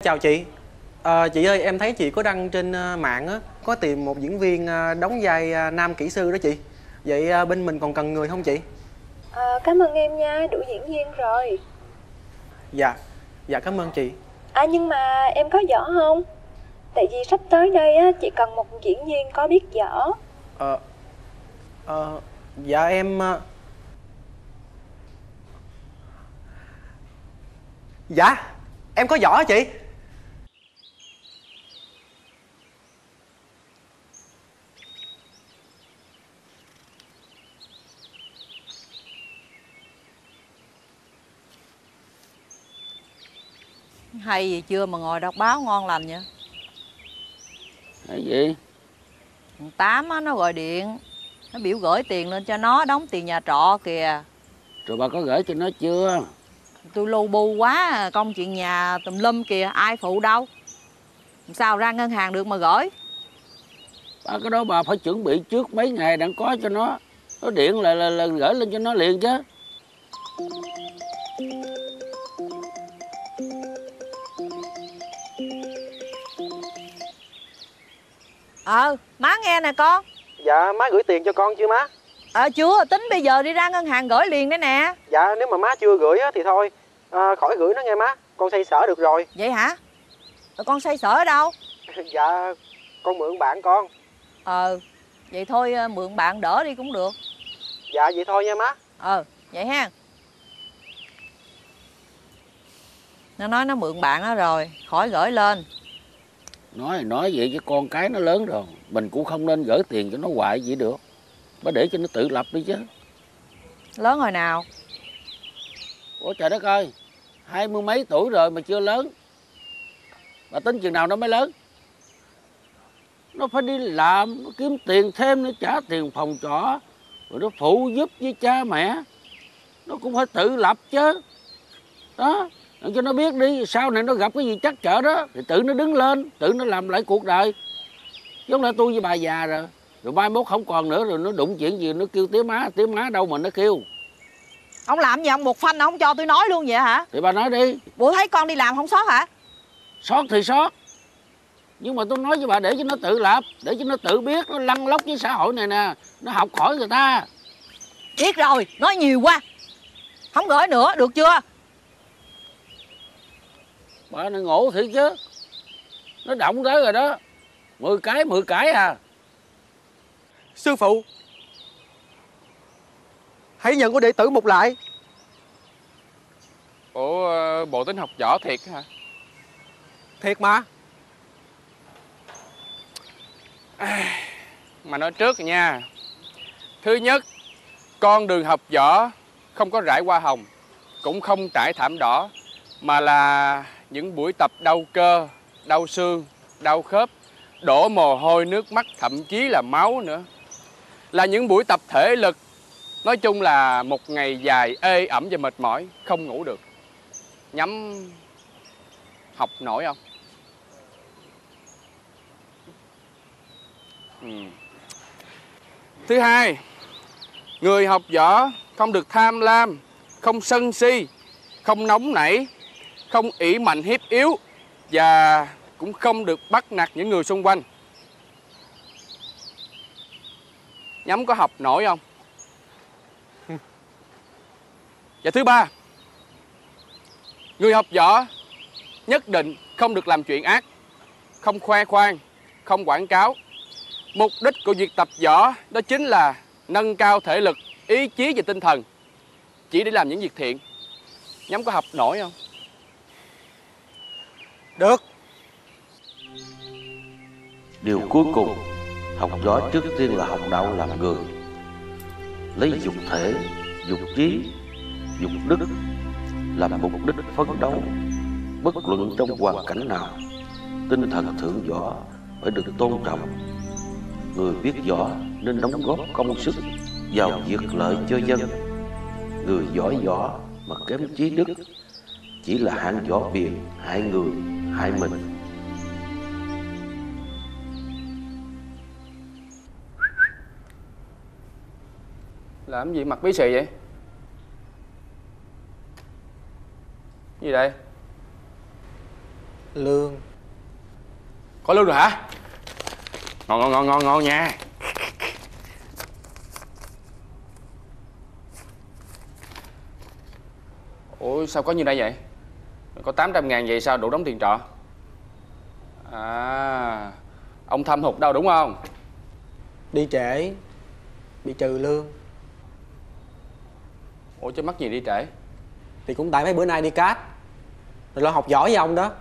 Chào chị. Chị ơi, em thấy chị có đăng trên mạng á, có tìm một diễn viên đóng vai nam kỹ sư đó chị. Vậy bên mình còn cần người không chị? Cảm ơn em nha, đủ diễn viên rồi. Dạ, dạ cảm ơn chị. Nhưng mà em có võ không? Tại vì sắp tới đây á, chị cần một diễn viên có biết võ. Ờ, dạ em... Dạ, em có võ hả chị? Hay gì chưa mà ngồi đọc báo ngon lành vậy? Cái gì? Thằng Tám á, nó gọi điện. Nó biểu gửi tiền lên cho nó đóng tiền nhà trọ kìa. Rồi bà có gửi cho nó chưa? Tôi lu bu quá, công chuyện nhà tùm lum kìa, ai phụ đâu. Làm sao ra ngân hàng được mà gửi? Bà cái đó bà phải chuẩn bị trước mấy ngày đặng có cho nó. Nó điện là gửi lên cho nó liền chứ. Má nghe nè con. Dạ, má gửi tiền cho con chưa má? Chưa, tính bây giờ đi ra ngân hàng gửi liền đây nè. Dạ, nếu mà má chưa gửi á, thì thôi, khỏi gửi nó nghe má. Con xoay sở được rồi. Vậy hả? Con xoay sở ở đâu? Dạ, con mượn bạn con. Vậy thôi mượn bạn đỡ đi cũng được. Dạ, vậy thôi nha má. Vậy ha. Nó nói nó mượn bạn nó rồi, khỏi gửi lên. Nói vậy chứ con cái nó lớn rồi. Mình cũng không nên gửi tiền cho nó hoài vậy được. Bà để cho nó tự lập đi chứ. Lớn hồi nào? Ủa trời đất ơi, 20 mấy tuổi rồi mà chưa lớn. Bà tính chừng nào nó mới lớn? Nó phải đi làm, nó kiếm tiền thêm, nó trả tiền phòng trọ, rồi nó phụ giúp với cha mẹ. Nó cũng phải tự lập chứ. Đó, để cho nó biết đi, sau này nó gặp cái gì trắc trở đó thì tự nó đứng lên, tự nó làm lại cuộc đời. Giống như tôi với bà già rồi mai mốt không còn nữa, rồi nó đụng chuyện gì nó kêu tía má đâu mà nó kêu. Ông làm gì ông một phanh ông cho tôi nói luôn vậy hả? Thì bà nói đi. Bộ thấy con đi làm không sót hả? Sót thì sót, nhưng mà tôi nói với bà để cho nó tự lập, để cho nó tự biết, nó lăn lóc với xã hội này nè, nó học hỏi người ta. Biết rồi, nói nhiều quá. Không gửi nữa, được chưa? Bà này ngộ thiệt chứ. Nó động tới rồi đó. 10 cái à. Sư phụ, hãy nhận của đệ tử một lại. Ủa, bộ tính học võ thiệt hả? Thiệt mà. Mà nói trước rồi nha. Thứ nhất, con đường học võ không có rải hoa hồng, cũng không trải thảm đỏ, mà là những buổi tập đau cơ, đau xương, đau khớp, đổ mồ hôi nước mắt, thậm chí là máu nữa. Là những buổi tập thể lực. Nói chung là một ngày dài ê ẩm và mệt mỏi, không ngủ được. Nhắm học nổi không? Thứ hai, người học võ không được tham lam, không sân si, không nóng nảy, không ỷ mạnh hiếp yếu và cũng không được bắt nạt những người xung quanh. Nhắm có học nổi không? Và thứ ba, người học võ nhất định không được làm chuyện ác, không khoe khoang, không quảng cáo. Mục đích của việc tập võ đó chính là nâng cao thể lực, ý chí và tinh thần, chỉ để làm những việc thiện. Nhắm có học nổi không? Được. Điều cuối cùng, học võ trước tiên là học đạo làm người. Lấy dục thể, dục trí, dục đức làm mục đích phấn đấu. Bất luận trong hoàn cảnh nào, tinh thần thượng võ phải được tôn trọng. Người biết võ nên đóng góp công sức vào việc lợi cho dân. Người giỏi võ mà kém trí đức chỉ là hạng võ biền, hại người, hại mình. Làm gì mặt bí xì vậy? Gì đây? Lương. Có lương rồi hả? Ngon ngon ngon ngon ngon nha. Ủa sao có như đây vậy? Có 800.000 vậy sao đủ đóng tiền trọ? À, ông thâm hụt đâu đúng không? Đi trễ bị trừ lương. Ủa chứ mắc gì đi trễ? Thì cũng tại mấy bữa nay đi cát rồi lo học giỏi với ông đó.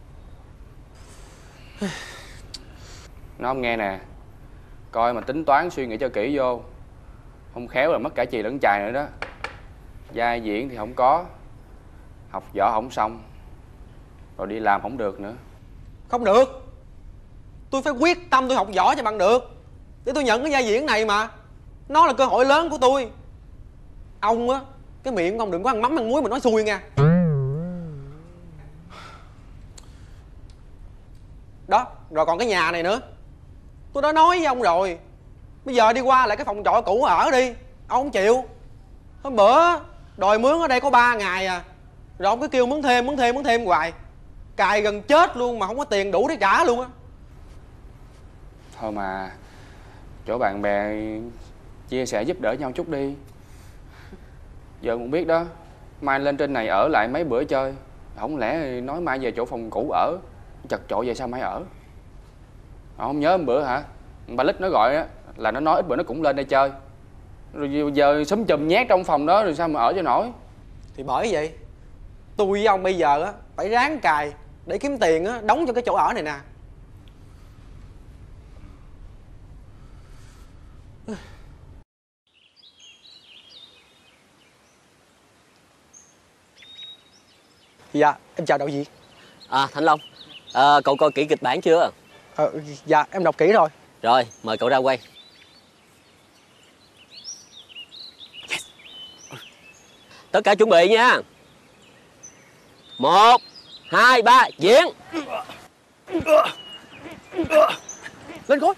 Nó không nghe nè. Coi mà tính toán suy nghĩ cho kỹ vô. Không khéo là mất cả chì lẫn chài nữa đó. Vai diễn thì không có, học võ không xong, rồi đi làm không được nữa. Không được. Tôi phải quyết tâm tôi học võ cho bằng được, để tôi nhận cái vai diễn này mà. Nó là cơ hội lớn của tôi. Ông á, cái miệng của ông đừng có ăn mắm ăn muối mà nói xui nha. Đó, rồi còn cái nhà này nữa. Tôi đã nói với ông rồi. Bây giờ đi qua lại cái phòng trọ cũ ở đi. Ông không chịu. Hôm bữa đòi mướn ở đây có 3 ngày à. Rồi ông cứ kêu mướn thêm hoài. Cài gần chết luôn mà không có tiền đủ để trả luôn á. Thôi mà chỗ bạn bè chia sẻ giúp đỡ nhau chút đi. Giờ cũng biết đó, mai lên trên này ở lại mấy bữa chơi. Không lẽ nói mai về chỗ phòng cũ ở, chật chội về sao mai ở. Không nhớ một bữa hả? Bà Lít nó gọi á, là nó nói ít bữa nó cũng lên đây chơi. Rồi giờ xúm chùm nhát trong phòng đó rồi sao mà ở cho nổi. Thì bởi vậy tôi với ông bây giờ á phải ráng cài để kiếm tiền á, đóng cho cái chỗ ở này nè. Dạ em chào đạo diễn. À Thanh Long, cậu coi kỹ kịch bản chưa? Dạ em đọc kỹ rồi. Rồi, mời cậu ra quay. Tất cả chuẩn bị nha. 1, 2, 3, diễn. Lên khối.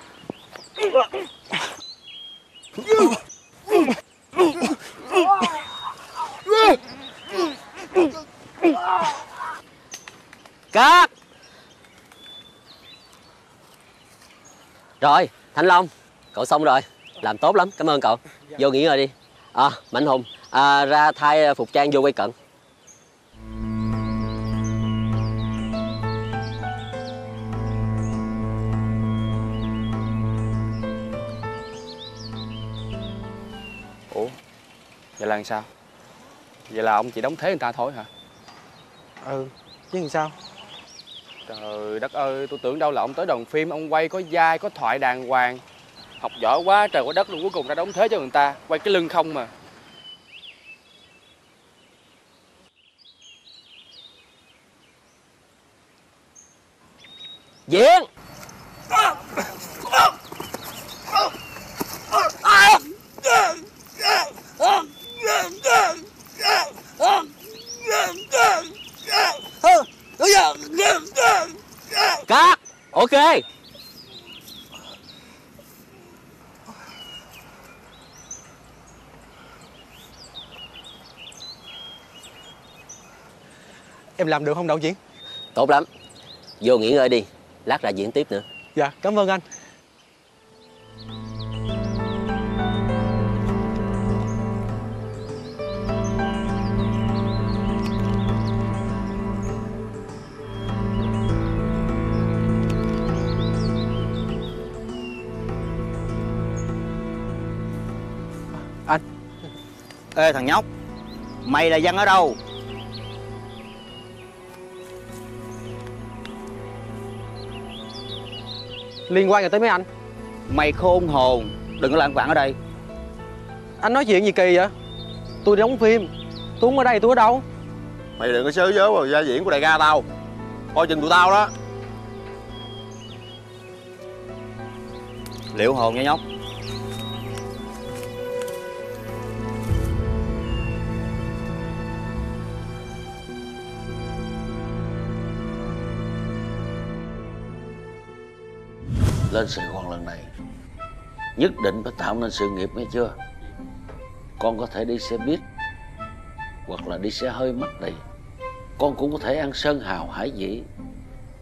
Cắt. Rồi, Thanh Long, cậu xong rồi. Làm tốt lắm, cảm ơn cậu. Vô nghỉ ngơi đi. Mạnh Hùng, ra thay phục trang vô quay cận. Ủa, vậy là làm sao? Vậy là ông chỉ đóng thế người ta thôi hả? Ừ, chứ làm sao? Trời đất ơi, tôi tưởng đâu là ông tới đoàn phim, ông quay có vai, có thoại đàng hoàng. Học giỏi quá trời quá đất luôn, cuối cùng ra đóng thế cho người ta, quay cái lưng không mà. Diễn. Cắt. Ok. Em làm được không đạo diễn? Tốt lắm. Vô nghỉ ngơi đi, lát ra diễn tiếp nữa. Dạ cảm ơn anh. Anh. Ê thằng nhóc, mày là dân ở đâu? Liên quan gì tới mấy anh? Mày khôn hồn, đừng có lạng vạng ở đây. Anh nói chuyện gì kỳ vậy? Tôi đi đóng phim, tôi không ở đây, tôi ở đâu? Mày đừng có sớ vớ vào vai diễn của đại ca tao. Coi chừng tụi tao đó. Liệu hồn nha nhóc. Lên Sài Gòn lần này nhất định phải tạo nên sự nghiệp, nghe chưa? Con có thể đi xe buýt hoặc là đi xe hơi mắc tiền. Con cũng có thể ăn sơn hào hải vị,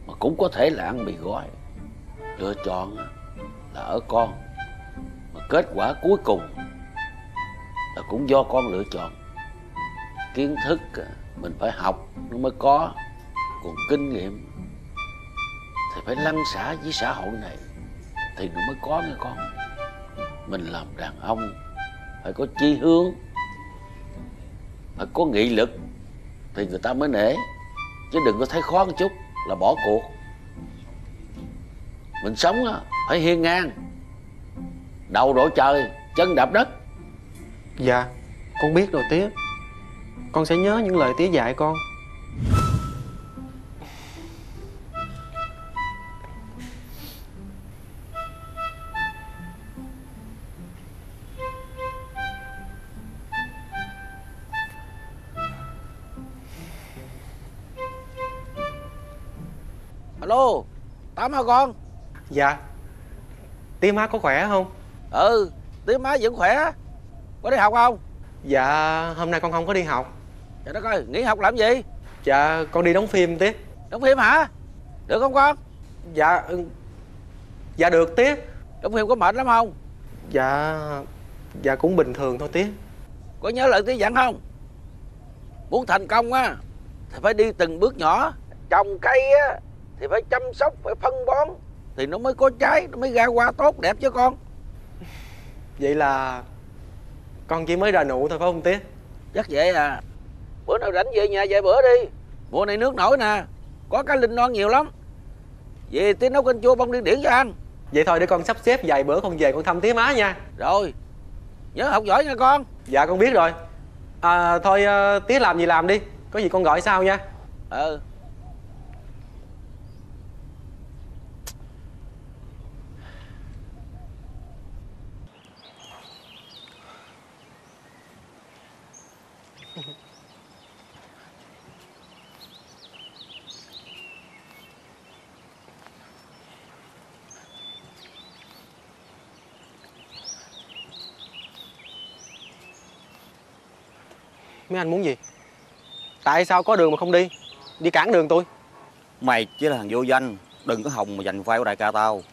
mà cũng có thể là ăn mì gói. Lựa chọn là ở con, mà kết quả cuối cùng là cũng do con lựa chọn. Kiến thức mình phải học nó mới có, còn kinh nghiệm thì phải lăn xả với xã hội này thì nó mới có nghe con. Mình làm đàn ông phải có chí hướng, phải có nghị lực thì người ta mới nể, chứ đừng có thấy khó một chút là bỏ cuộc. Mình sống phải hiên ngang, đầu đội trời, chân đạp đất. Dạ, con biết rồi tía. Con sẽ nhớ những lời tía dạy con. Alo, Tám hả con? Dạ. Tía má có khỏe không? Ừ, tía má vẫn khỏe. Có đi học không? Dạ, hôm nay con không có đi học. Trời đất ơi, nghỉ học làm gì? Dạ, con đi đóng phim tía. Đóng phim hả? Được không con? Dạ, dạ được tía. Đóng phim có mệt lắm không? Dạ, dạ cũng bình thường thôi tía. Có nhớ lời tía dặn không? Muốn thành công á thì phải đi từng bước nhỏ. Trồng cây á thì phải chăm sóc, phải phân bón thì nó mới có trái, nó mới ra hoa tốt đẹp chứ con. Vậy là con chỉ mới ra nụ thôi phải không tía? Chắc vậy à. Bữa nào rảnh về nhà vài bữa đi. Mùa này nước nổi nè, có cá linh non nhiều lắm. Về tía nấu canh chua bông điên điển cho anh. Vậy thôi để con sắp xếp vài bữa con về con thăm tía má nha. Rồi, nhớ học giỏi nha con. Dạ con biết rồi. Thôi tía làm gì làm đi, có gì con gọi sau nha. Ừ. Mấy anh muốn gì? Tại sao có đường mà không đi? Đi cản đường tôi. Mày chỉ là thằng vô danh, đừng có hòng mà giành vai của đại ca tao.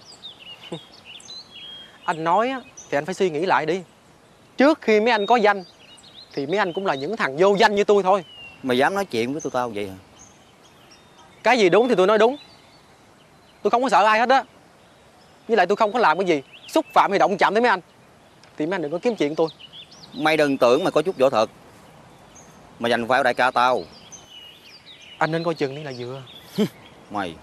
Anh nói á, thì anh phải suy nghĩ lại đi. Trước khi mấy anh có danh thì mấy anh cũng là những thằng vô danh như tôi thôi. Mày dám nói chuyện với tụi tao vậy hả? Cái gì đúng thì tôi nói đúng. Tôi không có sợ ai hết á. Với lại tôi không có làm cái gì xúc phạm hay động chạm tới mấy anh. Thì mấy anh đừng có kiếm chuyện tôi. Mày đừng tưởng mày có chút võ thuật mà giành vai của đại ca tao. Anh nên coi chừng đi là vừa. Mày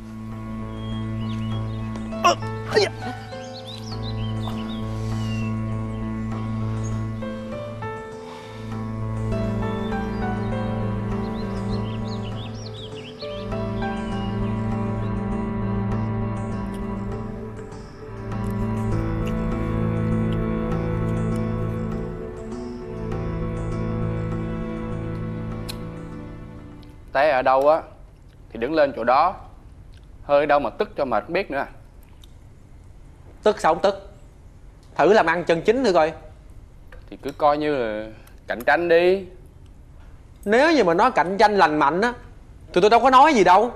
Té ở đâu á thì đứng lên chỗ đó. Hơi đâu mà tức cho mệt không biết nữa. Tức sao không tức? Thử làm ăn chân chính thử coi. Thì cứ coi như là cạnh tranh đi. Nếu như mà nói cạnh tranh lành mạnh á thì tôi đâu có nói gì đâu.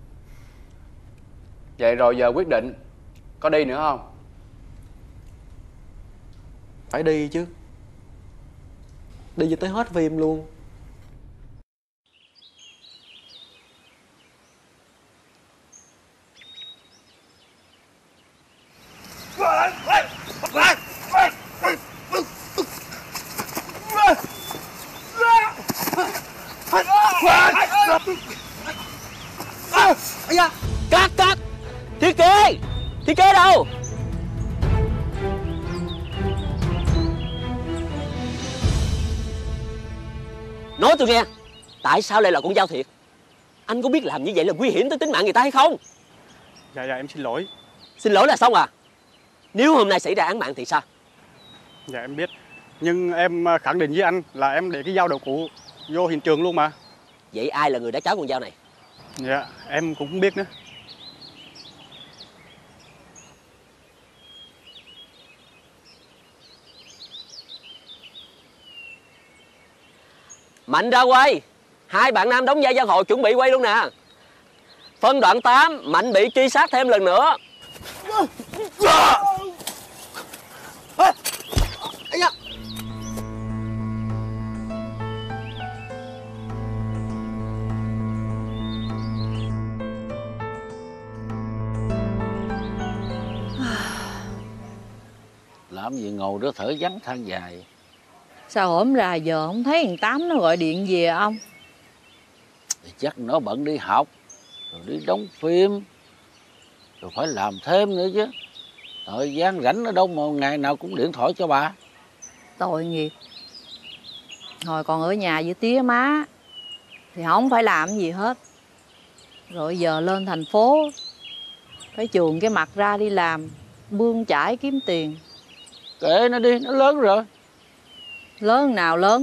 Vậy rồi giờ quyết định có đi nữa không? Phải đi chứ. Đi cho tới hết phim luôn. Cắt Thiết kế đâu? Nói tôi nghe, tại sao lại là con dao thiệt? Anh có biết làm như vậy là nguy hiểm tới tính mạng người ta hay không? Dạ em xin lỗi. Xin lỗi là xong à? Nếu hôm nay xảy ra án mạng thì sao? Dạ em biết. Nhưng em khẳng định với anh là em để cái dao đầu cụ vô hiện trường luôn mà. Vậy ai là người đã cháo con dao này? Dạ em cũng không biết nữa. Mạnh ra quay. Hai bạn nam đóng vai giang hồ chuẩn bị quay luôn nè. Phân đoạn 8, Mạnh bị truy sát thêm lần nữa. Làm gì ngồi đó thở vắng than dài. Sao ổm ra giờ không thấy thằng Tám nó gọi điện về ông? Thì chắc nó bận đi học, rồi đi đóng phim, rồi phải làm thêm nữa chứ. Thời gian rảnh ở đâu mà ngày nào cũng điện thoại cho bà. Tội nghiệp. Hồi còn ở nhà với tía má thì không phải làm gì hết. Rồi giờ lên thành phố phải chuồn cái mặt ra đi làm, bươn chải kiếm tiền. Kệ nó đi, nó lớn rồi. Lớn nào lớn?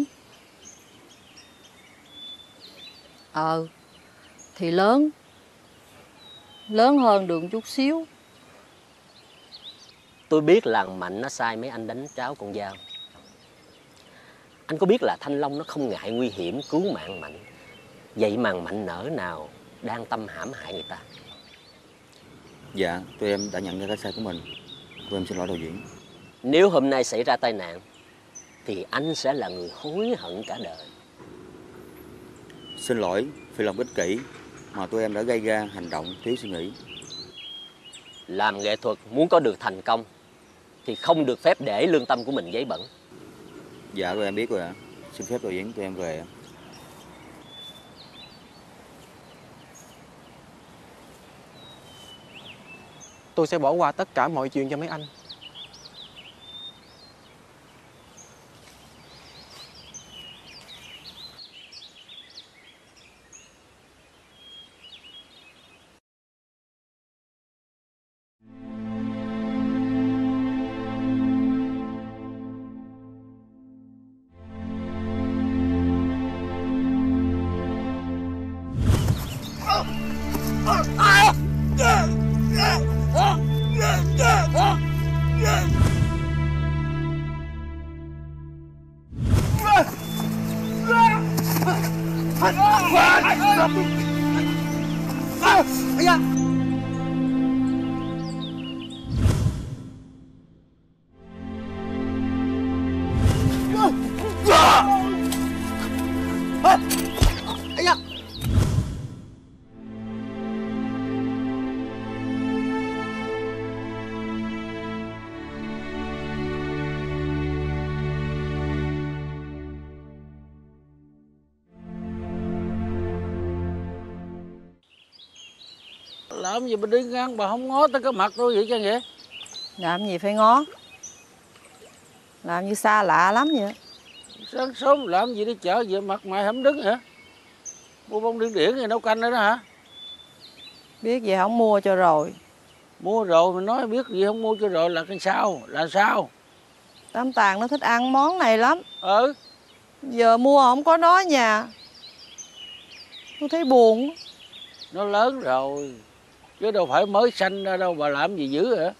Thì lớn. Lớn hơn được chút xíu. Tôi biết là Mạnh nó sai mấy anh đánh tráo con dao. Anh có biết là Thanh Long nó không ngại nguy hiểm cứu mạng Mạnh. Vậy mà Mạnh nỡ nào đang tâm hãm hại người ta. Dạ, tụi em đã nhận ra cái sai của mình. Tụi em xin lỗi đạo diễn. Nếu hôm nay xảy ra tai nạn thì anh sẽ là người hối hận cả đời. Xin lỗi vì lòng ích kỷ mà tụi em đã gây ra hành động thiếu suy nghĩ. Làm nghệ thuật muốn có được thành công thì không được phép để lương tâm của mình giấy bẩn. Dạ, tụi em biết rồi ạ. Xin phép đạo diễn tụi em về ạ. Tôi sẽ bỏ qua tất cả mọi chuyện cho mấy anh. Làm gì mà đi ngang bà không ngó tới cái mặt tôi vậy chứ vậy? Làm gì phải ngó. Làm như xa lạ lắm vậy. Sáng sớm làm gì đi chợ về mặt mày không đứng hả? Mua bông điên điển gì nấu canh nữa đó hả? Biết gì không mua cho rồi. Mua rồi mà nói biết gì không mua cho rồi là cái sao? Là sao? Tám Tàng nó thích ăn món này lắm. Ừ. Giờ mua không có nó ở nhà. Tôi thấy buồn. Nó lớn rồi. Chứ đâu phải mới sanh ra đâu bà làm gì dữ hả?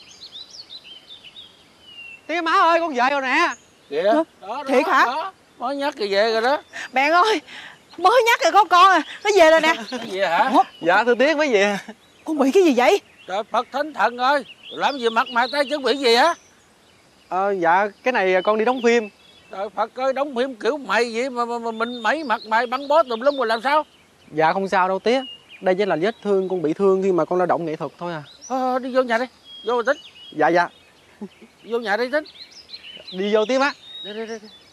Tía má ơi, con về rồi nè. Kìa. Đó, thiệt hả? Đó. Mới nhắc thì về rồi đó. Bạn ơi, mới nhắc rồi có con à. Nó về rồi nè. Cái gì hả? Dạ thưa tía mới về. Con bị cái gì vậy? Trời Phật thánh thần ơi. Làm gì mặt mày tay chuẩn bị gì hả? Dạ cái này con đi đóng phim. Trời Phật ơi, đóng phim kiểu mày vậy mà mình mấy mặt mày bắn bó tùm lum rồi làm sao? Dạ không sao đâu tía. Đây chỉ là vết thương con bị thương khi mà con lao động nghệ thuật thôi à. Đi vô nhà đi. Vô tính. Dạ dạ. Vô nhà đi tính. Đi vô tía má. Đi.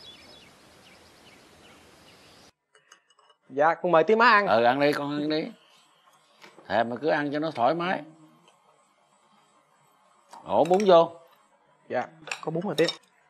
Dạ con mời tía má ăn. Ăn đi con ăn đi. Thèm mà cứ ăn cho nó thoải mái. Ổ bún vô. Dạ có bún rồi tía.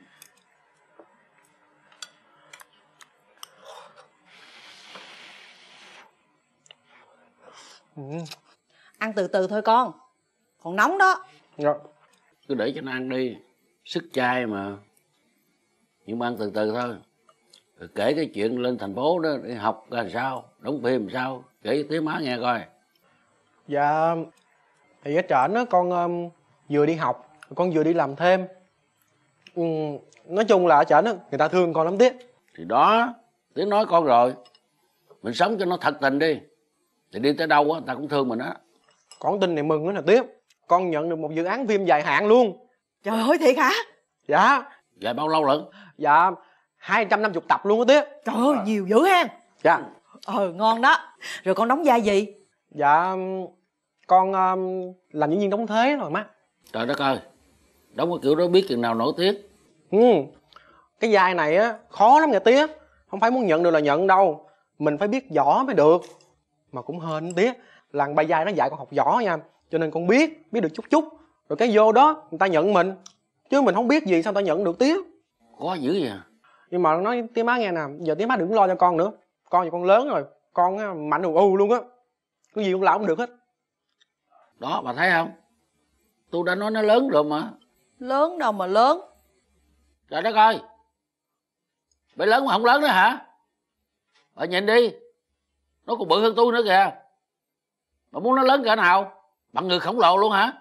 Ăn từ từ thôi con. Còn nóng đó. Dạ. Cứ để cho nó ăn đi. Sức chay mà. Nhưng mà ăn từ từ thôi. Rồi kể cái chuyện lên thành phố đó đi học ra sao, đóng phim làm sao, kể cho tía má nghe coi. Dạ thì ở trển á con vừa đi học, con vừa đi làm thêm. Nói chung là ở trển á người ta thương con lắm tía. Thì đó, tía nói con rồi. Mình sống cho nó thật tình đi. Thì đi tới đâu á người ta cũng thương mình á. Con tin này mừng nữa nè Tía. Con nhận được một dự án phim dài hạn luôn. Trời ơi, thiệt hả? Dạ. Dài bao lâu lận? Dạ 250 tập luôn á Tía. Trời ơi, nhiều dữ ha. Dạ. Ngon đó. Rồi con đóng vai gì? Dạ con làm diễn viên đóng thế rồi má. Trời đất ơi, đóng cái kiểu đó biết chừng nào nổi tiếng. Cái vai này á khó lắm nha Tía. Không phải muốn nhận được là nhận đâu. Mình phải biết võ mới được. Mà cũng hên Tía, làng bay vai nó dạy con học võ nha. Cho nên con biết được chút chút. Rồi cái vô đó người ta nhận mình. Chứ mình không biết gì sao người ta nhận được Tía. Khó dữ vậy à? Nhưng mà nói Tía má nghe nè, giờ Tía má đừng lo cho con nữa. Con thì con lớn rồi, con á, mạnh luôn á. Cái gì cũng làm không được hết. Đó bà thấy không? Tôi đã nói nó lớn rồi mà. Lớn đâu mà lớn. Trời đất ơi, bà lớn mà không lớn nữa hả? Bà nhìn đi, nó còn bự hơn tôi nữa kìa. Bà muốn nó lớn cỡ nào? Bằng người khổng lồ luôn hả?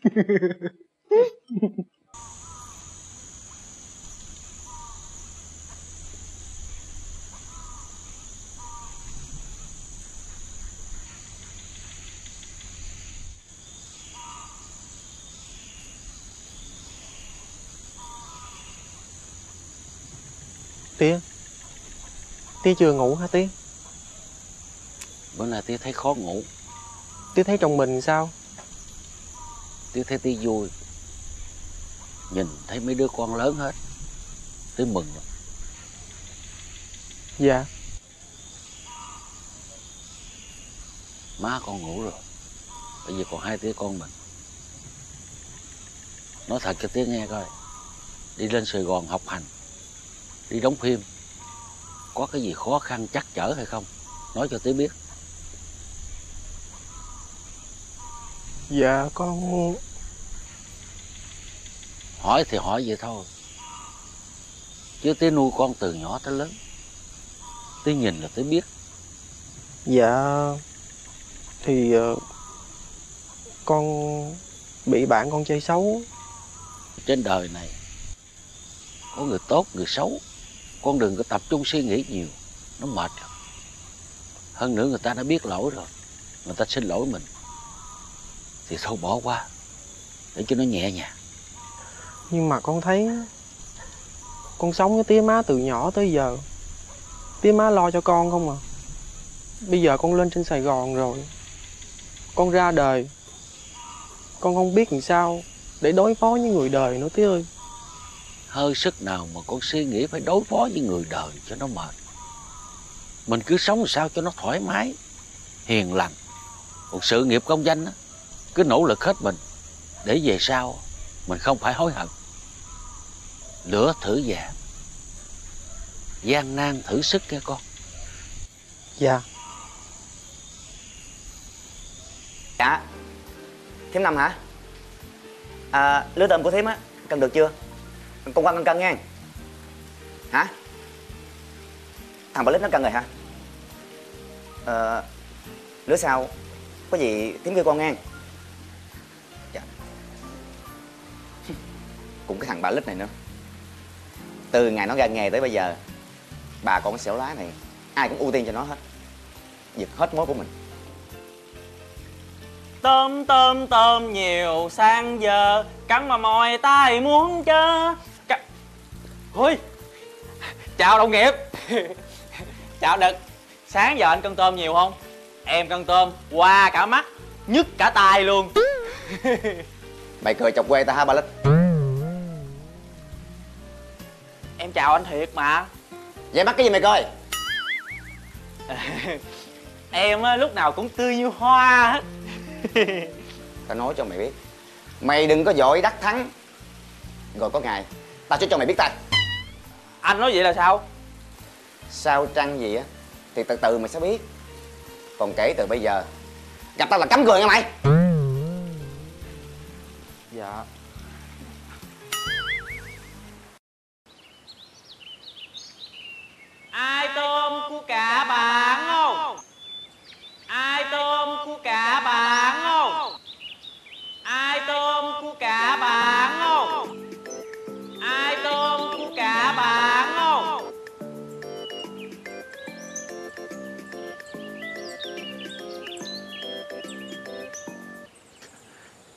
Tía chưa ngủ hả Tía? Bữa nay Tía thấy khó ngủ. Tía thấy trong mình sao? Tía thấy Tía vui. Nhìn thấy mấy đứa con lớn hết, Tía mừng lắm. Dạ. Má con ngủ rồi, bây giờ còn hai đứa con mình. Nói thật cho Tía nghe coi, đi lên Sài Gòn học hành, đi đóng phim, có cái gì khó khăn trắc trở hay không? Nói cho Tía biết. Dạ con... Hỏi thì hỏi vậy thôi, chứ Tía nuôi con từ nhỏ tới lớn, Tía nhìn là Tía biết. Dạ... Thì... con... bị bạn con chơi xấu. Trên đời này có người tốt, người xấu. Con đừng có tập trung suy nghĩ nhiều, nó mệt lắm. Hơn nữa người ta đã biết lỗi rồi, người ta xin lỗi mình thì thôi bỏ qua, để cho nó nhẹ nhàng. Nhưng mà con thấy... con sống với Tía má từ nhỏ tới giờ, Tía má lo cho con không à. Bây giờ con lên trên Sài Gòn rồi, con ra đời, con không biết làm sao để đối phó với người đời nữa Tía ơi. Hơi sức nào mà con suy nghĩ phải đối phó với người đời cho nó mệt. Mình cứ sống sao cho nó thoải mái, hiền lành. Một sự nghiệp công danh á, cứ nỗ lực hết mình, để về sau mình không phải hối hận. Lửa thử vàng, gian nan thử sức nghe con. Dạ. Dạ. Thím Năm hả? Lứa tôm của thím á, cân được chưa? Con qua cân nha. Hả? Thằng Bà Lít nó cân rồi hả? Lứa sau có gì thím kêu con nghe. Dạ. Cũng cái thằng Bà Lít này nữa, từ ngày nó ra nghề tới bây giờ, bà con xẻo lá này ai cũng ưu tiên cho nó hết, giật hết mối của mình. Tôm tôm tôm nhiều sang giờ, cắn mà mòi tay muốn chớ. Ôi, chào đồng nghiệp. Chào Đực. Sáng giờ anh cân tôm nhiều không? Em cân tôm qua cả mắt, nhức cả tay luôn. Mày cười chọc quê ta hả Bà Lít? Em chào anh thiệt mà. Vậy mắc cái gì mày coi? Em lúc nào cũng tươi như hoa hết. Tao nói cho mày biết, mày đừng có vội đắc thắng, rồi có ngày tao sẽ cho mày biết tay. Anh nói vậy là sao? Sao trăng gì á thì từ từ mày sẽ biết. Còn kể từ bây giờ gặp tao là cấm cười nha mày. Dạ. Ai tôm của cả bạn không? Ai tôm của cả bạn không? Ai tôm của cả bạn không? Ai tôm của cả bạn không?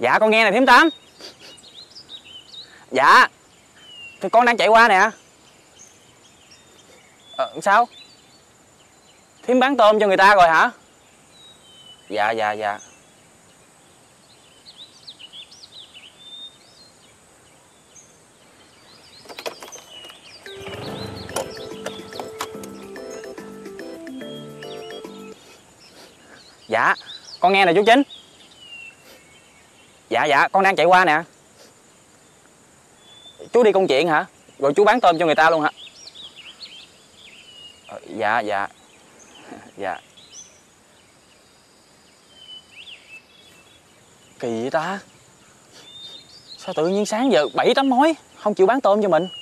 Dạ con nghe nè thím Tám. Dạ thì con đang chạy qua nè. Sao? Thím bán tôm cho người ta rồi hả? Dạ. Dạ con nghe nè chú Chính. Dạ con đang chạy qua nè. Chú đi công chuyện hả? Rồi chú bán tôm cho người ta luôn hả? Dạ. Kỳ vậy ta? Sao tự nhiên sáng giờ 7-8 mối không chịu bán tôm cho mình?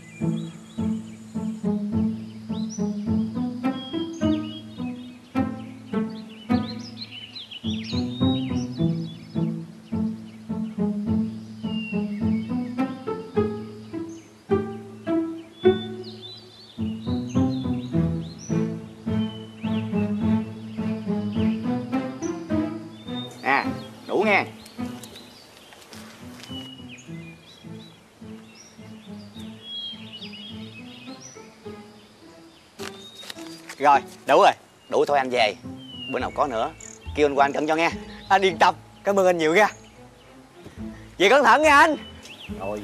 Đủ nghe. Rồi, đủ rồi. Đủ thôi anh về. Bữa nào có nữa kêu anh qua anh cân cho nghe. Anh yên tâm, cảm ơn anh nhiều nha. Về cẩn thận nha anh. Rồi.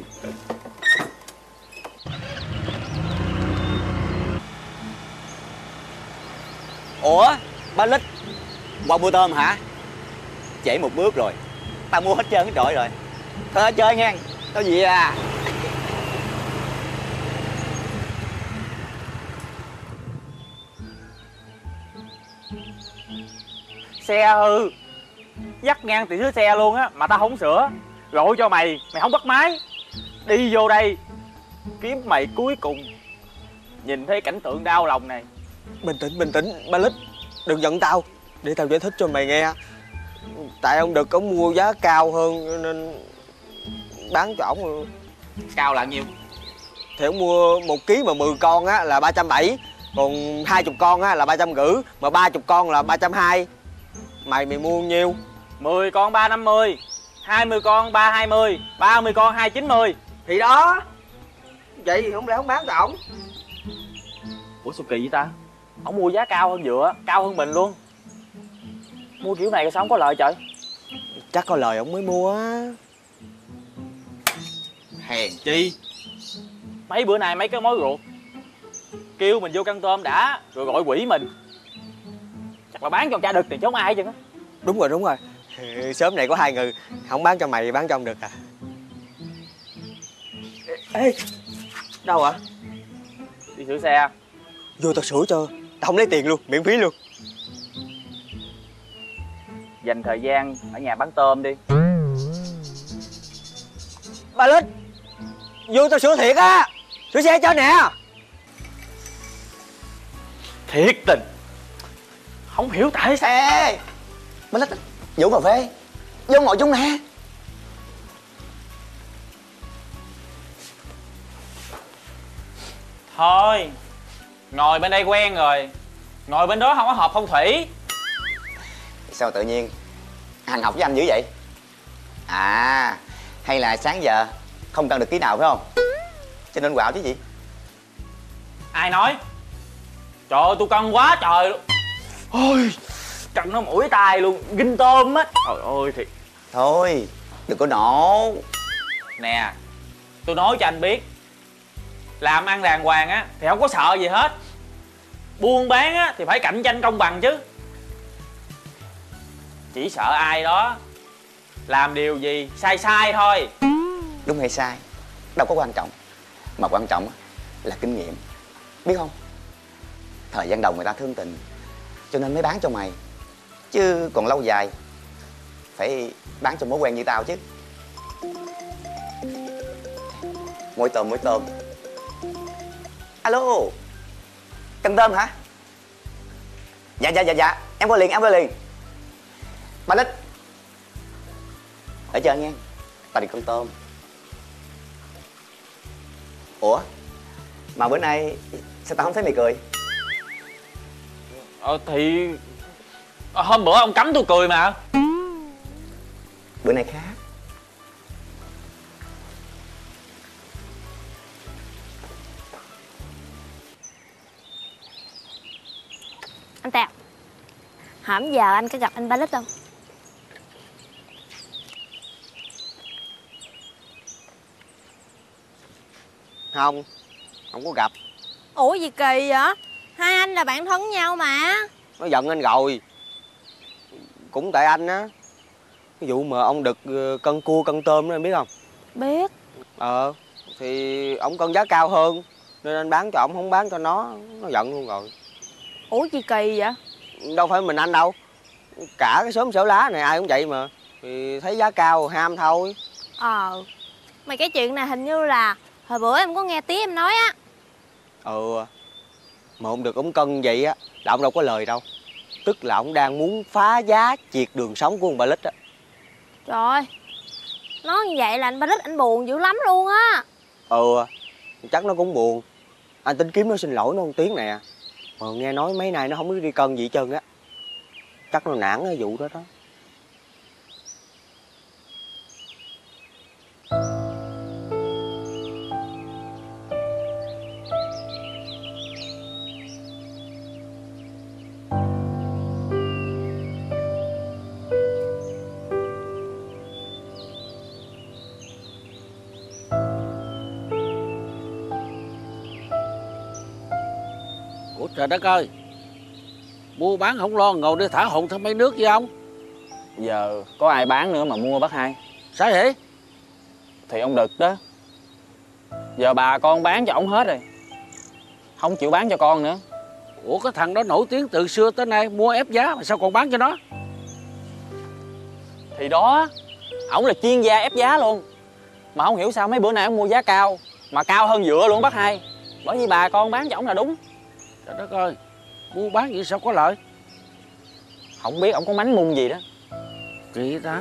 Ủa, ba Lít qua mua tôm hả? Trễ một bước rồi. Tao mua hết trơn hết trọi rồi. Thôi chơi nghe. Tao gì à. Xe hư. Dắt ngang tiền sửa xe luôn á. Mà tao không sửa. Gọi cho mày. Mày không bắt máy. Đi vô đây kiếm mày cuối cùng. Nhìn thấy cảnh tượng đau lòng này. Bình tĩnh ba Lít. Đừng giận tao. Để tao giải thích cho mày nghe. Tại ông Đực ông mua giá cao hơn nên bán cho ổng. Cao là nhiêu? Thì ông mua 1 kg mà 10 con á là 370. Còn 20 con á là 350. Mà 30 con là 320. Mày mua nhiêu? 10 con 350, 20 con 320, 30 con 290. Thì đó. Vậy thì không lẽ không bán cho ổng? Ủa sao kỳ vậy ta? Ổng mua giá cao hơn dựa, cao hơn mình luôn. Mua kiểu này sao không có lợi trời? Chắc có lời ổng mới mua á. Hèn chi. Mấy bữa nay mấy cái mối ruột kêu mình vô căn tôm đã, rồi gọi quỷ mình. Chắc là bán cho cha Đực thì chứ không ai hết trơn á. Đúng rồi. Sớm này có 2 người. Không bán cho mày thì bán cho ông Đực à. Ê, đâu ạ? Đi sửa xe. Vô tao sửa cho. Tao không lấy tiền luôn, miễn phí luôn. Dành thời gian ở nhà bán tôm đi. Ba Lít, vô tao sửa thiệt á. Sửa xe cho nè. Thiệt tình. Không hiểu tại sao. Ê, Ba Lít, Vũ cà phê. Vô ngồi chung nè. Thôi, ngồi bên đây quen rồi. Ngồi bên đó không có hợp phong thủy. Sao tự nhiên hàng học với anh dữ vậy? À, hay là sáng giờ không cần được ký nào phải không? Cho nên quạo chứ gì? Ai nói? Trời ơi, tôi cân quá trời luôn. Ôi, cân nó mũi tay luôn, ghinh tôm á. Trời ơi thiệt. Thôi, đừng có nổ. Nè, tôi nói cho anh biết, làm ăn đàng hoàng á thì không có sợ gì hết. Buôn bán á thì phải cạnh tranh công bằng chứ. Chỉ sợ ai đó làm điều gì sai thôi. Đúng hay sai đâu có quan trọng, mà quan trọng là kinh nghiệm, biết không? Thời gian đầu người ta thương tình cho nên mới bán cho mày, chứ còn lâu dài phải bán cho mối quen như tao chứ. Mối tôm. Alo, cần tôm hả? Dạ, em qua liền. Ba Lít, ở chờ nghe, tao đi con tôm. Ủa, mà bữa nay sao tao không thấy mày cười? Thì hôm bữa ông cấm tôi cười mà. Bữa nay khác, Anh Tèo, hổm giờ anh có gặp anh Ba Lít không? Không, không có gặp. Ủa gì kỳ vậy? Hai anh là bạn thân với nhau mà. Nó giận anh rồi. Cũng tại anh á. Cái vụ mà ông đực cân cua cân tôm đó em biết không? Biết. Thì ông cân giá cao hơn nên anh bán cho ổng, không bán cho nó giận luôn rồi. Ủa gì kỳ vậy? Đâu phải mình anh đâu, cả cái xóm Sở Lá này ai cũng vậy mà. Thì thấy giá cao ham thôi. Mà cái chuyện này hình như là hồi bữa em có nghe tí em nói á. Mà ông được ổng cân vậy á là ông đâu có lời đâu. Tức là ông đang muốn phá giá triệt đường sống của ông Ba Lít á. Trời ơi, nói như vậy là anh Ba Lít anh buồn dữ lắm luôn á. Chắc nó cũng buồn. Anh tính kiếm nó xin lỗi nó một tiếng nè. Mà nghe nói mấy nay nó không biết đi cân gì hết trơn á. Chắc nó nản cái vụ đó đó. Ủa trời đất ơi, mua bán không lo ngồi đi thả hồn thêm mấy nước gì không? Giờ có ai bán nữa mà mua bác hai. Sao vậy? Thì ông Đực đó. Giờ bà con bán cho ổng hết rồi, không chịu bán cho con nữa. Ủa cái thằng đó nổi tiếng từ xưa tới nay mua ép giá mà sao còn bán cho nó? Thì đó, ổng là chuyên gia ép giá luôn. Mà không hiểu sao mấy bữa nay ổng mua giá cao, mà cao hơn dựa luôn bác hai. Bởi vì bà con bán cho ổng là đúng. Trời đất ơi, mua bán vậy sao có lợi? Không biết ổng có mánh mung gì đó. Kỳ ta.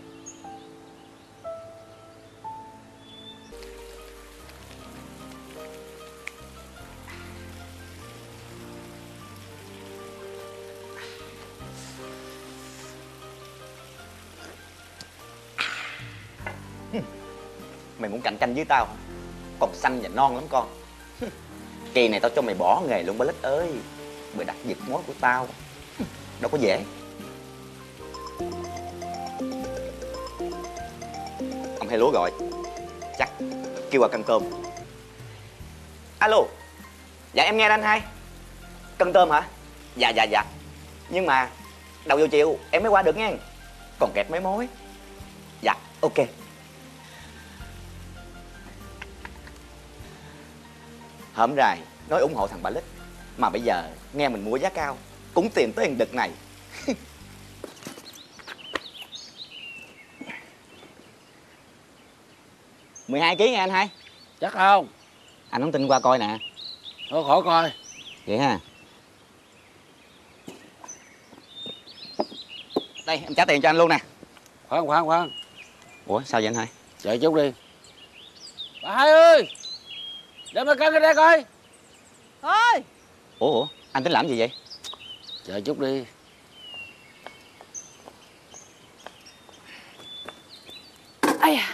Mày muốn cạnh tranh với tao hả? Còn xanh và non lắm con. Kỳ này tao cho mày bỏ nghề luôn Ba Lít ơi. Mày đặt giật mối của tao đâu có dễ. Ông Hai Lúa gọi. Chắc kêu qua cân cơm. Alo. Dạ em nghe anh Hai. Cân tôm hả? Dạ. Nhưng mà đầu giờ chiều em mới qua được nha. Còn kẹt mấy mối. Dạ ok. Hổm rày nói ủng hộ thằng Ba Lít, mà bây giờ nghe mình mua giá cao cũng tìm tới thằng Đực này. 12 kg nghe anh Hai. Chắc không? Anh không tin qua coi nè. Thôi khỏi coi. Vậy ha. Đây em trả tiền cho anh luôn nè. Khoan. Ủa sao vậy anh Hai? Chờ chút đi. Bà Hai ơi, để mà cân cái đây coi. Ơi. Ủa anh tính làm gì vậy? Chờ chút đi. Ây à.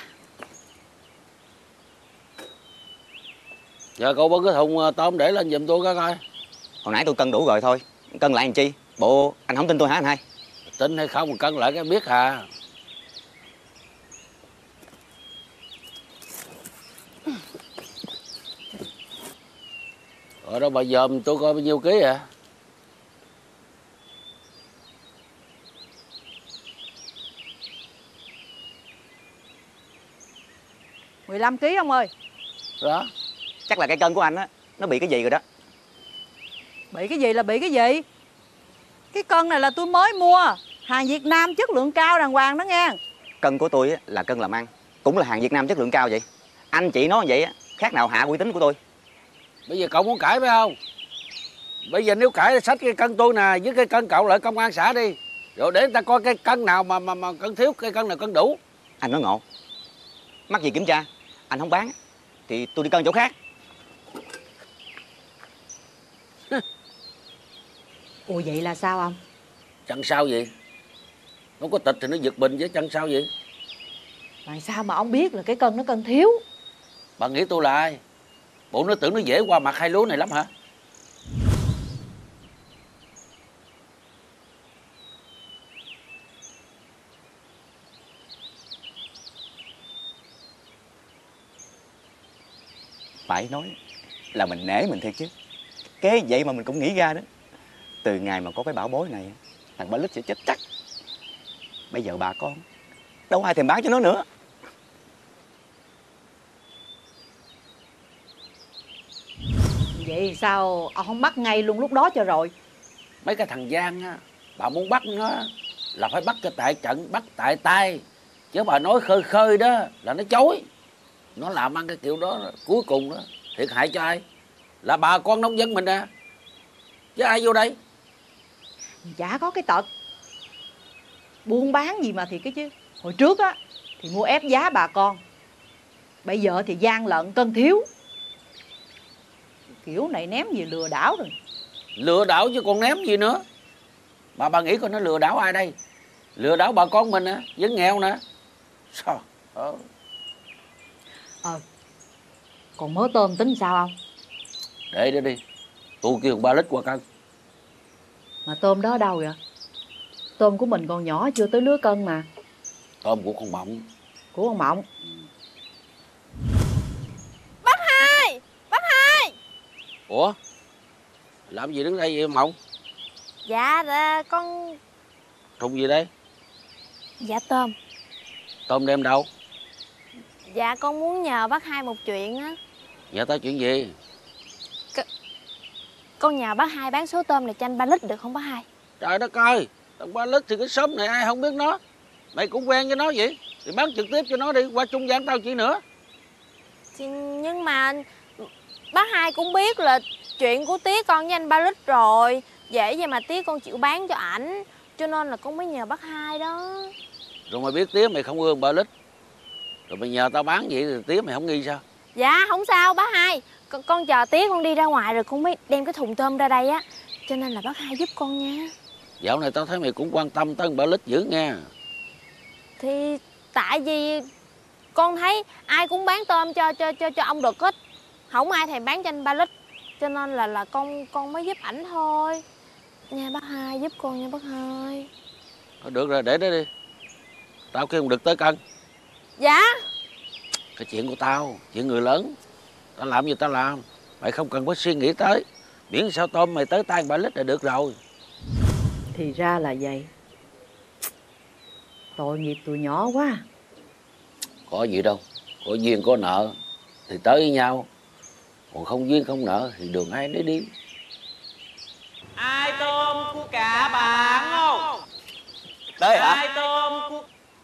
Giờ cậu bưng cái thùng tôm để lên giùm tôi coi. Hồi nãy tôi cân đủ rồi thôi. Cân lại làm chi? Bộ anh không tin tôi hả anh Hai? Tin hay không cân lại cái biết à. Ở đó bà dòm tôi coi bao nhiêu ký à? $15 kg ông ơi. Đó. Chắc là cái cân của anh á, nó bị cái gì rồi đó. Bị cái gì là bị cái gì? Cái cân này là tôi mới mua, hàng Việt Nam chất lượng cao đàng hoàng đó nghe. Cân của tôi á, là cân làm ăn, cũng là hàng Việt Nam chất lượng cao vậy. Anh chị nói vậy á, khác nào hạ uy tín của tôi. Bây giờ cậu muốn cãi phải không? Bây giờ nếu cãi thì xách cái cân tôi nè với cái cân cậu lại công an xã đi. Rồi để người ta coi cái cân nào mà cân thiếu, cái cân nào cân đủ. Anh nói ngộ. Mắc gì kiểm tra, anh không bán thì tôi đi cân chỗ khác. Ủa vậy là sao ông? Chăng sao vậy? Nó có tịch thì nó giật bình với chăng sao vậy? Tại sao mà ông biết là cái cân nó cân thiếu? Bà nghĩ tôi là ai? Bộ nó tưởng nó dễ qua mặt Hai Lúa này lắm hả? Phải nói là mình nể mình thiệt chứ. Kế vậy mà mình cũng nghĩ ra đó. Từ ngày mà có cái bảo bối này, thằng Ba Lít sẽ chết chắc. Bây giờ bà con đâu ai thèm bán cho nó nữa. Vậy sao ông không bắt ngay luôn lúc đó cho rồi? Mấy cái thằng gian á, bà muốn bắt nó là phải bắt cho tại trận, bắt tại tay. Chứ bà nói khơi khơi đó là nó chối. Nó làm ăn cái kiểu đó cuối cùng đó thiệt hại cho ai? Là bà con nông dân mình à. Chứ ai vô đây? Chả có cái tật buôn bán gì mà thiệt cái chứ. Hồi trước á thì mua ép giá bà con, bây giờ thì gian lận cân thiếu. Kiểu này ném gì lừa đảo rồi. Lừa đảo chứ còn ném gì nữa. Bà nghĩ coi nó lừa đảo ai đây? Lừa đảo bà con mình á, vẫn nghèo nè. Sao? Còn mớ tôm tính sao không? Để đó đi, tôi kêu 3 lít qua cân. Mà tôm đó đâu vậy? Tôm của mình còn nhỏ chưa tới lứa cân mà. Tôm của con Mộng. Của con Mộng. Bác Hai! Bác Hai! Ủa? Làm gì đứng đây vậy Mộng? Dạ con... Trùng gì đây? Dạ tôm. Tôm đem đâu? Dạ con muốn nhờ bác Hai một chuyện á. Nhờ tao chuyện gì? Con nhờ bác Hai bán số tôm này cho anh 3 lít được không bác Hai? Trời đất ơi, thằng 3 lít thì cái xóm này ai không biết nó. Mày cũng quen với nó vậy thì bán trực tiếp cho nó đi, qua trung gian tao chi nữa. Nhưng mà bác Hai cũng biết là chuyện của Tía con với anh 3 lít rồi. Dễ vậy mà Tía con chịu bán cho ảnh, cho nên là con mới nhờ bác Hai đó. Rồi mày biết Tía mày không ưa 3 lít, rồi mày nhờ tao bán vậy thì Tía mày không nghi sao? Dạ không sao bác Hai. Con chờ Tía con đi ra ngoài rồi con mới đem cái thùng tôm ra đây á. Cho nên là bác Hai giúp con nha. Dạo này tao thấy mày cũng quan tâm tới 3 lít dữ nha. Thì tại vì con thấy ai cũng bán tôm cho ông Đực hết, không ai thèm bán cho anh 3 lít, cho nên là con mới giúp ảnh thôi nha bác Hai, giúp con nha bác Hai. Thôi được rồi, để đó đi, tao kêu ông Đực tới cân. Dạ. Cái chuyện của tao, chuyện người lớn, tao làm gì tao làm, mày không cần phải suy nghĩ tới, miễn sao tôm mày tới tay 3 lít là được rồi. Thì ra là vậy. Tội nghiệp tụi nhỏ quá. Có gì đâu, có duyên có nợ thì tới với nhau, còn không duyên không nợ thì đường ai nấy đi. Ai tôm của cả bạn không? Tới hả? Ai tôm của...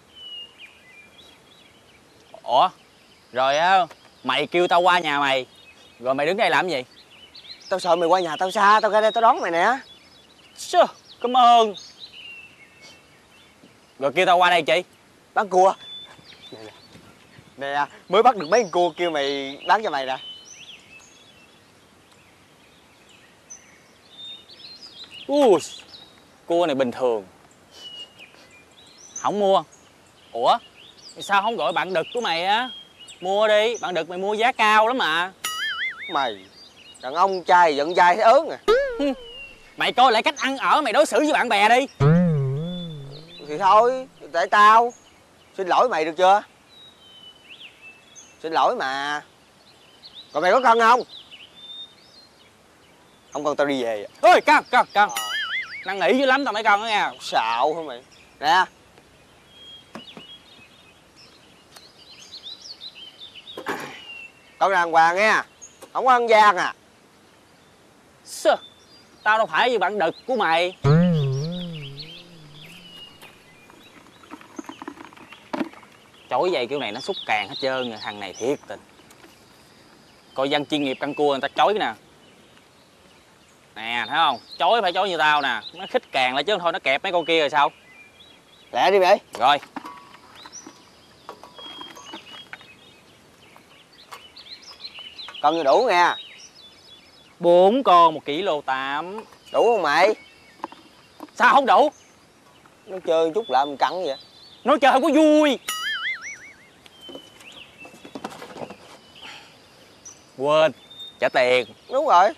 Ủa? Rồi á, mày kêu tao qua nhà mày, rồi mày đứng đây làm gì? Tao sợ mày qua nhà tao xa, tao ra đây tao đón mày nè. Sure, cảm ơn. Rồi kêu tao qua đây chi? Bán cua. Nè, mới bắt được mấy con cua kêu mày bán cho mày nè. Cua này bình thường, không mua. Ủa, sao không gọi bạn Đực của mày á? Mua đi, bạn Đực mày mua giá cao lắm mà. Mày, đàn ông trai giận dai thấy ớn à. Mày coi lại cách ăn ở mày đối xử với bạn bè đi. Thì thôi, tại tao. Xin lỗi mày được chưa? Xin lỗi mà. Còn mày có cân không? Không cần tao đi về. Ôi, cân. Năn nỉ dữ lắm tao mới cân đó nha. Xạo hả mày? Nè. Cân đàng hoàng nha. Không có ăn gian à. Tao đâu phải như bạn Đực của mày. Chối giày kiểu này nó xúc càng hết trơn rồi, thằng này thiệt tình. Coi dân chuyên nghiệp căng cua người ta chối nè. Nè, thấy không? Chối phải chối như tao nè. Nó khích càng lại chứ thôi nó kẹp mấy con kia rồi sao? Lẹ đi mày. Rồi. Cân như đủ nha. 4 con 1,8 kg. Đủ không mày? Sao không đủ? Nó chơi chút lại mình cắn vậy. Nói chơi không có vui. Quên, trả tiền. Đúng rồi.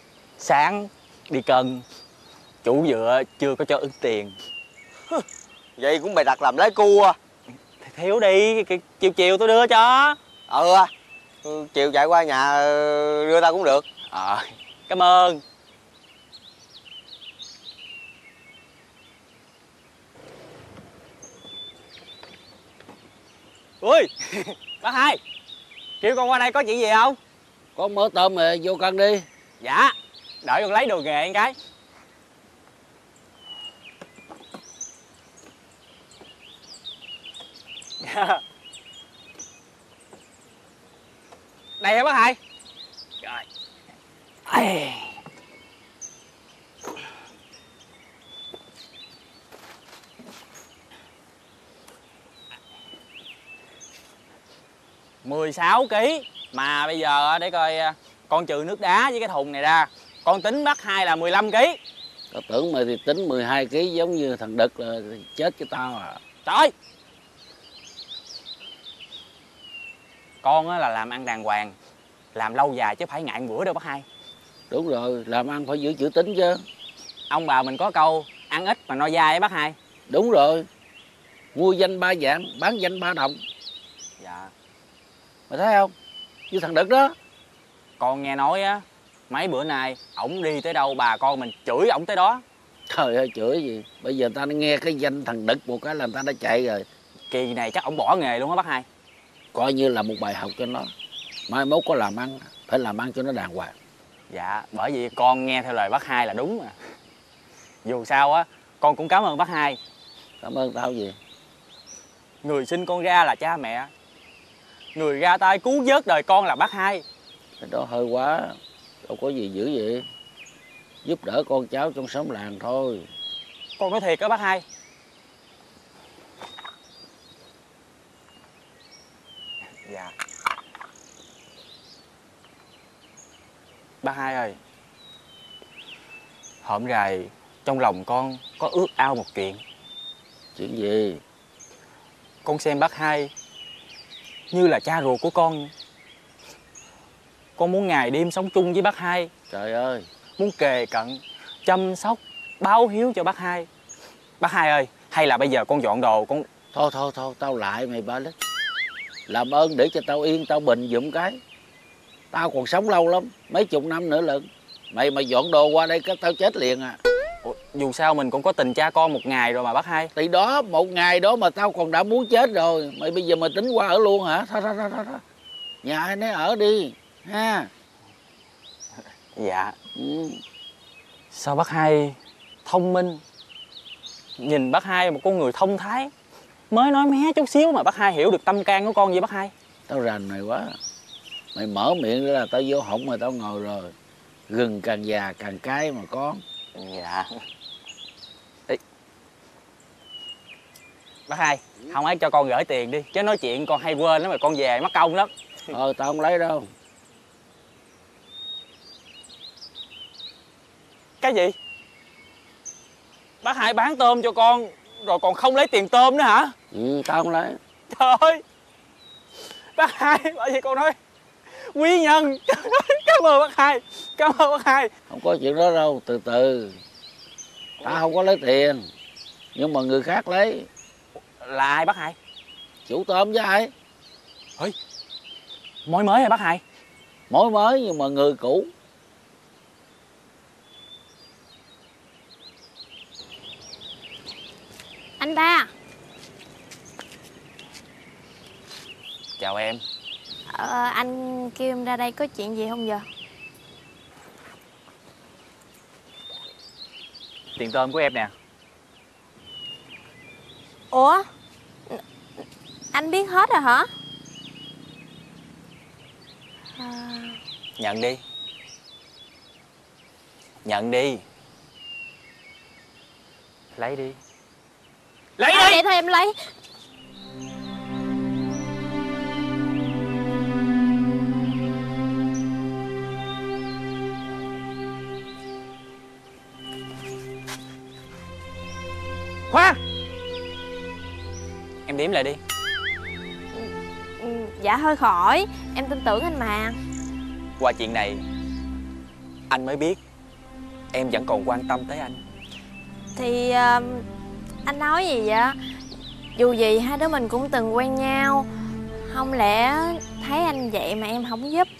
Sáng đi cân, chủ dựa chưa có cho ứng tiền. Vậy cũng bày đặt làm lái cua. Thiếu đi, chiều chiều tôi đưa cho. Chiều chạy qua nhà đưa tao cũng được. Cảm ơn. Ui, bác Hai, kêu con qua đây có chuyện gì không? Có mớ tôm rồi, vô cân đi. Dạ, đợi con lấy đồ nghề một cái. Đây hả bác Hai? Rồi. Ai. $16 kg. Mà bây giờ để coi con trừ nước đá với cái thùng này ra, con tính bác Hai là 15 kg. Tao tưởng mày thì tính 12 kg giống như thằng Đực là chết cho tao à. Trời ơi! Con là làm ăn đàng hoàng, làm lâu dài chứ phải ngại bữa đâu bác Hai. Đúng rồi, làm ăn phải giữ chữ tín chứ. Ông bà mình có câu ăn ít mà no dai ấy bác Hai. Đúng rồi. Mua danh 3 vạn, bán danh 3 đồng. Dạ. Mày thấy không? Như thằng Đực đó. Con nghe nói á, mấy bữa nay ổng đi tới đâu bà con mình chửi ổng tới đó. Trời ơi, chửi gì. Bây giờ ta nghe cái danh thằng Đực một cái là người ta đã chạy rồi. Kỳ này chắc ổng bỏ nghề luôn á bác Hai. Coi như là một bài học cho nó. Mai mốt có làm ăn, phải làm ăn cho nó đàng hoàng. Dạ, bởi vì con nghe theo lời bác Hai là đúng mà. Dù sao á, con cũng cảm ơn bác Hai. Cảm ơn tao gì? Người sinh con ra là cha mẹ, người ra tay cứu vớt đời con là bác Hai. Cái đó hơi quá, đâu có gì dữ vậy. Giúp đỡ con cháu trong xóm làng thôi. Con nói thiệt đó bác Hai. Dạ. Bác Hai ơi, hôm rày trong lòng con có ước ao một chuyện. Chuyện gì? Con xem bác Hai như là cha ruột của con. Con muốn ngày đêm sống chung với bác Hai. Trời ơi. Muốn kề cận, chăm sóc, báo hiếu cho bác Hai. Bác Hai ơi, hay là bây giờ con dọn đồ con... Thôi, tao lại mày ba lít. Làm ơn để cho tao yên, tao bình giùm cái. Tao còn sống lâu lắm, mấy chục năm nữa lận. Mày mà dọn đồ qua đây cái tao chết liền à. Ủa, dù sao mình cũng có tình cha con một ngày rồi mà bác Hai. Thì đó, một ngày đó mà tao còn đã muốn chết rồi. Mày bây giờ mày tính qua ở luôn hả? Thôi. Nhà ai nấy ở đi ha. Dạ. Sao bác Hai thông minh. Nhìn bác Hai một con người thông thái. Mới nói mé chút xíu mà bác Hai hiểu được tâm can của con vậy bác Hai. Tao rành mày quá. Mày mở miệng ra là tao vô họng mà tao ngồi rồi. Gừng càng già càng cay mà con. Dạ. Ê. Bác Hai, không ấy cho con gửi tiền đi. Chứ nói chuyện con hay quên lắm mà con về mất công lắm. Tao không lấy đâu. Cái gì? Bác Hai bán tôm cho con rồi còn không lấy tiền tôm nữa hả? Tao không lấy. Trời ơi, bác Hai, bởi vì con nói quý nhân. Cảm ơn bác Hai. Cảm ơn bác Hai. Không có chuyện đó đâu, từ từ. Tao không có lấy tiền, nhưng mà người khác lấy. Là ai bác Hai? Chủ tôm với ai? Ôi, mối mới hả bác Hai? Mối mới nhưng mà người cũ. Anh ba. Chào em. Anh kêu em ra đây có chuyện gì không giờ? Tiền tôm của em nè. Ủa? Anh biết hết rồi hả? Nhận đi. Nhận đi. Lấy đi. Lấy đi. Vậy thôi em lấy. Khoan. Em đếm lại đi. Dạ hơi khỏi. Em tin tưởng anh mà. Qua chuyện này anh mới biết em vẫn còn quan tâm tới anh. Thì Anh nói gì vậy? Dù gì hai đứa mình cũng từng quen nhau. Không lẽ thấy anh vậy mà em không giúp?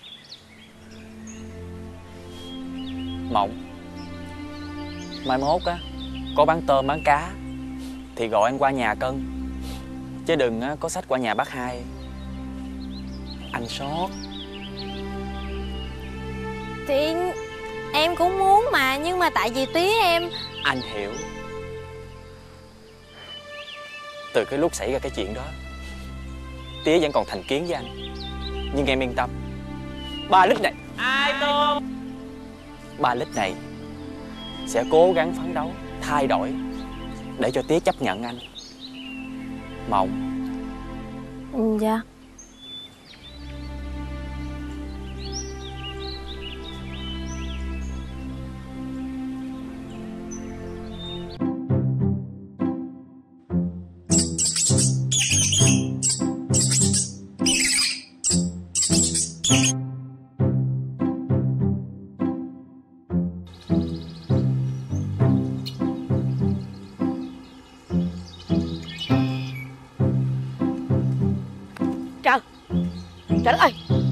Mộng, mai mốt á có bán tôm bán cá thì gọi anh qua nhà cân, chứ đừng có xách qua nhà bác Hai. Anh sót. Thì em cũng muốn mà, nhưng mà tại vì tía em. Anh hiểu. Từ cái lúc xảy ra cái chuyện đó, tía vẫn còn thành kiến với anh. Nhưng em yên tâm, 3 lít này, ai tôm, 3 lít này sẽ cố gắng phấn đấu thay đổi để cho tía chấp nhận anh. Mộng. Dạ. Trời đất ơi!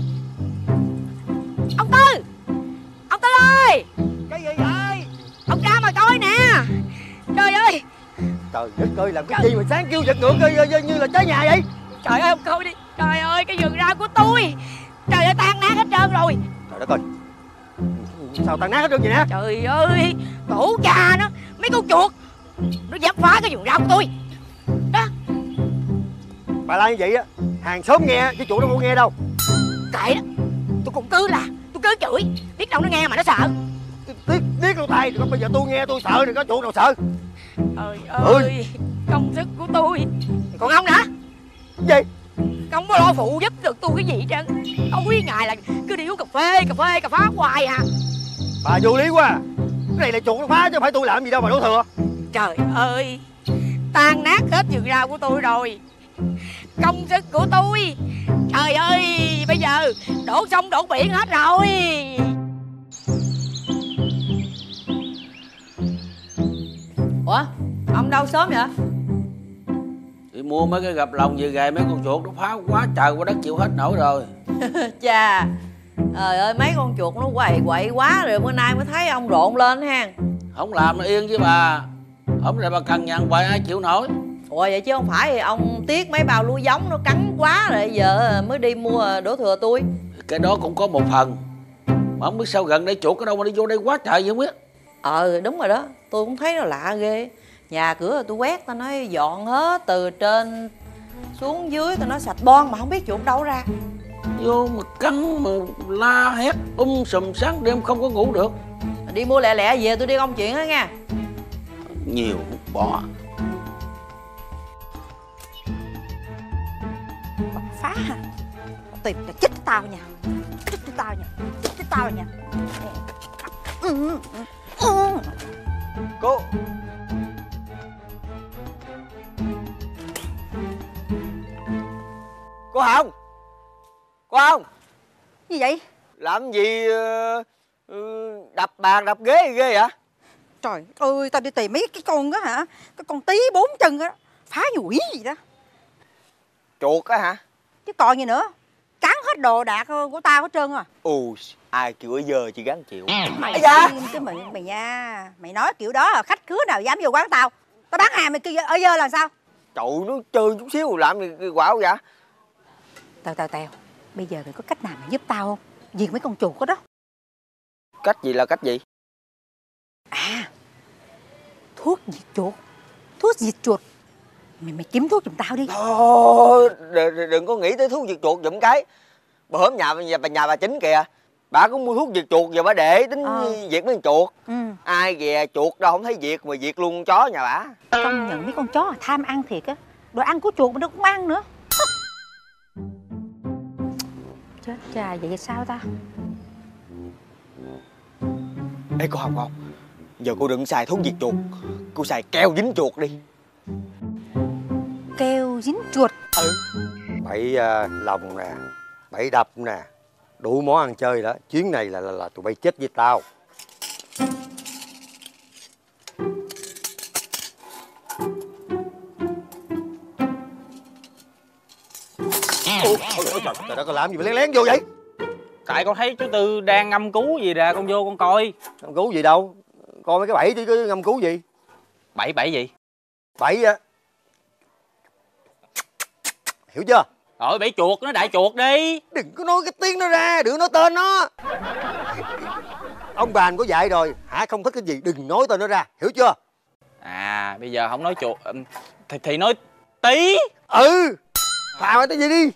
Ông Tư! Ông Tư ơi! Cái gì vậy? Ông ra mà coi nè! Trời ơi! Trời đất ơi, làm cái gì mà sáng kêu giật ngược như là cháy nhà vậy? Trời ơi, ông coi đi! Trời ơi, cái vườn rau của tôi! Trời ơi, tan nát hết trơn rồi! Trời đất ơi! Sao tan nát hết trơn vậy nè? Trời ơi! Tổ cha nó! Mấy con chuột! Nó dám phá cái vườn rau của tôi! Đó! Bà la như vậy á, hàng xóm nghe chứ chuột nó không nghe đâu. Kệ đó! Tôi cũng cứ chửi! Biết đâu nó nghe mà nó sợ! Tiếc luôn tay, bây giờ tôi nghe tôi sợ thì có chuột nào sợ. Trời ơi! Công sức của tôi! Còn ông nữa! Gì? Không có lo phụ giúp được tôi cái gì hết trơn. Tối ngày là cứ đi uống cà phê hoài à. Bà vô lý quá. Cái này là chuột nó phá chứ không phải tôi làm gì đâu mà đổ thừa. Trời ơi, tan nát hết vườn rau của tôi rồi. Công sức của tôi. Trời ơi, bây giờ đổ sông đổ biển hết rồi. Ủa, ông đâu sớm vậy? Đi mua mấy cái gập lồng về gài mấy con chuột nó phá quá trời quá đất chịu hết nổi rồi. Chà, trời ơi, mấy con chuột nó quậy quá rồi bữa nay mới thấy ông rộn lên ha. Không làm nó yên với bà. Hôm nay bà cần nhận hoài ai chịu nổi. Ủa vậy chứ không phải ông tiếc mấy bao lúa giống nó cắn quá rồi giờ mới đi mua đổ thừa tôi. Cái đó cũng có một phần. Mà không biết sao gần đây chuột ở đâu mà đi vô đây quá trời vậy không biết. Đúng rồi đó, tôi cũng thấy nó lạ ghê. Nhà cửa tôi quét, tao nói dọn hết từ trên xuống dưới, tao nói sạch bon mà không biết chuột đâu ra. Vô mà cắn mà la hét sùm sáng đêm không có ngủ được. Đi mua lẹ lẹ về tôi đi công chuyện đó nha. Nhiều bỏ. Phá hả? Tìm là chết tao nha. Chết tao nha. Cô Hồng. Cô Hồng. Gì vậy? Làm gì đập bàn đập ghế ghê vậy? Trời ơi, tao đi tìm mấy cái con đó hả? Cái con tí 4 chân đó. Phá như quỷ gì đó. Chuột á hả? Chứ còn gì nữa. Cắn hết đồ đạc của tao hết trơn à. Ù, ai chịu ở giờ chị gắn chịu. Mày da cái miệng mày nha. Mày nói kiểu đó là khách khứa nào dám vô quán tao. Tao bán hàng mày kêu ở giờ là sao? Trời, nó chơi chút xíu làm gì quạo vậy? Tèo, bây giờ mày có cách nào mà giúp tao không? Diệt mấy con chuột đó. Cách gì là cách gì? À, thuốc diệt chuột. Mày kiếm thuốc giùm tao đi. Thôi, đừng có nghĩ tới thuốc diệt chuột giùm cái. Bữa hôm nhà bà Chính kìa, bà cũng mua thuốc diệt chuột giờ bà để tính diệt mấy con chuột. Ai ghè chuột đâu không thấy diệt mà diệt luôn chó nhà bà. Công nhận mấy con chó là tham ăn thiệt á. Đồ ăn của chuột mà nó cũng ăn nữa. Chết cha, vậy sao ta? Ê cô Hồng, giờ cô đừng xài thuốc diệt chuột. Cô xài keo dính chuột đi. Keo dính chuột? Bẫy lòng nè, bẫy đập nè, đủ món ăn chơi đó. Chuyến này là tụi bay chết với tao. Trời đất, con làm gì mà lén lén vô vậy? Tại con thấy chú Tư đang ngâm cứu gì ra, con vô con coi. Ngâm cứu gì đâu, coi mấy cái bẫy chứ cứ ngâm cứu gì. Bẫy gì? Bẫy á, hiểu chưa? Rồi bẫy chuột, nó đại chuột đi. Đừng có nói cái tiếng nó ra, đừng nói tên nó. Ông bà anh có dạy rồi, hả? Không thích cái gì đừng nói tên nó ra, hiểu chưa? À bây giờ không nói chuột thì nói tí. Ừ, thà cái gì đi.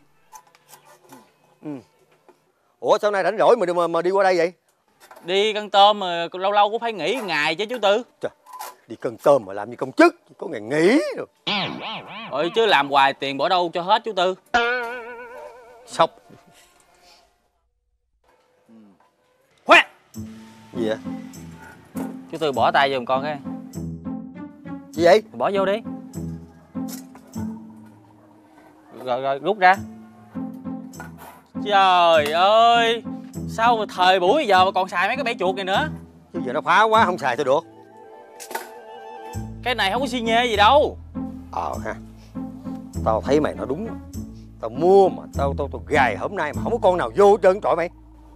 Ủa sao nay rảnh rỗi mà đi qua đây vậy? Đi cân tôm mà lâu lâu cũng phải nghỉ ngày chứ chú Tư. Trời, đi cân tôm mà làm như công chức, có ngày nghỉ rồi. Rồi chứ làm hoài tiền bỏ đâu cho hết chú Tư. Sốc. Khoan. Gì vậy? Chú Tư bỏ tay giùm con cái. Gì vậy? Bỏ vô đi. Rồi rút ra. Trời ơi, sao mà thời buổi giờ mà còn xài mấy cái bẫy chuột này nữa? Chứ giờ nó phá quá không xài sao được. Cái này không có xi nhê gì đâu. Ha. Tao thấy mày nói đúng. Tao mua mà tao gài hôm nay mà không có con nào vô hết trơn trọi mày.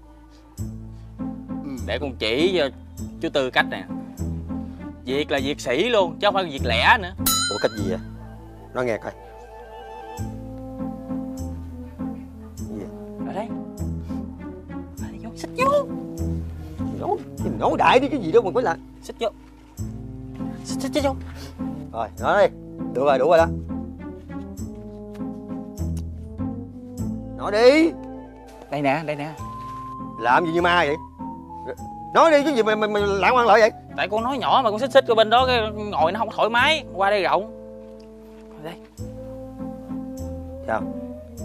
Để con chỉ cho chú Tư cách nè. Việc là việc sĩ luôn chứ không phải việc lẻ nữa. Ủa cách gì vậy? Nói nghe coi. Ở đây. Vô, xích vô. Nói đại đi, cái gì đâu mà phải là. Xích vô. Xích vô. Rồi, nói đi. Được rồi, đủ rồi đó. Nói đi. Đây nè. Làm gì như ma vậy? Nói đi, cái gì mà lãng ngoan lợi vậy? Tại con nói nhỏ mà con xích cái bên đó cái ngồi nó không thoải mái. Qua đây rộng. Đây. Sao?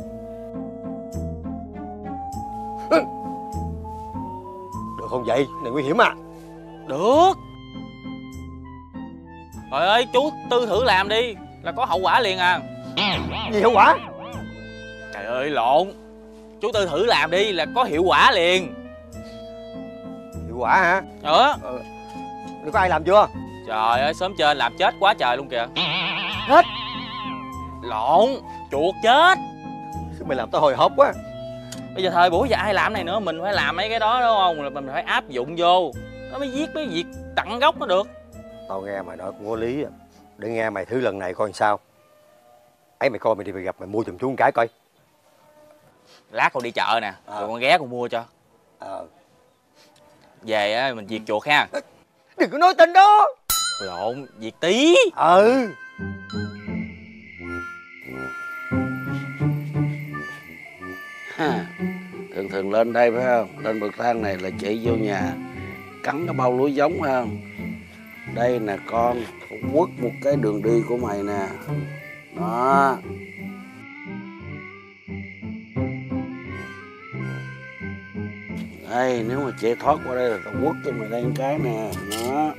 Được không vậy? Này nguy hiểm à? Được. Trời ơi, chú Tư thử làm đi là có hậu quả liền à. Gì hậu quả? Trời ơi lộn. Chú Tư thử làm đi là có hiệu quả liền. Hiệu quả hả? Được có ai làm chưa? Trời ơi, sớm trên làm chết quá trời luôn kìa. Hết. Lộn, chuột chết. Mày làm tao hồi hộp quá. Bây giờ thời buổi giờ ai làm này nữa, mình phải làm mấy cái đó đúng không? Là mình phải áp dụng vô. Nó mới viết mấy việc tận gốc nó được. Tao nghe mày nói cũng có lý. Để nghe mày thử lần này coi sao. Ấy mày coi mày đi mày gặp mày mua giùm chú một cái coi. Lát con đi chợ nè, rồi con ghé con mua cho. Về á mình diệt chuột ha. Đừng có nói tên đó. Lộn, diệt tí. Thường lên đây phải không? Lên bậc thang này là chạy vô nhà cắn cái bao lúa giống phải không? Đây nè con quất một cái đường đi của mày nè. Đó. Đây, nếu mà chạy thoát qua đây là tao quất cho mày đây một cái nè. Đó.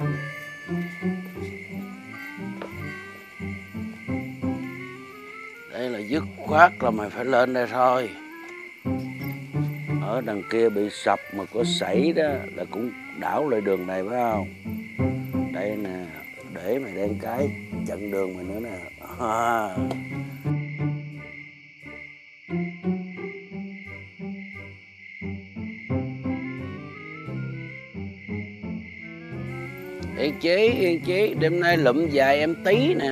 Đây là dứt khoát là mày phải lên đây thôi. Ở đằng kia bị sập mà có sảy đó là cũng đảo lại đường này phải không? Đây nè, để mày đen cái chặn đường mày nữa nè. Yên chí, đêm nay lụm dài em tí nè.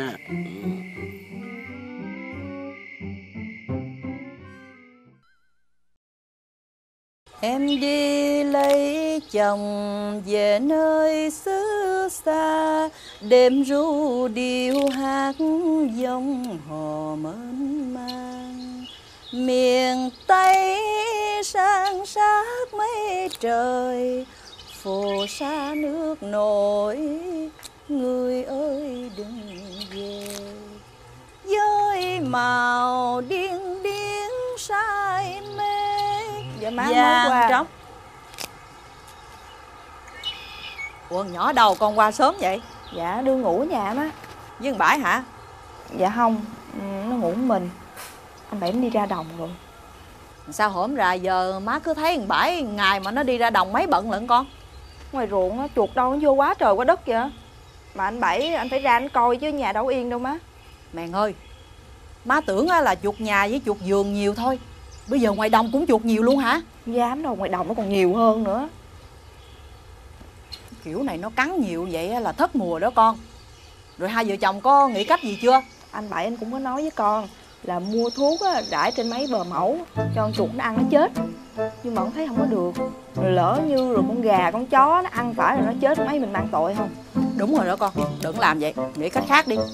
Em đi lấy chồng về nơi xứ xa, đêm ru điệu hát dòng hò mênh mang. Miền Tây san sát mây trời, phù sa nước nổi, người ơi đừng về. Với màu điên điên say mê. Dạ má mới qua. Trống. Ủa nhỏ đầu con qua sớm vậy? Dạ đưa ngủ ở nhà má. Với thằng Bãi hả? Dạ không, nó ngủ một mình. Anh Bảy nó đi ra đồng rồi. Sao hổm rà giờ má cứ thấy thằng Bãi ngày mà nó đi ra đồng mấy bận lận con? Ngoài ruộng á, chuột đâu nó vô quá trời quá đất vậy. Mà anh Bảy anh phải ra anh coi chứ nhà đâu yên đâu má. Mèn ơi, má tưởng là chuột nhà với chuột vườn nhiều thôi, Bây giờ ngoài đồng cũng chuột nhiều luôn hả? Dám đâu, ngoài đồng nó còn nhiều hơn nữa. Kiểu này nó cắn nhiều vậy là thất mùa đó con. Rồi hai vợ chồng có nghĩ cách gì chưa? Anh Bảy anh cũng có nói với con là mua thuốc á, rải trên mấy bờ mẫu cho con chuột nó ăn nó chết. Nhưng mà con thấy không có được. Rồi lỡ như rồi con gà, con chó nó ăn phải rồi nó chết, mấy mình mang tội không? Đúng rồi đó con, đừng làm vậy, nghĩ cách khác đi.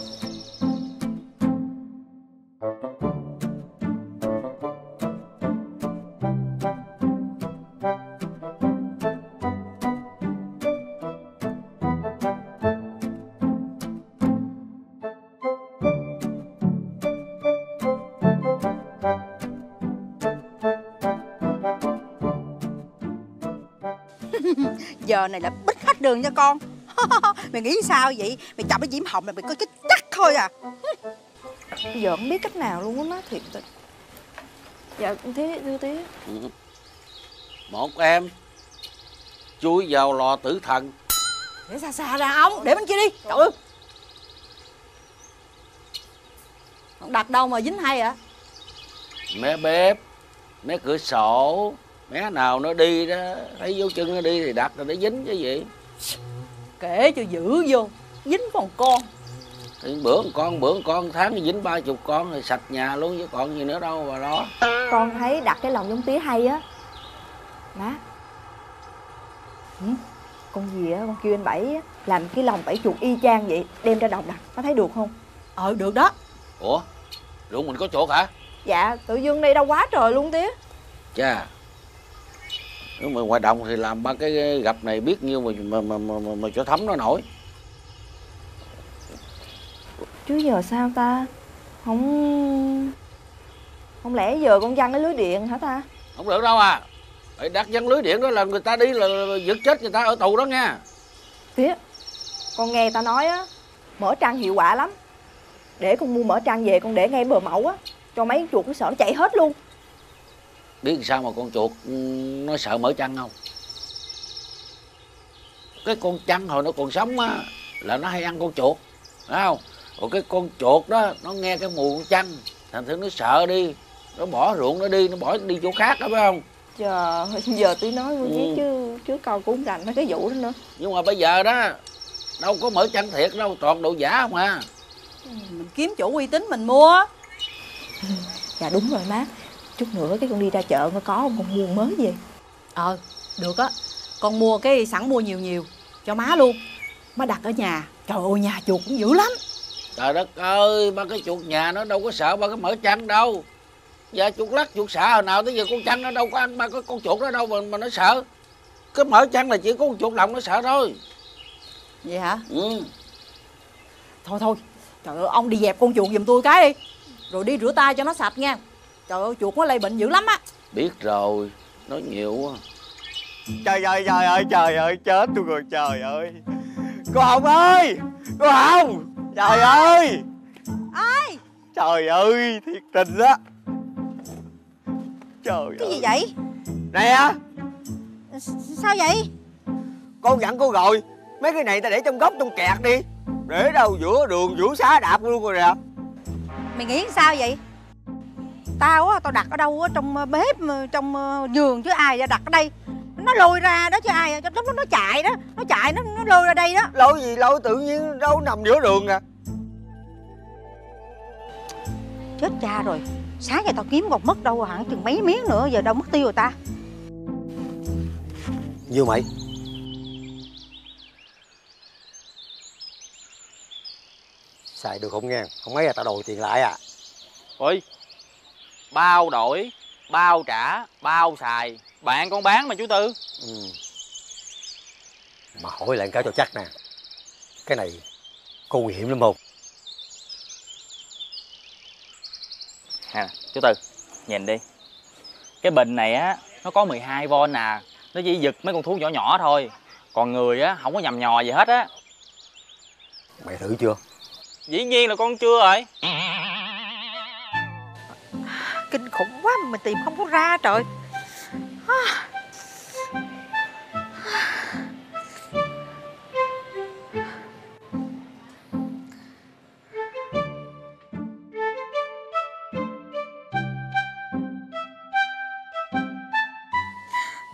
Giờ này là bích khách đường cho con. Mày nghĩ sao vậy? Mày chọc cái Diễm Hồng là mày có cái chắc thôi à. Giờ không biết cách nào luôn á, thiệt tình. Dạ thưa tía. Một em chui vào lò tử thần. Để xa xa ra ông, để bên kia đi. Trời ơi, không đặt đâu mà dính hay à? Mé bếp, mé cửa sổ, mé nào nó đi đó, thấy dấu chân nó đi thì đặt rồi để dính chứ gì. Kể cho dữ vô, dính còn con. Thì bữa một con tháng thì dính 30 con thì sạch nhà luôn chứ còn gì nữa đâu mà lo. Con thấy đặt cái lồng giống tía hay á. Má. Con gì á, con kêu anh Bảy á, làm cái lồng bẫy chuột y chang vậy, đem ra đồng đặt, có thấy được không? Được đó. Ủa, ruộng mình có chuột hả? Dạ, tự dưng đây đâu quá trời luôn tía. Chà, nếu mà ngoài đồng thì làm ba cái gặp này biết nhiêu mà cho thấm nó nổi. Chứ giờ sao ta? Không lẽ giờ con giăng cái lưới điện hả ta? Không được đâu à. Phải đặt giăng lưới điện đó là người ta đi là giật chết người ta ở tù đó nha. Tía, con nghe ta nói á, mỡ trăng hiệu quả lắm. Để con mua mỡ trăng về con để ngay bờ mẫu á, cho mấy chuột nó sợ nó chạy hết luôn. Biết sao mà con chuột nó sợ mỡ trăng không? Cái con trăng hồi nó còn sống á là nó hay ăn con chuột, phải không? Còn cái con chuột đó nó nghe cái mùi con trăng, thành thử nó sợ đi, nó bỏ ruộng nó đi, nó bỏ đi chỗ khác đó phải không? Trời, giờ tí nói với chứ trước con cũng rành mấy cái vụ đó nữa. Nhưng mà bây giờ đó đâu có mỡ trăng thiệt đâu, toàn đồ giả không à. Mình kiếm chỗ uy tín mình mua. Dạ đúng rồi má. Chút nữa cái con đi ra chợ có không, con mua mới về. Được á. Con mua cái sẵn mua nhiều cho má luôn. Má đặt ở nhà. Trời ơi, nhà chuột cũng dữ lắm. Trời đất ơi, ba cái chuột nhà nó đâu có sợ ba cái mỡ trăng đâu. Dạ chuột lắc chuột xạ hồi nào tới giờ con trăng nó đâu có ăn ba cái con chuột đó đâu mà nó sợ. Cái mỡ trăng là chỉ có con chuột lòng nó sợ thôi. Vậy hả? Thôi trời ơi, ông đi dẹp con chuột giùm tôi cái đi. Rồi đi rửa tay cho nó sạch nha. Trời ơi, chuột nó lây bệnh dữ lắm á. Biết rồi, nói nhiều quá. Trời ơi, chết tôi rồi, trời ơi. Cô Hồng ơi, cô Hồng, trời ơi. Ai? Trời ơi, thiệt tình á. Trời Cái ơi. gì vậy? Nè. Sao vậy? Con dặn cô rồi, mấy cái này ta để trong góc trong kẹt đi. Để đâu giữa đường giữa xá đạp luôn rồi nè. Mày nghĩ sao vậy? Tao đặt ở đâu trong bếp, trong giường chứ ai ra đặt ở đây. Nó lôi ra đó chứ ai, nó chạy đó. Nó chạy, nó lôi ra đây đó. Lôi gì lôi, tự nhiên đâu nằm giữa đường à. Chết cha rồi. Sáng giờ tao kiếm còn mất đâu hẳn chừng mấy miếng nữa. Giờ đâu mất tiêu rồi ta. Nhiêu mày? Xài được không nghe? Không mấy là tao đòi tiền lại à. Ôi, bao đổi, bao trả, bao xài. Bạn con bán mà chú Tư. Mà hỏi lại cái cho chắc nè. Cái này có nguy hiểm lắm không? Nè, chú Tư, nhìn đi. Cái bình này á, nó có 12V à. Nó chỉ giật mấy con thú nhỏ nhỏ thôi. Còn người á, không có nhầm nhò gì hết á. Mày thử chưa? Dĩ nhiên là con chưa rồi. Kinh khủng quá mà mình tìm không có ra trời.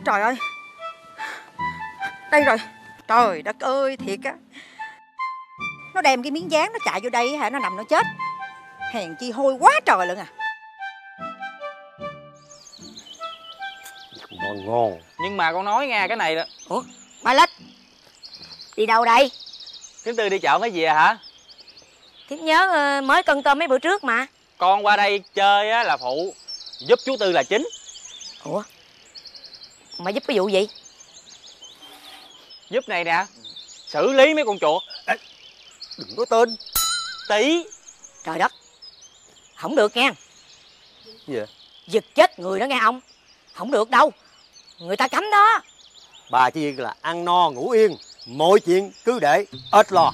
Trời ơi, đây rồi. Trời đất ơi, thiệt á. Nó đem cái miếng dán nó chạy vô đây hả, nó nằm nó chết. Hèn chi hôi quá trời lận à. Ngon ngon. Nhưng mà con nói nghe cái này là... Ủa, Ba Lích đi đâu đây? Thím Tư đi chợ mới về hả? Thiếp nhớ mới cân tôm mấy bữa trước mà. Con qua đây chơi á là phụ, giúp chú Tư là chính. Ủa, mà giúp cái vụ gì? Giúp này nè, xử lý mấy con chuột. Đừng có tên. Tí. Trời đất, không được nha. Gì vậy? Giật chết người đó nghe ông. Không được đâu, người ta cấm đó. Bà chỉ việc là ăn no ngủ yên, mọi chuyện cứ để ít lo.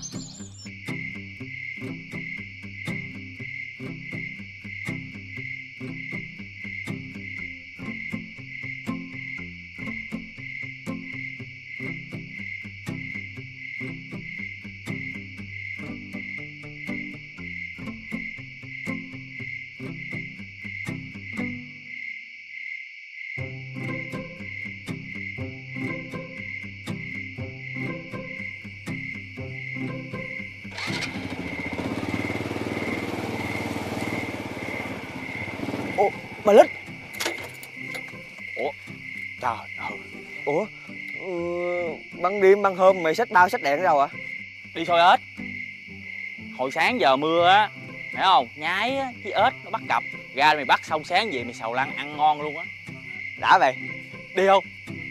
Bà Lích. Ủa? Trời ơi. Ủa? Ban đêm ban hôm mày xách bao xách đèn ở đâu ạ? Đi soi ếch. Hồi sáng giờ mưa á, phải không? Nhái á, với ếch nó bắt cặp. Ra mày bắt xong sáng về mày xào lăn ăn ngon luôn á. Đã vậy. Đi không?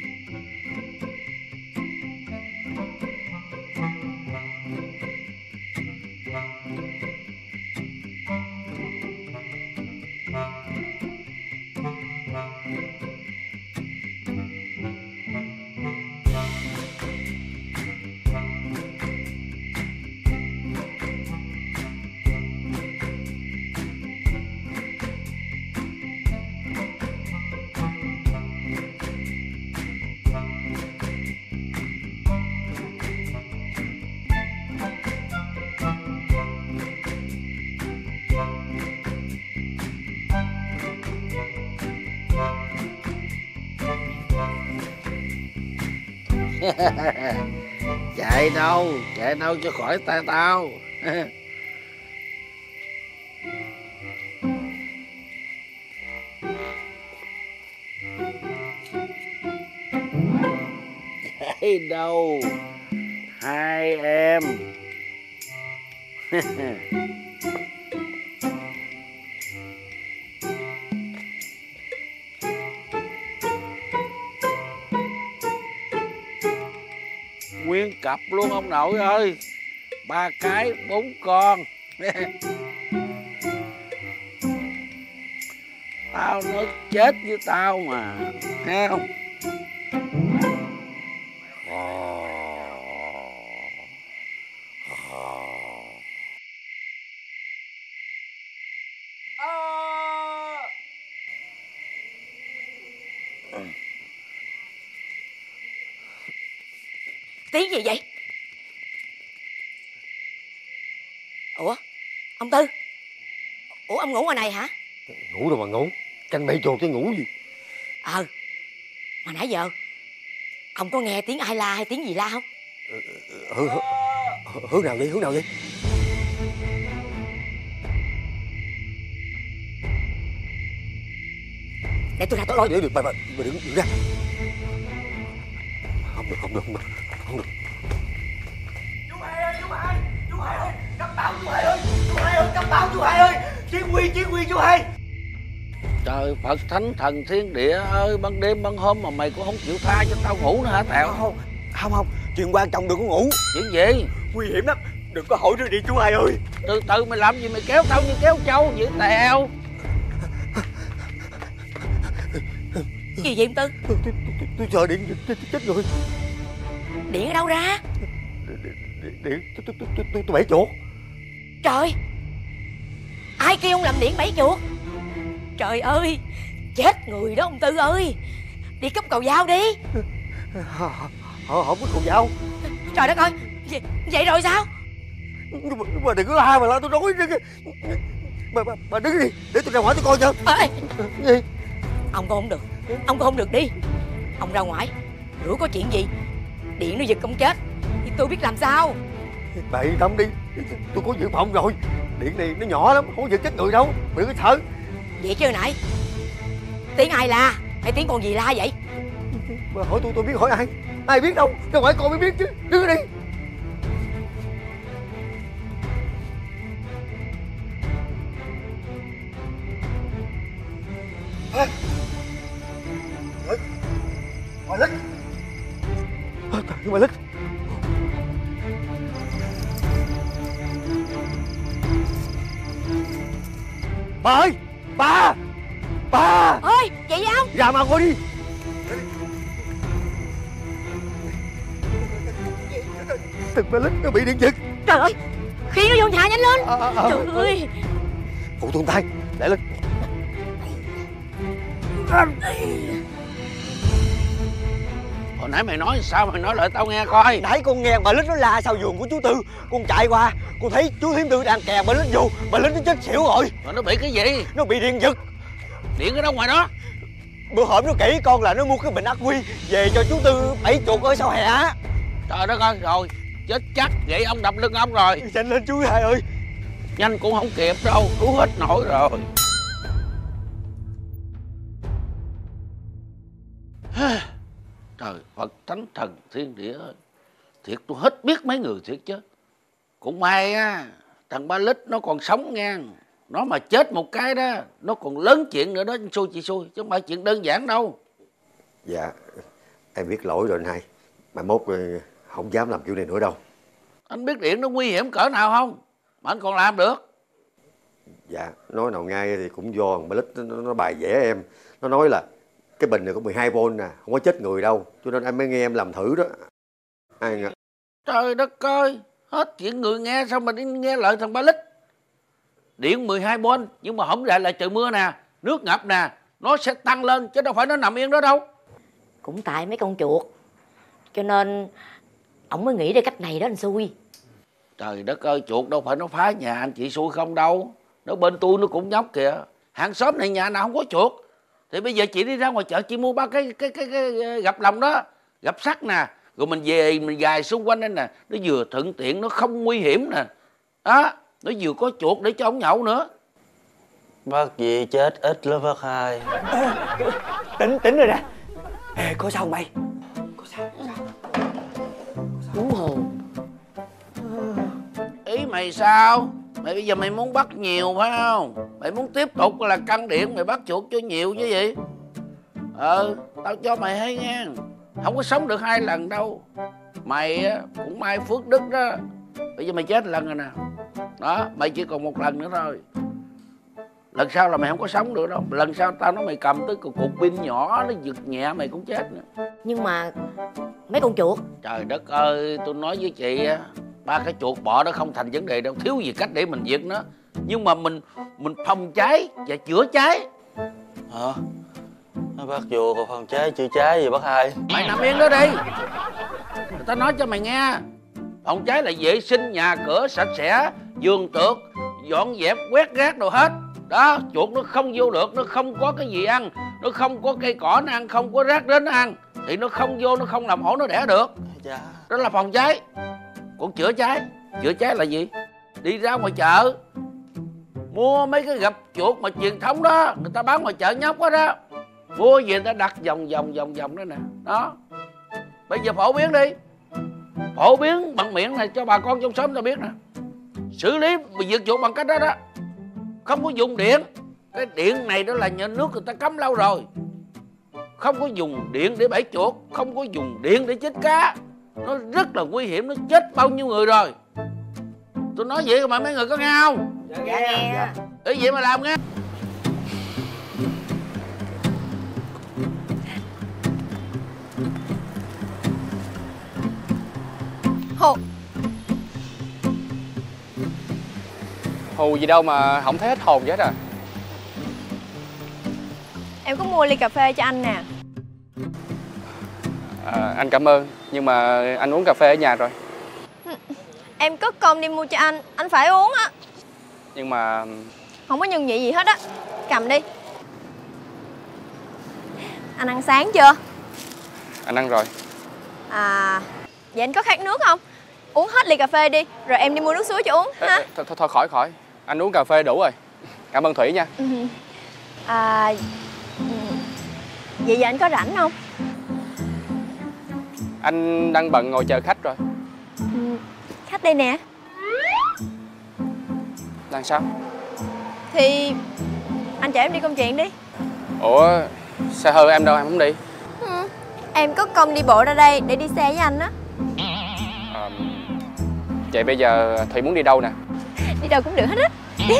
Chạy đâu cho khỏi tay tao. Chạy đâu hai em. Nguyên cặp luôn ông nội ơi. 3 cái 4 con. Tao nói chết với tao mà, thấy không? Tiếng gì vậy? Ủa, ông Tư? Ủa, ông ngủ ngoài này hả? Ngủ đâu mà ngủ, canh bẫy chuột chứ ngủ gì. Mà nãy giờ ông có nghe tiếng ai la hay tiếng gì la không? Hướng nào vậy? Để tôi ra tôi lôi. Được, bà đừng ra. Không được. Chú Hai ơi, cấp báo chú Hai ơi. Cấp báo chú Hai ơi. Chiến quy chú Hai. Trời Phật Thánh Thần Thiên Địa ơi, ban đêm ban hôm mà mày cũng không chịu tha cho tao ngủ nữa hả Tèo? Không, chuyện quan trọng đừng có ngủ. Chuyện gì? Nguy hiểm lắm, đừng có hỏi rồi đi chú Hai ơi. Từ từ mày làm gì mày kéo tao như kéo trâu vậy Tèo? Gì vậy ông Tư? Tôi sợ điện chết người. Điện ở đâu ra? Điện tôi bẫy chuột. Trời, ai kêu ông làm điện bẫy chuột? Trời ơi, chết người đó ông Tư ơi. Đi cấp cầu dao đi. Họ không có cầu dao. Trời đất ơi, vậy rồi sao? Bà đừng có la mà la tôi nói chứ. Bà đứng đi, để tôi ra ngoài tôi coi cho. Ê, ông con không được đi. Ông ra ngoài, rủi có chuyện gì điện nó giật ông chết thì tôi biết làm sao. Bà yên tâm đi, tôi có dự phòng rồi. Điện này nó nhỏ lắm, không có giật chết người đâu. Đừng có sợ. Vậy chứ nãy tiếng ai la hay tiếng con gì la vậy? Bà hỏi tôi biết hỏi ai? Ai biết đâu, đâu phải con mới biết chứ. Đưa đi. Bà Lích. Bà Lích. Bà ơi! Bà! Bà! Ơi, vậy không? Ra mau coi đi. Thằng Bà Lích nó bị điện giật. Trời ơi, khi nó vô nhà nhanh lên. Trời ơi. Phụ tuôn tay, để lên. Hồi nãy mày nói sao mày nói lại tao nghe coi. Nãy con nghe bà Lích nó la sau vườn của chú Tư. Con chạy qua, con thấy chú Thiếm Tư đang kè bà Lích vô. Bà Lích nó chết xỉu rồi. Mà nó bị cái gì? Nó bị điện giật. Điện ở đâu ngoài đó? Bữa hổm nó kể con là nó mua cái bình ắc quy về cho chú Tư bẫy chuột ở sau hè á. Trời đất ơi, rồi chết chắc vậy ông đập lưng ông rồi. Nhanh lên chú Hai ơi. Nhanh cũng không kịp đâu, cứu hết nổi rồi. Trời Phật Thánh Thần Thiên Địa ơi, thiệt tôi hết biết mấy người thiệt chứ. Cũng may á, thằng Ba Lích nó còn sống ngang. Nó mà chết một cái đó, nó còn lớn chuyện nữa đó, xui chị xui, chứ không phải chuyện đơn giản đâu. Dạ, em biết lỗi rồi anh hai. Mai mốt không dám làm kiểu này nữa đâu. Anh biết điện nó nguy hiểm cỡ nào không? Mà anh còn làm được. Dạ, nói nào ngay thì cũng do thằng Ba Lích nó bài vẽ em. Nó nói là cái bình này có 12V nè, không có chết người đâu. Cho nên em mới nghe em làm thử đó. Ai ngờ. Trời đất ơi, hết chuyện người nghe sao mà đi nghe lời thằng Ba Lích. Điện 12V nhưng mà không lại trời mưa nè, nước ngập nè, nó sẽ tăng lên chứ đâu phải nó nằm yên đó đâu. Cũng tại mấy con chuột, cho nên ổng mới nghĩ ra cách này đó anh xui. Trời đất ơi, chuột đâu phải nó phá nhà anh chị xui không đâu. Nó bên tôi nó cũng nhóc kìa. Hàng xóm này nhà nào không có chuột. Thì bây giờ chị đi ra ngoài chợ chị mua ba cái gập lồng đó, gập sắt nè, rồi mình về mình gài xung quanh đây nè, nó vừa thuận tiện, nó không nguy hiểm nè. Đó, nó vừa có chuột để cho ổng nhậu nữa. Bác gì chết ít lắm bác Hai. Tính rồi nè. Ê, có sao mày? Có sao? Hú hồn. Ý mày sao? Mày bây giờ mày muốn bắt nhiều phải không? Mày muốn tiếp tục là căng điện mày bắt chuột cho nhiều chứ gì? Tao cho mày hay nghe. Không có sống được 2 lần đâu. Mày cũng may phước đức đó. Bây giờ mày chết 1 lần rồi nè. Đó, mày chỉ còn 1 lần nữa thôi. Lần sau là mày không có sống được đâu. Lần sau tao nói mày cầm tới cục pin nhỏ nó giật nhẹ mày cũng chết nữa. Nhưng mà mấy con chuột. Trời đất ơi, tôi nói với chị á, 3 cái chuột bọ đó không thành vấn đề đâu, thiếu gì cách để mình diệt nó. Nhưng mà mình phòng cháy và chữa cháy. Hả? Bác vô còn phòng cháy chữa cháy gì bác Hai? Mày nằm yên đó đi. Người ta nói cho mày nghe. Phòng cháy là vệ sinh nhà cửa sạch sẽ, giường tược, dọn dẹp quét rác đồ hết. Đó, chuột nó không vô được, nó không có cái gì ăn, nó không có cây cỏ nó ăn, không có rác đến nó ăn, thì nó không vô, nó không làm ổ nó đẻ được. Đó là phòng cháy. Còn chữa cháy là gì? Đi ra ngoài chợ mua mấy cái gập chuột mà truyền thống đó, người ta bán ngoài chợ nhóc đó đó, mua về người ta đặt vòng đó nè. Đó, bây giờ phổ biến đi, phổ biến bằng miệng này cho bà con trong xóm ta biết nè. Xử lý bị diệt chuột bằng cách đó đó, không có dùng điện. Cái điện này đó là nhà nước người ta cấm lâu rồi. Không có dùng điện để bẫy chuột, không có dùng điện để chết cá. Nó rất là nguy hiểm, nó chết bao nhiêu người rồi. Tôi nói vậy mà mấy người có nghe không? Dạ nghe. Ý vậy mà làm nghe. Hù gì đâu mà không thấy hết hồn vậy hết à. Em có mua ly cà phê cho anh nè. Anh cảm ơn, nhưng mà anh uống cà phê ở nhà rồi. Em cất công đi mua cho anh phải uống á. Nhưng mà không có nhân vị gì hết á. Cầm đi. Anh ăn sáng chưa? Anh ăn rồi. À, vậy anh có khát nước không? Uống hết ly cà phê đi, rồi em đi mua nước suối cho uống ha. Thôi khỏi. Anh uống cà phê đủ rồi. Cảm ơn Thủy nha. Vậy giờ anh có rảnh không? Anh đang bận ngồi chờ khách rồi. Khách đây nè. Làm sao? Thì anh chở em đi công chuyện đi. Ủa, xe hơi em đâu, em không đi? Em có công đi bộ ra đây để đi xe với anh á. Vậy bây giờ Thủy muốn đi đâu nè? Đi đâu cũng được hết á. Đi.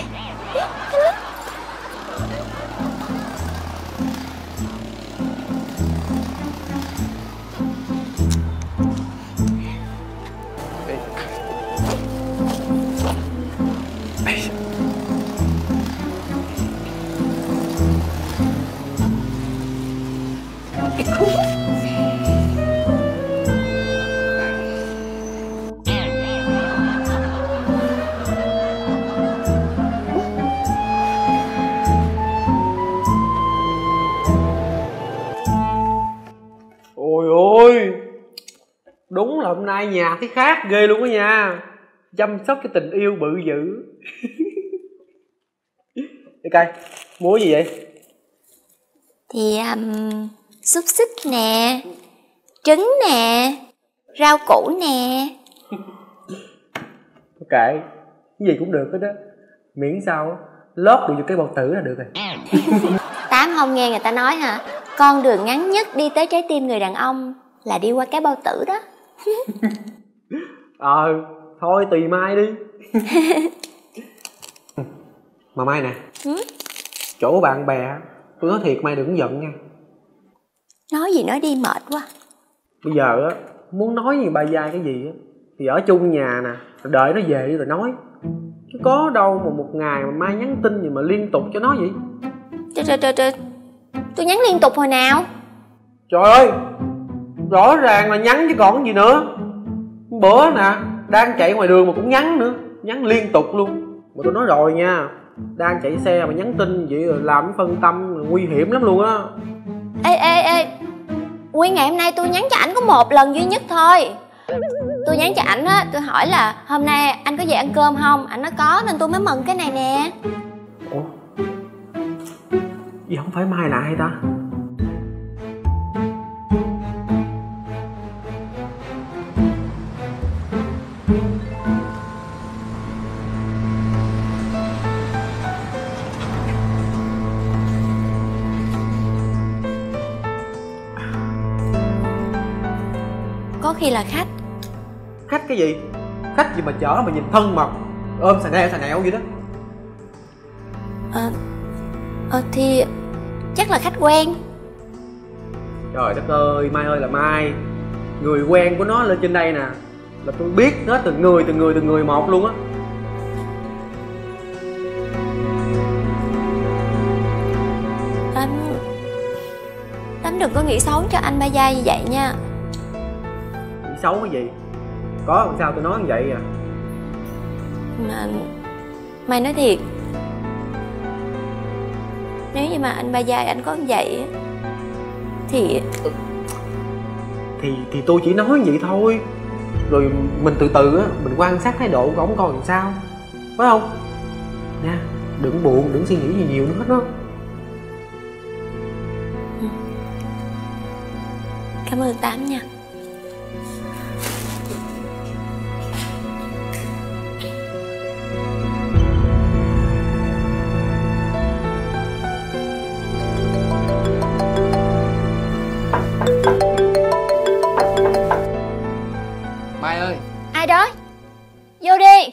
Ôi ôi, đúng là hôm nay nhà thấy khác ghê luôn á nha. Chăm sóc cái tình yêu bự dữ. Ê Cay, mua gì vậy? Thì xúc xích nè, trứng nè, rau củ nè. Ok, cái gì cũng được hết đó. Miễn sao á, lót được vô cái bao tử là được rồi. Tám không nghe người ta nói hả? Con đường ngắn nhất đi tới trái tim người đàn ông là đi qua cái bao tử đó. Thôi tùy Mai đi. Mà Mai nè, chỗ bạn bè tôi nói thiệt Mai đừng giận nha. Nói gì nói đi mệt quá. Bây giờ á, muốn nói gì ba dai cái gì á thì ở chung nhà nè, rồi đợi nó về đi rồi nói. Chứ có đâu mà một ngày mà Mai nhắn tin gì mà liên tục cho nó vậy. Trời, tôi nhắn liên tục hồi nào? Trời ơi, rõ ràng là nhắn chứ còn gì nữa. Bữa nè, đang chạy ngoài đường mà cũng nhắn nữa, nhắn liên tục luôn. Mà tôi nói rồi nha, đang chạy xe mà nhắn tin vậy rồi làm cái phân tâm là nguy hiểm lắm luôn á. Ê, nguyên ngày hôm nay tôi nhắn cho ảnh có một lần duy nhất thôi. Tôi nhắn cho ảnh á, tôi hỏi là hôm nay anh có về ăn cơm không? Ảnh nói có nên tôi mới mừng cái này nè. Ủa? Vậy không phải Mai nè hay ta? Có khi là khách. Khách cái gì? Khách gì mà chở mà nhìn thân mật, ôm xà nẹo vậy đó. Thì chắc là khách quen. Trời đất ơi, Mai ơi là Mai. Người quen của nó lên trên đây nè, là tôi biết hết từng người một luôn á. Tám đừng có nghĩ xấu cho anh Ba Gia như vậy nha. Nghĩ xấu cái gì? Có làm sao tôi nói như vậy à? Mà Mai nói thiệt, nếu như mà anh Ba Gia anh có như vậy thì tôi chỉ nói vậy thôi. Rồi mình từ từ á, mình quan sát thái độ của ổng coi làm sao, phải không? Nha, đừng buồn, đừng suy nghĩ gì nhiều nữa hết đó. Cảm ơn Tám nha. Mai ơi. Ai đó? Vô đi.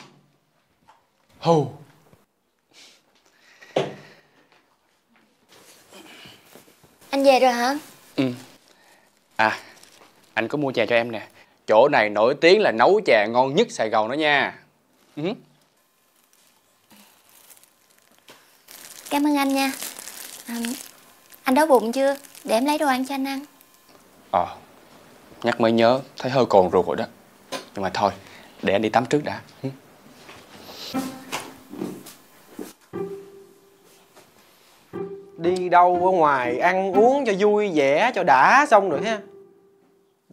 Hù. Anh về rồi hả? À, anh có mua trà cho em nè. Chỗ này nổi tiếng là nấu trà ngon nhất Sài Gòn đó nha. Cảm ơn anh nha. Anh đói bụng chưa? Để em lấy đồ ăn cho anh ăn. Nhắc mới nhớ, thấy hơi cồn ruột rồi đó. Nhưng mà thôi, để anh đi tắm trước đã. Đi đâu ở ngoài ăn uống cho vui vẻ cho đã xong rồi ha,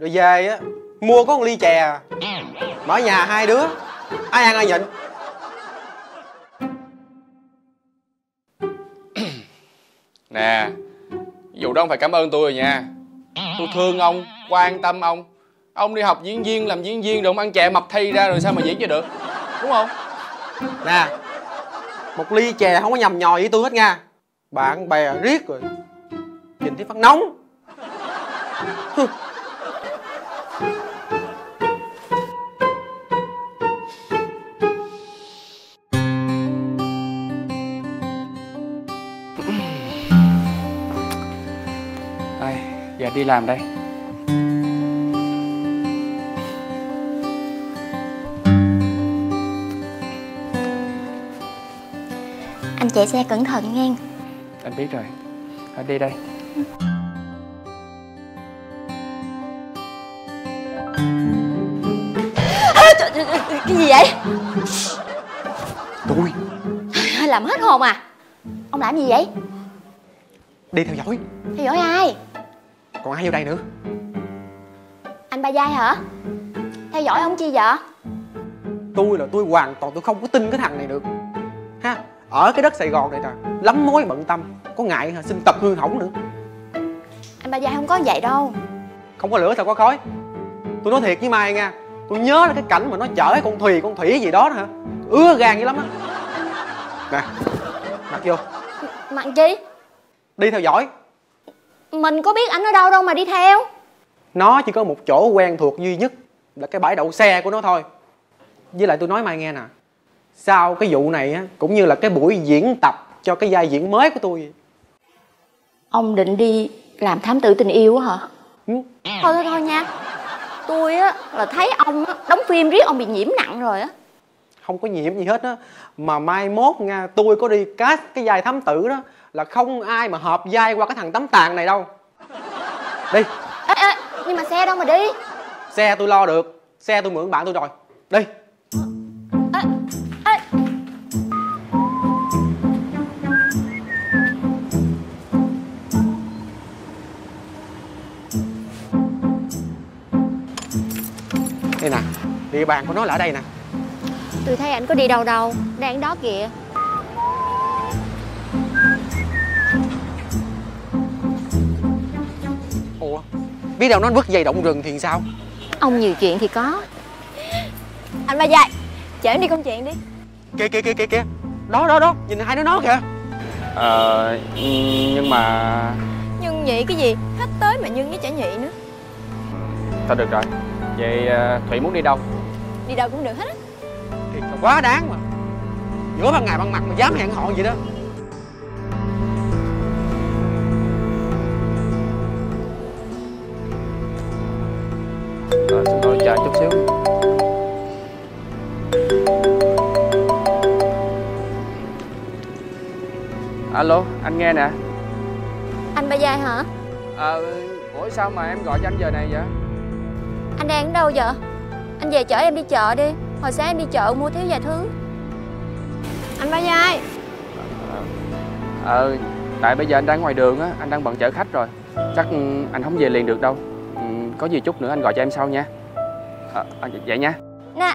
Rồi về á, mua có một ly chè, mở nhà hai đứa, ai ăn ai nhịn. Nè, vụ đó ông phải cảm ơn tôi rồi nha. Tôi thương ông, quan tâm ông. Ông đi học diễn viên, làm diễn viên rồi ông ăn chè mập thay ra rồi sao mà diễn cho được, đúng không? Nè, một ly chè không có nhầm nhò với tôi hết nha. Bạn bè riết rồi nhìn thấy phát nóng. Đây, giờ đi làm đây. Anh chạy xe cẩn thận nghe. Anh biết rồi. Anh đi đây. Cái gì vậy? Tôi Làm hết hồn à? Ông làm gì vậy? đi theo dõi. Theo dõi ai? Còn ai vô đây nữa? Anh Ba Giai hả? Theo dõi ông chi vậy? Tôi hoàn toàn tôi không có tin cái thằng này được ha. Ở cái đất Sài Gòn này nè, lắm mối bận tâm, có ngại hả xin tập hư hỏng nữa. Anh Ba Giai không có vậy đâu. Không có lửa sao có khói. Tôi nói thiệt với Mai nha, tôi nhớ là cái cảnh mà nó chở con thủy gì đó hả, ứa gan dữ lắm á. Nè, mặc vô. Mặc chi? Đi theo dõi. Mình có biết anh ở đâu đâu mà đi theo. Nó chỉ có một chỗ quen thuộc duy nhất là cái bãi đậu xe của nó thôi. Với lại tôi nói Mai nghe nè, sau cái vụ này á, cũng như là cái buổi diễn tập cho cái vai diễn mới của tôi. Ông định đi làm thám tử tình yêu á hả? Ừ. Thôi nha. Tôi á là thấy ông á, đóng phim riết ông bị nhiễm nặng rồi á. Không có nhiễm gì hết á. Mà mai mốt nha, tôi có đi cast cái vai thám tử đó là không ai mà hợp vai qua cái thằng tắm tàn này đâu. Đi. Ê, nhưng mà xe đâu mà đi? Xe tôi lo được. Xe tôi mượn bạn tôi rồi. Đi. Đây nè, địa bàn của nó là ở đây nè. Tôi thấy anh có đi đâu đâu, đang đó kìa. Ủa, biết đâu nó vứt dây động rừng thì sao? Ông nhiều chuyện thì có. Anh Ba Giai, chở em đi công chuyện đi. Kìa, đó, nhìn hai đứa nó kìa. Nhưng mà... Nhưng nhị cái gì? Khách tới mà nhưng với chả nhị nữa. Thôi được rồi. Vậy Thủy muốn đi đâu? Đi đâu cũng được hết á. Thiệt là quá đáng mà. Giữa ban ngày ban mặt mà dám hẹn hò gì đó. Chúng tôi chờ chút xíu. Alo, anh nghe nè. Anh Ba Giai hả? Ủa sao mà em gọi cho anh giờ này vậy? Anh đang ở đâu vậy? Anh về chở em đi chợ đi. Hồi sáng em đi chợ mua thiếu vài thứ. Anh Ba Giai. Tại bây giờ anh đang ngoài đường á, anh đang bận chở khách rồi. Chắc anh không về liền được đâu. Có gì chút nữa anh gọi cho em sau nha. Vậy nha. Nè.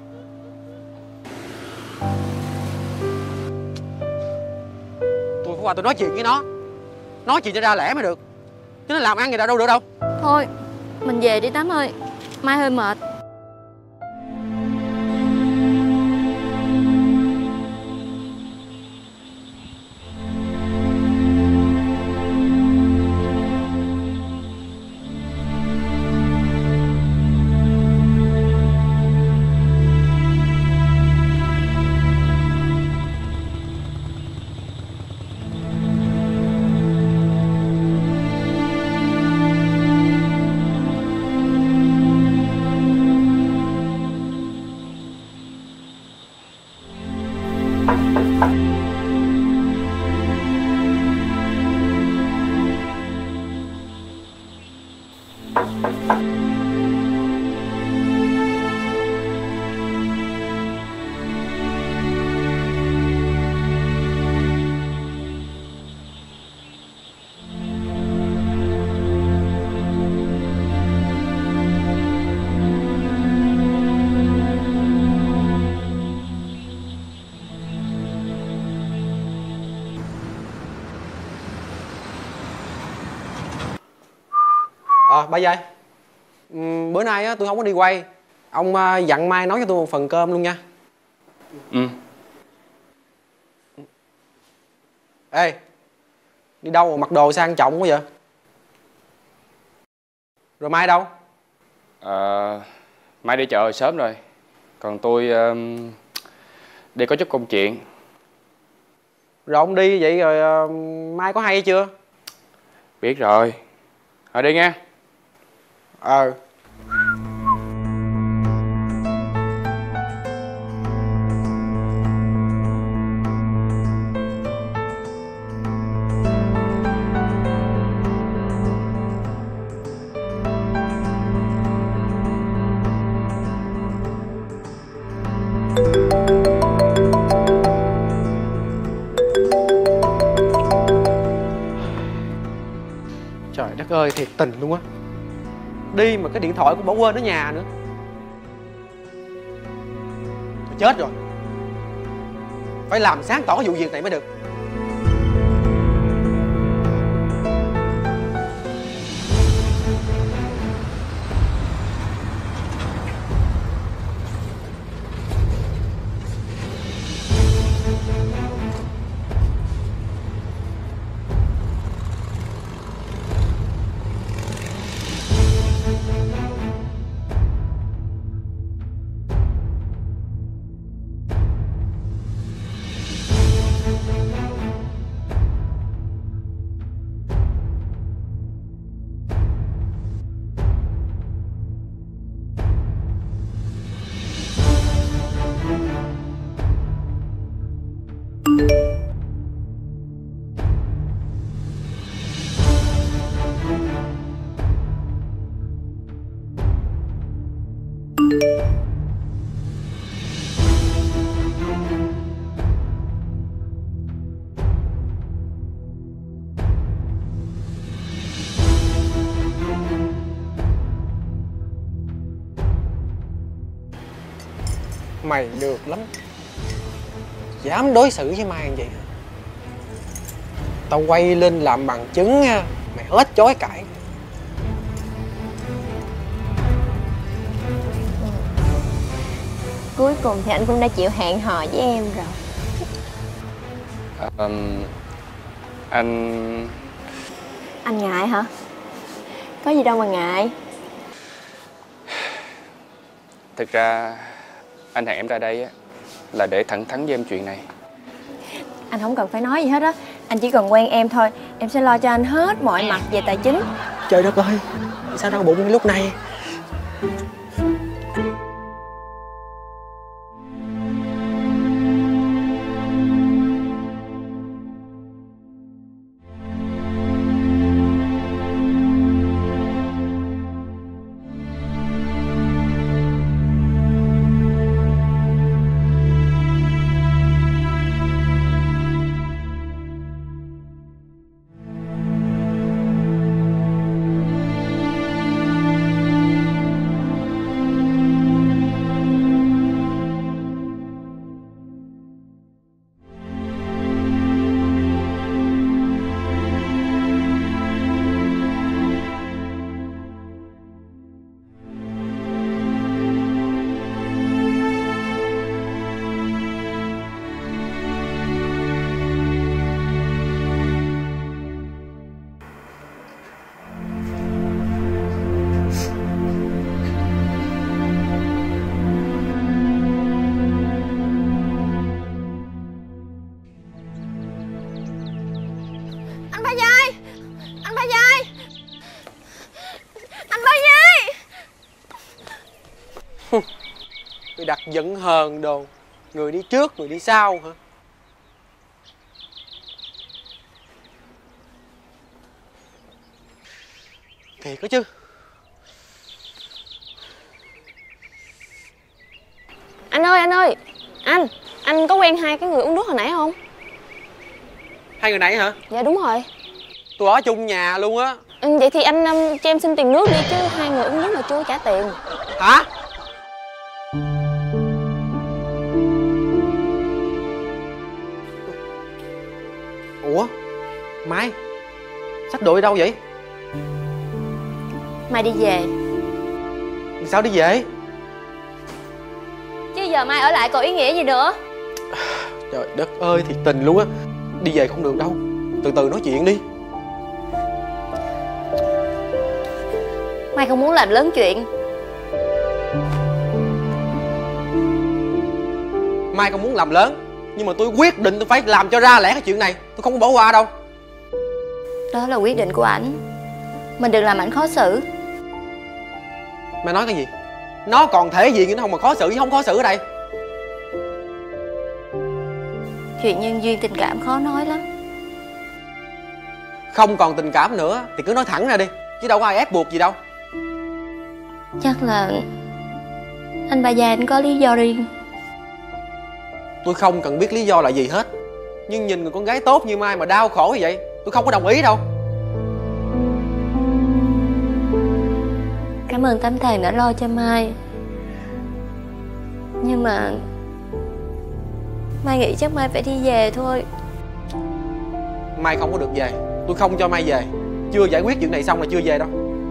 Tôi phải qua tôi nói chuyện với nó. Nói chuyện cho ra lẽ mới được. Chứ nó làm ăn gì đâu được đâu. Thôi, mình về đi Tám ơi. Mai hơi mệt. Ba Giai, bữa nay á, tôi không có đi quay. Ông dặn Mai nấu cho tôi một phần cơm luôn nha. Ừ. Ê, đi đâu mà mặc đồ sang trọng quá vậy? Rồi Mai đâu? Mai đi chợ hồi sớm rồi. Còn tôi đi có chút công chuyện. Rồi ông đi vậy rồi Mai có hay chưa? Biết rồi. Thôi đi nha. Trời đất ơi, thiệt tình luôn á. Đi mà cái điện thoại cũng bỏ quên ở nhà nữa. Tôi chết rồi. Phải làm sáng tỏ cái vụ việc này mới được. Mày được lắm. Dám đối xử với Mai như vậy hả? Tao quay lên làm bằng chứng nha. Mày hết chối cãi. Cuối cùng thì anh cũng đã chịu hẹn hò với em rồi. Anh ngại hả? Có gì đâu mà ngại. Thực ra anh hẹn em ra đây á là để thẳng thắn với em chuyện này. Anh không cần phải nói gì hết á. Anh chỉ cần quen em thôi. Em sẽ lo cho anh hết mọi mặt về tài chính. Trời đất ơi, sao đau bụng lúc này? Tôi đặt giận hờn đồ. Người đi trước, người đi sau hả? Thiệt đó chứ. Anh ơi, anh có quen hai cái người uống nước hồi nãy không? Hai người nãy hả? Dạ đúng rồi. Tôi ở chung nhà luôn á. Vậy thì anh cho em xin tiền nước đi, chứ hai người uống nước mà chưa trả tiền. Hả? Ủa Mai, xách đồ đi đâu vậy? Mai đi về. Sao đi về? Chứ giờ Mai ở lại còn ý nghĩa gì nữa. Trời đất ơi, thiệt tình luôn á. Đi về không được đâu, từ từ nói chuyện đi. Mai không muốn làm lớn chuyện. Mai không muốn làm lớn, nhưng mà tôi quyết định tôi phải làm cho ra lẽ cái chuyện này. Tôi không có bỏ qua đâu. Đó là quyết định của ảnh. Mình đừng làm ảnh khó xử. Mày nói cái gì? Nó còn thể diện nó không mà khó xử chứ không khó xử ở đây. Chuyện nhân duyên tình cảm khó nói lắm. Không còn tình cảm nữa thì cứ nói thẳng ra đi, chứ đâu có ai ép buộc gì đâu. Chắc là anh Ba Gia anh có lý do riêng. Tôi không cần biết lý do là gì hết, nhưng nhìn người con gái tốt như Mai mà đau khổ như vậy, tôi không có đồng ý đâu. Cảm ơn Tám Thàng đã lo cho Mai. Nhưng mà Mai nghĩ chắc Mai phải đi về thôi. Mai không có được về. Tôi không cho Mai về. Chưa giải quyết chuyện này xong là chưa về đâu.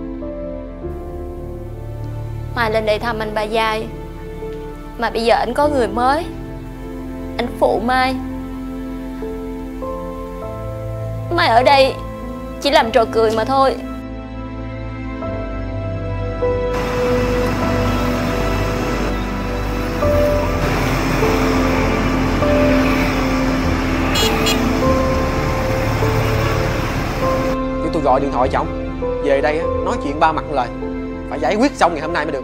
Mai lên đây thăm anh Ba Gia, mà bây giờ anh có người mới, anh phụ Mai. Mai ở đây chỉ làm trò cười mà thôi. Tôi gọi điện thoại cho ông về đây nói chuyện ba mặt lời, phải giải quyết xong ngày hôm nay mới được.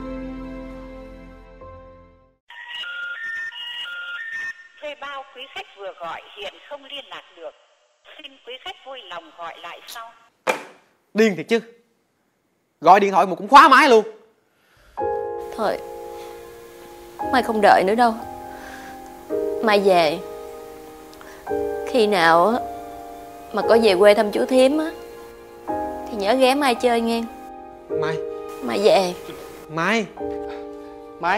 Thuê bao quý khách vừa gọi hiện không liên lạc được, xin quý khách vui lòng gọi lại sau. Điên thiệt chứ, gọi điện thoại mà cũng khóa máy luôn. Thôi Mai không đợi nữa đâu. Mai về. Khi nào á mà có về quê thăm chú Thím á thì nhớ ghé Mai chơi nghe. Mai. Mai về. Mai. Mai.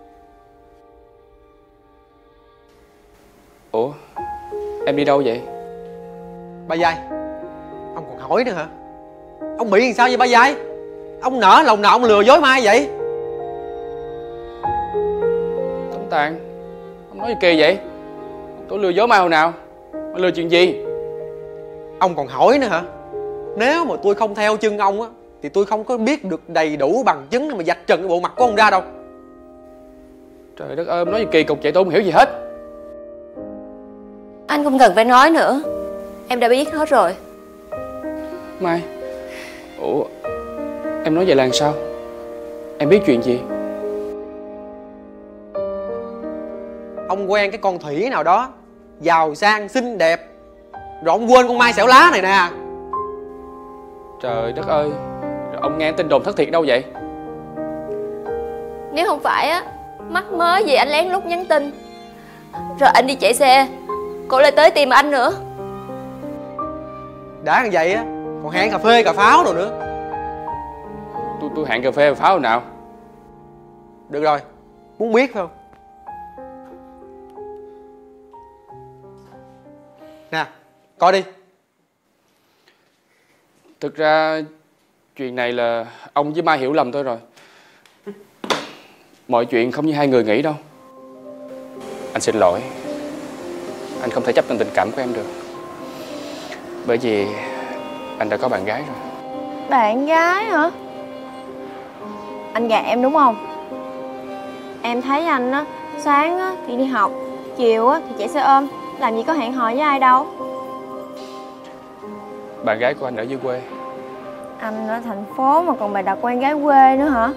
Ủa, em đi đâu vậy? Ba Giai, ông còn hỏi nữa hả? Ông bị làm sao vậy ba Giai? Ông nỡ lòng nào ông lừa dối Mai vậy? Tấm Tàng, ông nói gì kỳ vậy? Tôi lừa dối Mai hồi nào? Mai lừa chuyện gì? Ông còn hỏi nữa hả? Nếu mà tôi không theo chân ông á thì tôi không có biết được đầy đủ bằng chứng để mà vạch trần cái bộ mặt của ông ra đâu. Trời đất ơi, ông nói gì kỳ cục vậy tôi không hiểu gì hết. Anh không cần phải nói nữa, em đã biết hết rồi. Mai, ủa, em nói vậy là sao? Em biết chuyện gì? Ông quen cái con Thủy nào đó, giàu sang, xinh đẹp, rồi ông quên con Mai xẻo lá này nè. Trời đất ơi, rồi ông nghe tin đồn thất thiệt đâu vậy? Nếu không phải á, mắc mớ gì anh lén lút nhắn tin, rồi anh đi chạy xe, cô lại tới tìm anh nữa. Đã như vậy á, còn hẹn cà phê cà pháo rồi nữa. Tôi hẹn cà phê cà pháo hồi nào? Được rồi, muốn biết phải không? Nè, coi đi. Thực ra chuyện này là ông với Mai hiểu lầm tôi rồi. Mọi chuyện không như hai người nghĩ đâu. Anh xin lỗi. Anh không thể chấp nhận tình cảm của em được. Bởi vì anh đã có bạn gái rồi. Bạn gái hả? Anh gạt em đúng không? Em thấy anh á, sáng á thì đi học, chiều á thì chạy xe ôm, làm gì có hẹn hò với ai đâu. Bạn gái của anh ở dưới quê. Anh ở thành phố mà còn bày đặt quen gái quê nữa hả?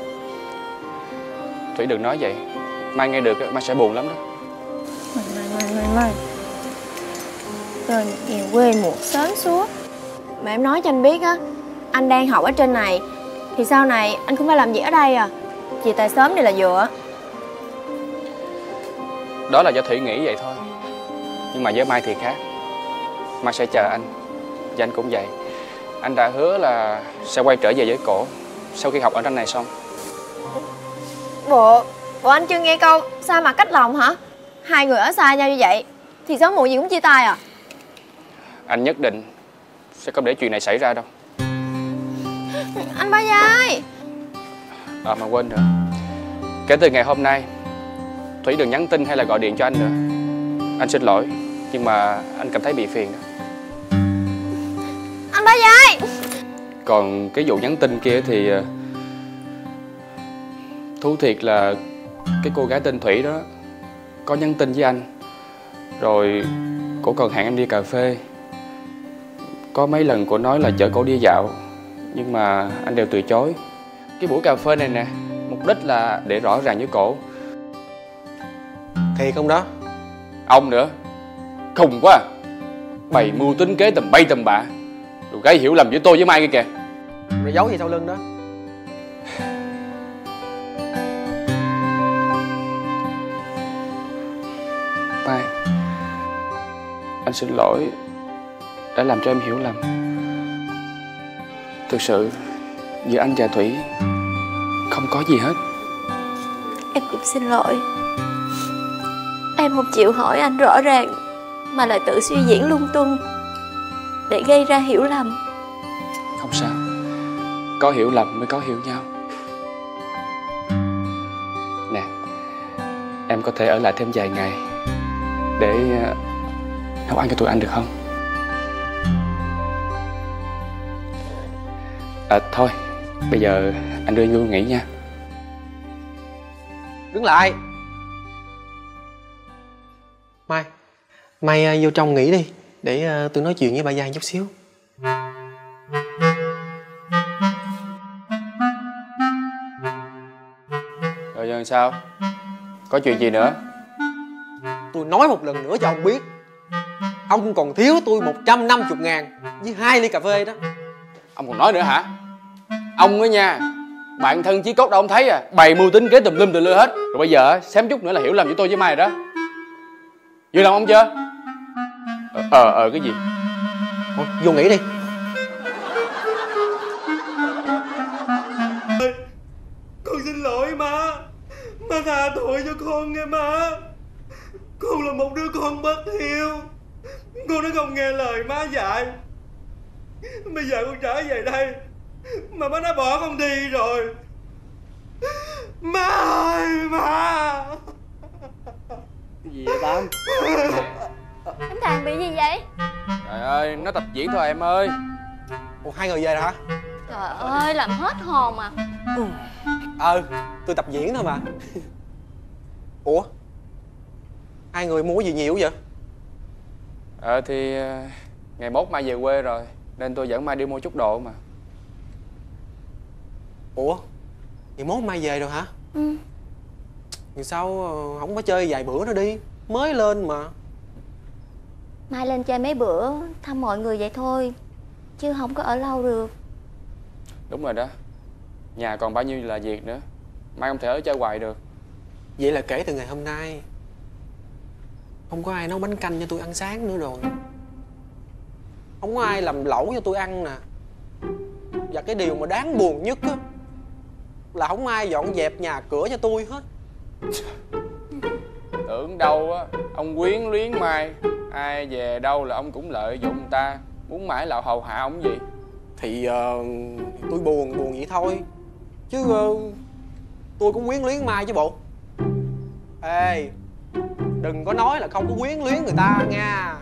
Thủy đừng nói vậy. Mai nghe được Mai sẽ buồn lắm đó. Mai Tên nghèo quê một sớm suốt. Mà em nói cho anh biết á, anh đang học ở trên này thì sau này anh không phải làm gì ở đây à. Chia tay sớm đây là vừa. Đó là do Thủy nghĩ vậy thôi. Nhưng mà với Mai thì khác. Mai sẽ chờ anh. Và anh cũng vậy. Anh đã hứa là sẽ quay trở về với cổ sau khi học ở trên này xong. Bộ anh chưa nghe câu sao mà cách lòng hả? Hai người ở xa nhau như vậy thì sớm muộn gì cũng chia tay à? Anh nhất định sẽ không để chuyện này xảy ra đâu. Anh Ba Giai. Mà quên rồi. Kể từ ngày hôm nay Thủy đừng nhắn tin hay là gọi điện cho anh nữa. Anh xin lỗi, nhưng mà anh cảm thấy bị phiền đó. Anh Ba Giai. Còn cái vụ nhắn tin kia thì thú thiệt là cái cô gái tên Thủy đó có nhắn tin với anh, rồi cổ còn hẹn em đi cà phê. Có mấy lần cổ nói là chở cổ đi dạo, nhưng mà anh đều từ chối. Cái buổi cà phê này nè, mục đích là để rõ ràng với cổ. Thiệt không đó? Ông nữa, khùng quá. Bày mưu tính kế tầm bay tầm bạ, rồi gây hiểu lầm giữa tôi với Mai kia kìa. Rồi giấu gì sau lưng đó? Mai, anh xin lỗi đã làm cho em hiểu lầm. Thực sự giữa anh và Thủy không có gì hết. Em cũng xin lỗi. Em không chịu hỏi anh rõ ràng, mà lại tự suy diễn lung tung để gây ra hiểu lầm. Không sao, có hiểu lầm mới có hiểu nhau. Nè, em có thể ở lại thêm vài ngày để nấu ăn cho tụi anh được không? Thôi, bây giờ anh đưa vô nghỉ nha. Đứng lại. Mai vô trong nghỉ đi, để tôi nói chuyện với bà Giai chút xíu. Rồi giờ sao? Có chuyện gì nữa? Tôi nói một lần nữa cho ông biết, ông còn thiếu tôi 150.000 với 2 ly cà phê đó. Ông còn nói nữa hả? Ông á nha, bạn thân chí cốt đâu ông thấy à, bày mưu tính kế tùm lum tùm lưa hết. Rồi bây giờ xém chút nữa là hiểu lầm với tôi với Mai rồi đó. Vui lòng ông chưa? Cái gì? Thôi, vô nghỉ đi. Con xin lỗi má. Má tha tội cho con nghe má. Con là một đứa con bất hiếu. Con đã không nghe lời má dạy. Bây giờ con trở về đây mà má đã bỏ con đi rồi. Má ơi má. Cái gì vậy Tam? Anh Thằng bị gì vậy? Trời ơi, nó tập diễn thôi em ơi. Ủa, 2 người về rồi hả? Trời ơi, làm hết hồn à. Tôi tập diễn thôi mà. Ủa, 2 người mua cái gì nhiều vậy? Thì ngày mốt Mai về quê rồi, nên tôi dẫn Mai đi mua chút đồ mà. Ủa, ngày mốt Mai về rồi hả? Ừ. Vì sao không có chơi vài bữa nữa đi, mới lên mà. Mai lên chơi mấy bữa thăm mọi người vậy thôi, chứ không có ở lâu được. Đúng rồi đó, nhà còn bao nhiêu là việc nữa, Mai không thể ở chơi hoài được. Vậy là kể từ ngày hôm nay không có ai nấu bánh canh cho tôi ăn sáng nữa rồi. Không có ai làm lẩu cho tôi ăn nè. Và cái điều mà đáng buồn nhất á là không ai dọn dẹp nhà cửa cho tôi hết. Tưởng đâu á, ông quyến luyến Mai, ai về đâu là ông cũng lợi dụng người ta, muốn mãi lạo hầu hạ ông gì. Thì tôi buồn vậy thôi, chứ tôi cũng quyến luyến Mai chứ bộ. Ê, đừng có nói là không có quyến luyến người ta nha.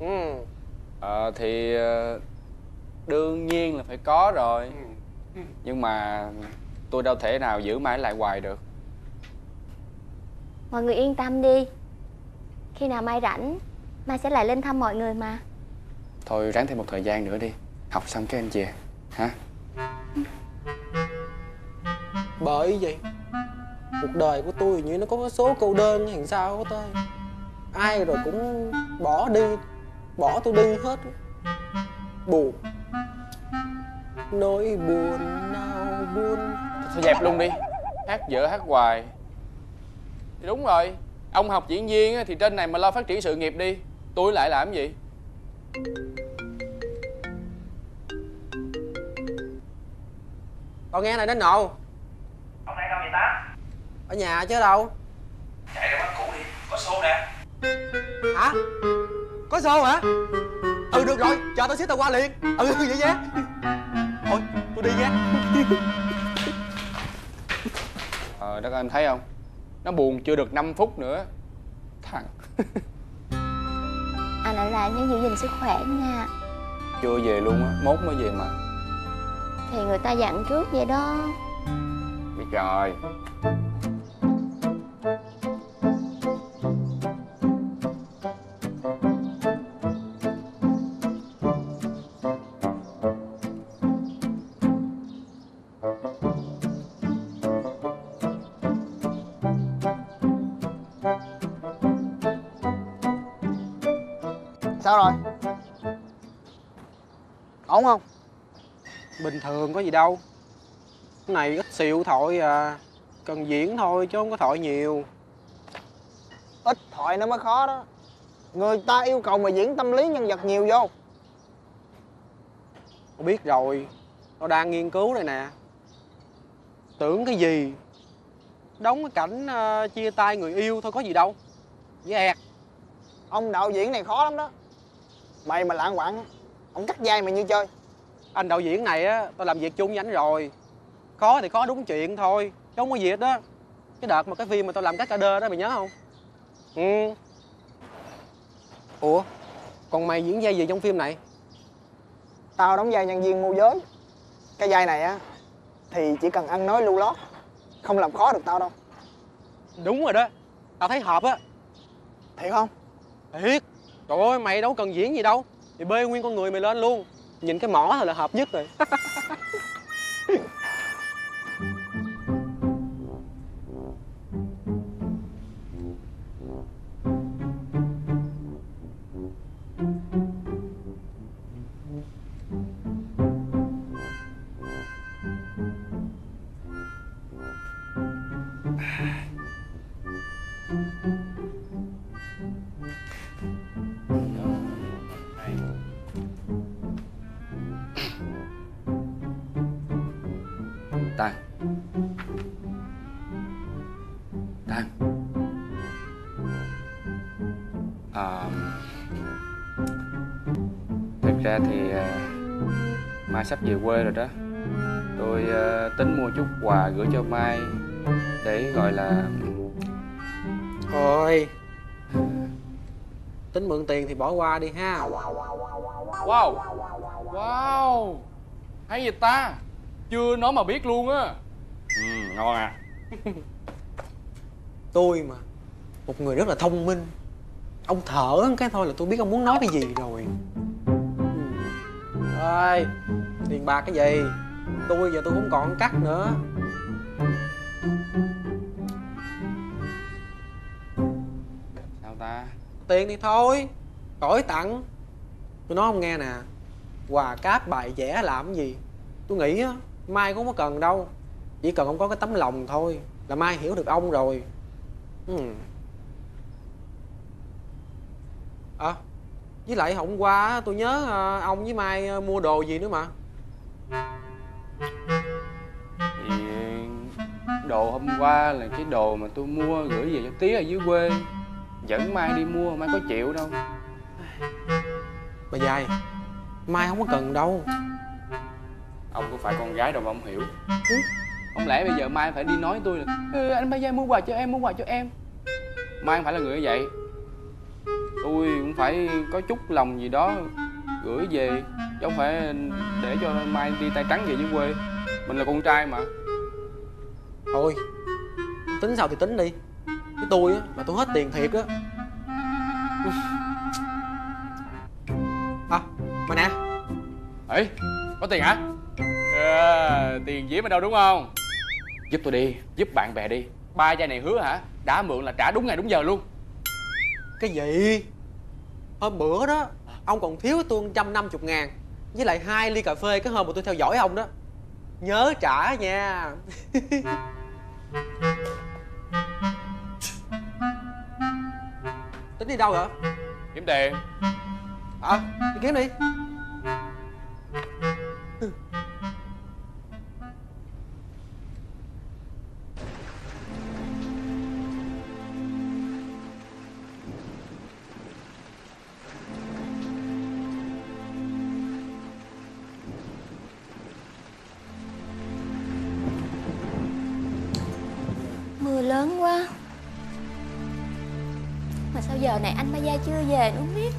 Thì đương nhiên là phải có rồi. Nhưng mà tôi đâu thể nào giữ Mai lại hoài được. Mọi người yên tâm đi, khi nào Mai rảnh, Mai sẽ lại lên thăm mọi người mà. Thôi ráng thêm một thời gian nữa đi, học xong cái anh về hả? Bởi vậy cuộc đời của tôi như nó có cái số cô đơn hay sao hết ơi. Ai rồi cũng bỏ tôi đi hết. Buồn, nỗi buồn nào buồn. Thôi dẹp luôn đi, hát dở hát hoài. Thì đúng rồi, ông học diễn viên thì trên này mà lo phát triển sự nghiệp đi, tôi lại làm gì? Con nghe này đến nộ. Ông đang đâu vậy ta? Ở nhà chứ đâu. Chạy ra quán cũ đi, có số nè. Hả? Có xô hả? Được rồi, chờ tao xíu tao qua liền. Vậy nhé. Thôi, Tôi đi nha. Đất anh thấy không? Nó buồn chưa được 5 phút nữa. Thằng Anh ở lại nhớ giữ gìn sức khỏe nha. chưa về luôn á, mốt mới về mà. Thì người ta dặn trước vậy đó. Biết rồi. Sao rồi? Ổn không? Bình thường có gì đâu. Cái này ít xịu thổi à. Cần diễn thôi chứ không có thổi nhiều. Ít thoại nó mới khó đó. Người ta yêu cầu mày diễn tâm lý nhân vật nhiều vô. Tôi biết rồi. Tôi đang nghiên cứu đây nè. Tưởng cái gì. Đóng cái cảnh chia tay người yêu thôi có gì đâu. Với ẹt. Ông đạo diễn này khó lắm đó. Mày mà lạng quạng, ông cắt vai mày như chơi. Anh đạo diễn này á, tôi làm việc chung với ảnh rồi. Khó thì khó đúng chuyện thôi, chứ không có việc đó. Cái đợt mà cái phim mà tôi làm cắt đó mày nhớ không? Ừ. Ủa, còn mày diễn vai gì trong phim này? Tao đóng vai nhân viên môi giới. Cái vai này á thì chỉ cần ăn nói lưu lót, không làm khó được tao đâu. Đúng rồi đó, tao thấy hợp á. Thiệt không? Thiệt. Trời ơi, mày đâu cần diễn gì đâu. Thì bê nguyên con người mày lên luôn. Nhìn cái mỏ thôi là hợp nhất rồi. Tan. Thực ra thì Mai sắp về quê rồi đó. Tôi tính mua chút quà gửi cho Mai để gọi là... Thôi, tính mượn tiền thì bỏ qua đi ha. Wow. Wow, hay vậy ta. Chưa nói mà biết luôn á. Ngon à. Tôi mà, một người rất là thông minh. Ông thở cái thôi là tôi biết ông muốn nói cái gì rồi. Ơi, tiền bạc cái gì? Tôi giờ tôi không còn cắt nữa. Sao ta? Tiền thì thôi, khỏi tặng. Tôi nói ông nghe nè, quà cáp bài vẽ làm cái gì? Tôi nghĩ á, Mai cũng không có cần đâu. Chỉ cần ông có cái tấm lòng thôi là Mai hiểu được ông rồi. Với lại hôm qua tôi nhớ ông với Mai mua đồ gì nữa mà. Thì đồ hôm qua là cái đồ mà tôi mua gửi về cho Tía ở dưới quê. Dẫn Mai đi mua, Mai có chịu đâu. Bà dài, Mai không có cần đâu. Ông có phải con gái đâu mà ông hiểu. Không lẽ bây giờ Mai phải đi nói tôi là anh Ba Giai mua quà cho em, mua quà cho em. Mai không phải là người như vậy. Tôi cũng phải có chút lòng gì đó gửi về, chứ không phải để cho Mai đi tay trắng về dưới quê. Mình là con trai mà. Thôi, tính sao thì tính đi. Với tôi á, mà tôi hết tiền thiệt á. Mà nè. Ê, có tiền hả? Tiền dĩ mà đâu đúng không? Giúp tôi đi, giúp bạn bè đi. Ba Giai này hứa hả? Đã mượn là trả đúng ngày đúng giờ luôn. Cái gì? Hôm bữa đó ông còn thiếu tôi 150.000 với lại 2 ly cà phê cái hôm mà tôi theo dõi ông đó. Nhớ trả nha. Tính đi đâu vậy? Kiếm tiền. Đi kiếm đi. Mà sao giờ này anh Ba Gia chưa về nữa không biết.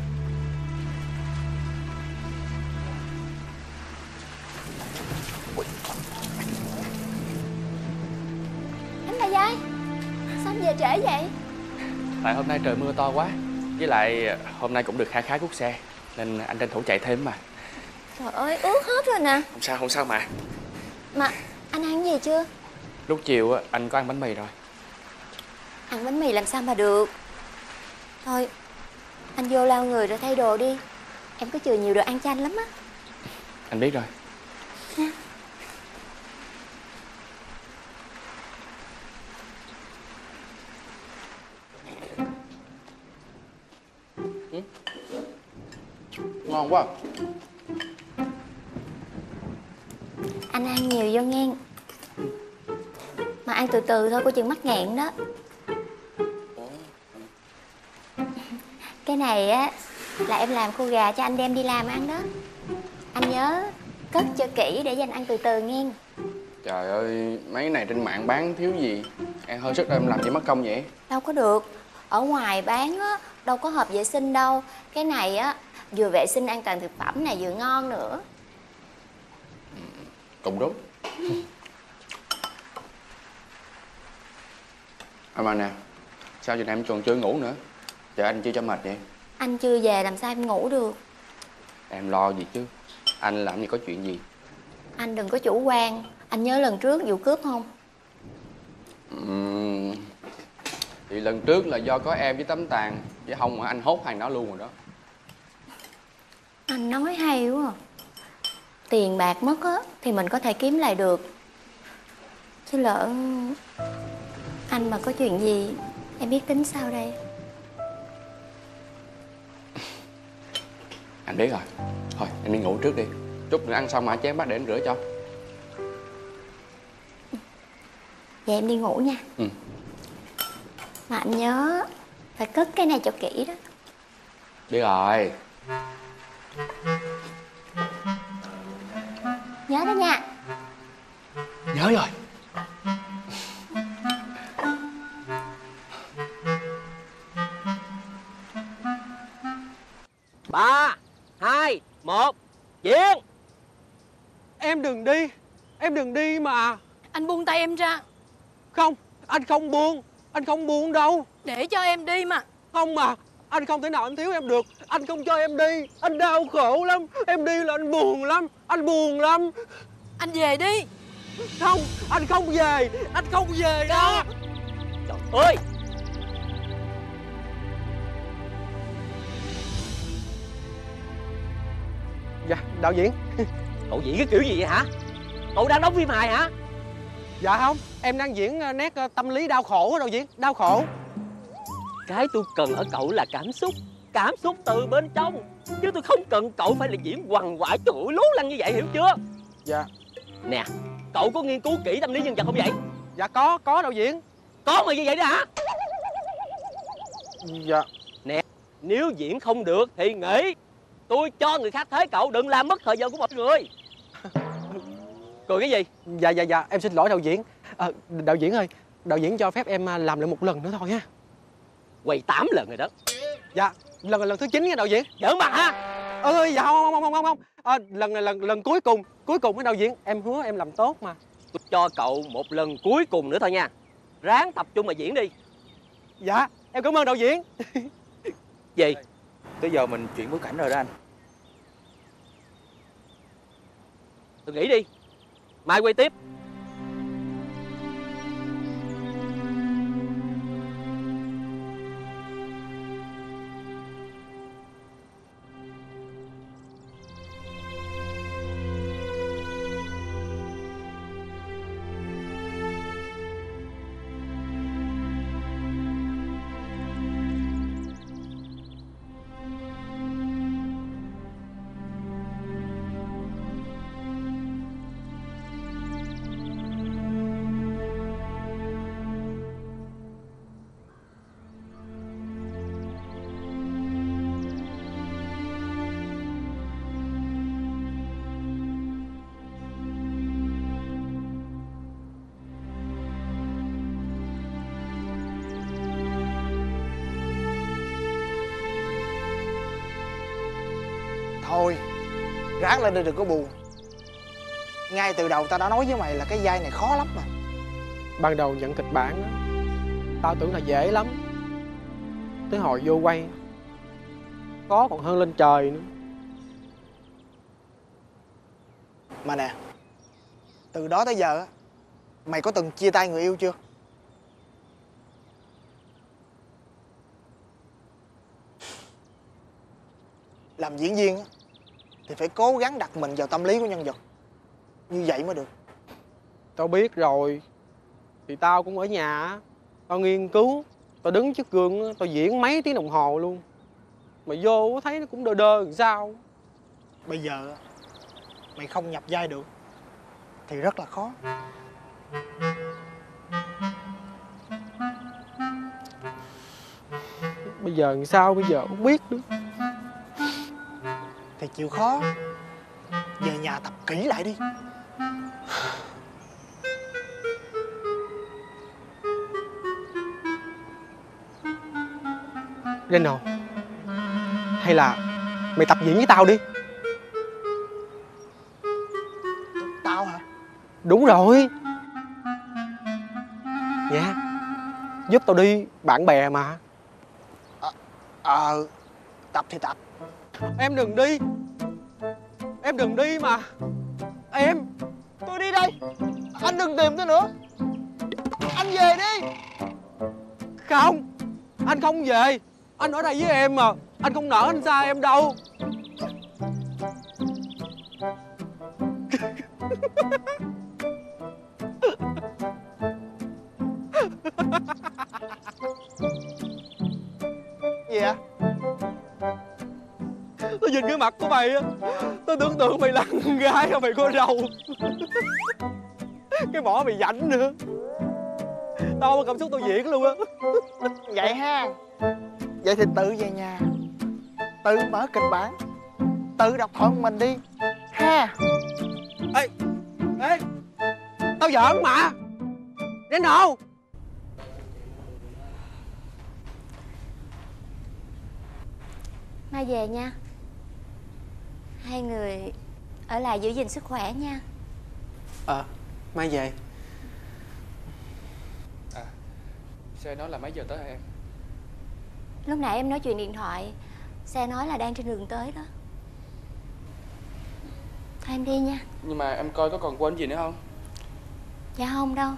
Anh Ba Gia, sao anh về trễ vậy? Tại hôm nay trời mưa to quá, với lại hôm nay cũng được kha khá cuốc xe, nên anh tranh thủ chạy thêm mà. Trời ơi, ướt hết rồi nè. Không sao mà. Mà anh ăn gì chưa? Lúc chiều anh có ăn bánh mì rồi. Ăn bánh mì làm sao mà được. Thôi, anh vô lau người rồi thay đồ đi. Em có chừa nhiều đồ ăn cho anh lắm á. Anh biết rồi. Ngon quá. Anh ăn nhiều vô nghe. Mà ăn từ từ thôi, coi chừng mắc nghẹn đó. Cái này á là em làm khô gà cho anh đem đi làm ăn đó. Anh nhớ cất cho kỹ để dành ăn từ từ nghe. Trời ơi, mấy cái này trên mạng bán thiếu gì. Em hơi sức đâu em làm gì mất công vậy. Đâu có được. Ở ngoài bán á đâu có hợp vệ sinh đâu. Cái này á vừa vệ sinh an toàn thực phẩm này, vừa ngon nữa. Cũng đúng. Mà nè, sao giờ này em còn chưa ngủ nữa? Chờ anh chưa cho mệt vậy? Anh chưa về làm sao em ngủ được. Em lo gì chứ. Anh làm gì có chuyện gì. Anh đừng có chủ quan. Anh nhớ lần trước vụ cướp không? Thì lần trước là do có em với Tấm Tàn, chứ không mà anh hốt hàng đó luôn rồi đó. Anh nói hay quá à. Tiền bạc mất á thì mình có thể kiếm lại được. Chứ lỡ anh mà có chuyện gì em biết tính sao đây? Anh biết rồi. Thôi em đi ngủ trước đi. Chút nữa ăn xong mà chén bát để em rửa cho. Vậy em đi ngủ nha. Mà anh nhớ phải cất cái này cho kỹ đó. Biết rồi. Nhớ đó nha. Nhớ rồi. 3, 2, 1, Diễn. Em đừng đi. Em đừng đi mà. Anh buông tay em ra. Không, anh không buông. Anh không buông đâu. Để cho em đi mà. Không mà. Anh không thể nào anh thiếu em được. Anh không cho em đi. Anh đau khổ lắm. Em đi là anh buồn lắm. Anh buồn lắm. Anh về đi. Không, anh không về. Anh không về đó. Trời ơi. Dạ, đạo diễn. Cậu diễn cái kiểu gì vậy hả? Cậu đang đóng phim hài hả? Dạ không, em đang diễn nét tâm lý đau khổ đạo diễn. Đau khổ. Cái tôi cần ở cậu là cảm xúc. Cảm xúc từ bên trong. Chứ tôi không cần cậu phải là diễn quằn quại chửi lố lăng như vậy, hiểu chưa? Dạ. Nè, cậu có nghiên cứu kỹ tâm lý nhân vật không vậy? Dạ có đạo diễn. Có mà như vậy đó hả? Dạ. Nè, nếu diễn không được thì nghỉ. Tôi cho người khác thế cậu, đừng làm mất thời giờ của mọi người. Cười cái gì? Dạ, em xin lỗi đạo diễn. Đạo diễn ơi, đạo diễn cho phép em làm lại một lần nữa thôi ha. Quay 8 lần rồi đó. Dạ, lần thứ 9 nha đạo diễn. Giỡn mặt hả? Dạ không. Lần này lần cuối cùng với đạo diễn, em hứa em làm tốt mà. Tôi cho cậu một lần cuối cùng nữa thôi nha. Ráng tập trung mà diễn đi. Dạ, em cảm ơn đạo diễn. Gì? Tới giờ mình chuyển bối cảnh rồi đó anh. Tôi nghĩ đi. Mai quay tiếp. Thôi, ráng lên đi, đừng có buồn. Ngay từ đầu tao đã nói với mày là cái vai này khó lắm mà. Ban đầu nhận kịch bản á, tao tưởng là dễ lắm. Tới hồi vô quay, khó còn hơn lên trời nữa. Mà nè, từ đó tới giờ á, mày có từng chia tay người yêu chưa? Làm diễn viên á, thì phải cố gắng đặt mình vào tâm lý của nhân vật. Như vậy mới được. Tao biết rồi. Thì tao cũng ở nhà á, tao nghiên cứu, tao đứng trước gương á, tao diễn mấy tiếng đồng hồ luôn. Mà vô thấy nó cũng đơ đơ làm sao. Bây giờ mày không nhập vai được thì rất là khó. Bây giờ làm sao bây giờ không biết nữa. Thì chịu khó về nhà tập kỹ lại đi. Reno, hay là mày tập diễn với tao đi. Tao hả? Đúng rồi. Dạ, giúp tao đi, bạn bè mà. Tập thì tập. Em đừng đi. Em đừng đi mà. Em. Tôi đi đây. Anh đừng tìm tôi nữa. Anh về đi. Không, anh không về. Anh ở đây với em mà. Anh không nỡ anh xa em đâu. Gì vậy? Tao nhìn cái mặt của mày á, tao tưởng tượng mày là con gái mà mày có râu. Cái mỏ mày rảnh nữa. Tao mà cảm xúc tao diễn luôn á. Vậy ha. Vậy thì tự về nhà, tự mở kịch bản, tự đọc thoại của mình đi ha. Ê, ê, tao giỡn mà. Reno. Mai về nha. Hai người ở lại giữ gìn sức khỏe nha. Mai về. Xe nói là mấy giờ tới hả em? Lúc nãy em nói chuyện điện thoại, xe nói là đang trên đường tới đó. Thôi em đi nha. Nhưng mà em coi có còn quên gì nữa không? Dạ không đâu.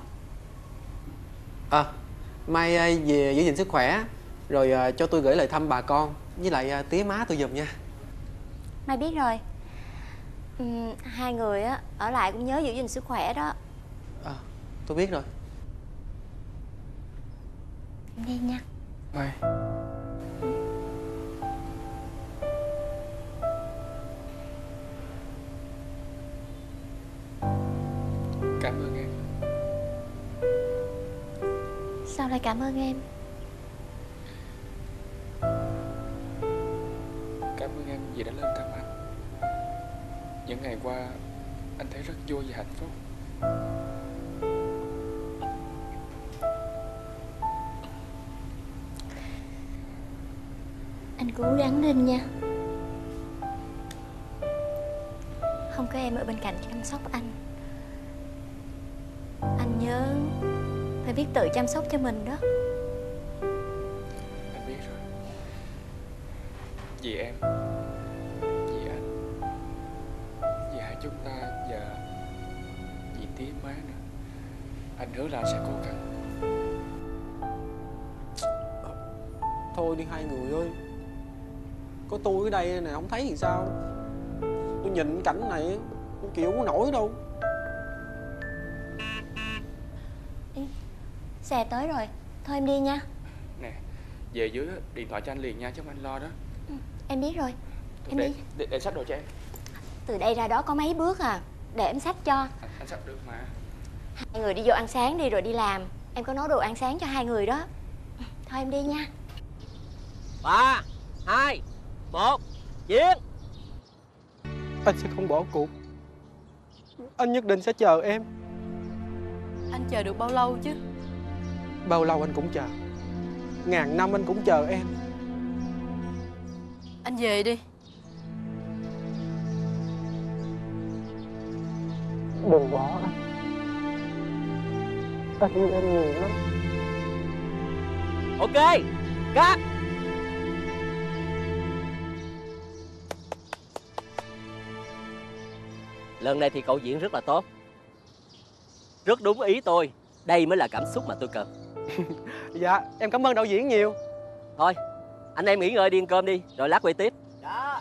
Mai về giữ gìn sức khỏe. Rồi cho tôi gửi lời thăm bà con với lại tía má tôi giùm nha. Mai biết rồi. Hai người á ở lại cũng nhớ giữ gìn sức khỏe đó. Tôi biết rồi. Em đi nha. Mai. Cảm ơn em. Sao lại cảm ơn em? Cảm ơn em vì đã lên thăm anh. Những ngày qua anh thấy rất vui và hạnh phúc. Anh cố gắng lên nha. Không có em ở bên cạnh chăm sóc anh nhớ phải biết tự chăm sóc cho mình đó. Anh biết rồi. Vì em, vì anh, vì hai chúng ta và vì tía má nữa, anh hứa là anh sẽ cố gắng. Thôi đi hai người ơi. Có tôi ở đây này không thấy thì sao. Tôi nhìn cảnh này tôi chịu không nổi đâu. Xe tới rồi. Thôi em đi nha. Nè, về dưới điện thoại cho anh liền nha, chứ không anh lo đó. Em biết rồi. Em đi. Để xách đồ cho em. Từ đây ra đó có mấy bước à. Để em xách cho. Anh xách được mà. Hai người đi vô ăn sáng đi rồi đi làm. Em có nấu đồ ăn sáng cho hai người đó. Thôi em đi nha. 3, 2, 1, diễn. Anh sẽ không bỏ cuộc. Anh nhất định sẽ chờ em. Anh chờ được bao lâu chứ? Bao lâu anh cũng chờ. Ngàn năm anh cũng chờ em. Anh về đi. Đừng bỏ anh. Anh yêu em nhiều lắm. Ok, cắt. Lần này thì cậu diễn rất là tốt. Rất đúng ý tôi. Đây mới là cảm xúc mà tôi cần. Dạ, em cảm ơn đạo diễn nhiều. Thôi, anh em nghỉ ngơi đi ăn cơm đi, rồi lát quay tiếp. Dạ.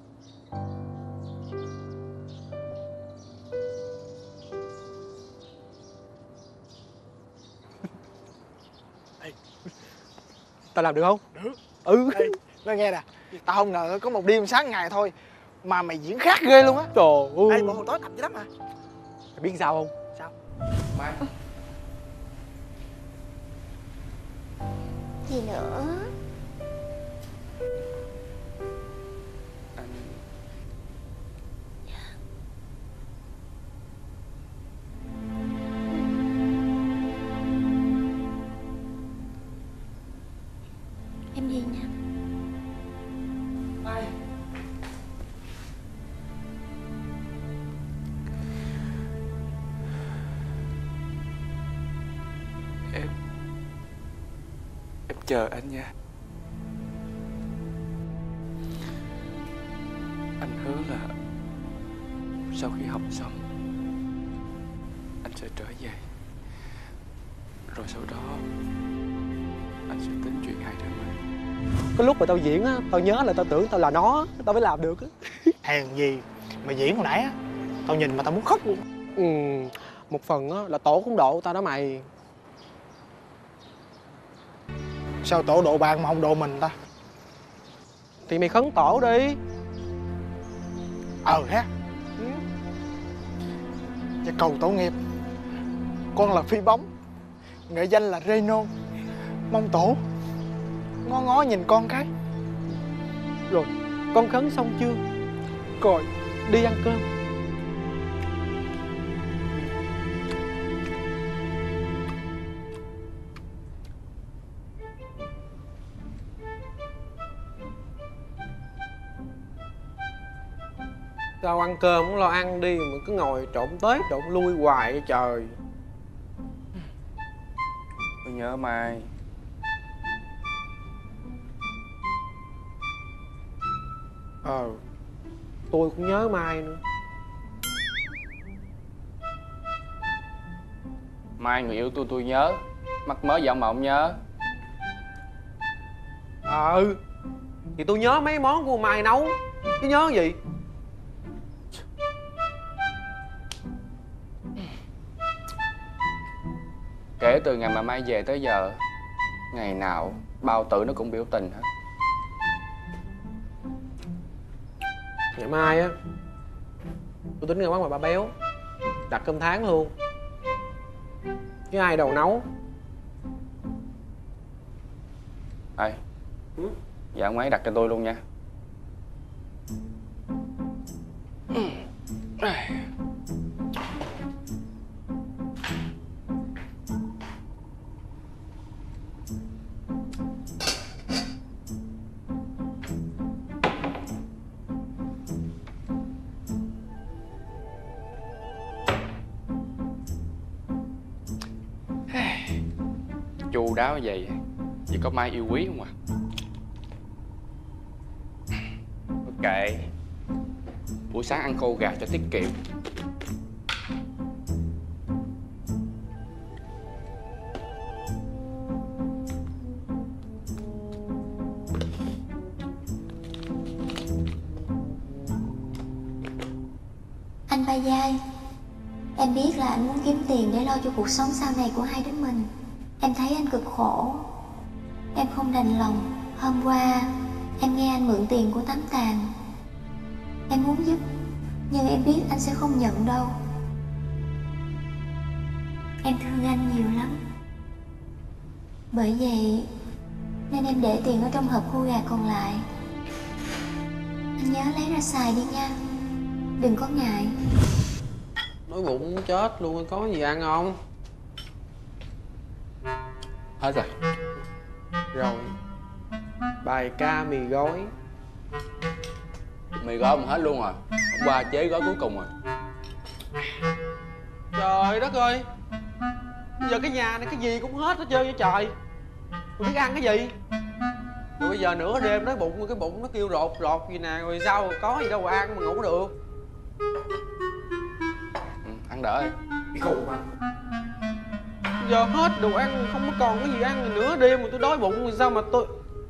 Tao làm được không? Được. Ừ. Ê, nói nghe nè, tao không ngờ có một đêm sáng ngày thôi mà mày diễn khác ghê luôn á. Trời ơi. Ê, bộ hồi tối tập dữ lắm mà. Mày biết sao không? Sao? Mai. Gì nữa? Em gì nha. Ai? Em chờ anh nha. Anh hứa là sau khi học xong anh sẽ trở về. Rồi sau đó anh sẽ tính chuyện hai đứa mình. Cái lúc mà tao diễn á, tao nhớ là tao tưởng tao là nó, tao mới làm được á. Hèn gì mà diễn hồi nãy á, tao nhìn mà tao muốn khóc luôn. Ừ, một phần á là tổ cũng độ tao đó mày. Sao tổ độ bạn mà không độ mình ta? Thì mày khấn tổ đi. Ha. Và cầu tổ nghiệp. Con là Phi Bóng, nghệ danh là Reno. Mong tổ ngó ngó nhìn con cái. Rồi, con khấn xong chưa? Rồi, đi ăn cơm. Tao ăn cơm cũng lo ăn đi mà cứ ngồi trộn tới trộn lui hoài vậy trời. Tôi nhớ Mai. Tôi cũng nhớ Mai nữa. Mai người yêu tôi nhớ. Mắc mớ giọng mà không nhớ. Thì tôi nhớ mấy món của Mai nấu chứ nhớ gì. Kể từ ngày mà Mai về tới giờ, ngày nào bao tử nó cũng biểu tình hết. Ngày mai á, tôi tính ra quán mà bà béo đặt cơm tháng luôn, chứ ai đầu nấu. Ê, dạ ông ấy đặt cho tôi luôn nha. Chu đáo vậy, chỉ có Mai yêu quý không à? Ok, buổi sáng ăn khô gà cho tiết kiệm. Anh Ba Giai, em biết là anh muốn kiếm tiền để lo cho cuộc sống sau này của hai đứa mình. Em thấy anh cực khổ. Em không đành lòng. Hôm qua em nghe anh mượn tiền của Tám Tàng. Em muốn giúp, nhưng em biết anh sẽ không nhận đâu. Em thương anh nhiều lắm. Bởi vậy nên em để tiền ở trong hộp khô gà còn lại. Anh nhớ lấy ra xài đi nha, đừng có ngại. Đói bụng muốn chết luôn, có gì ăn không? Hết rồi. Rồi, bài ca mì gói. Mì gói không hết luôn rồi. Hôm qua chế gói cuối cùng rồi. Trời đất ơi, bây giờ cái nhà này cái gì cũng hết hết trơn vậy trời. Tôi biết ăn cái gì. Rồi bây giờ nửa đêm đói bụng, cái bụng nó kêu rột rột gì nè, rồi sao có gì đâu mà ăn mà ngủ được. Ăn đỡ đi. Cái khùng mà. Giờ hết đồ ăn, không có còn cái gì ăn, nửa đêm mà tôi đói bụng thì sao mà tôi...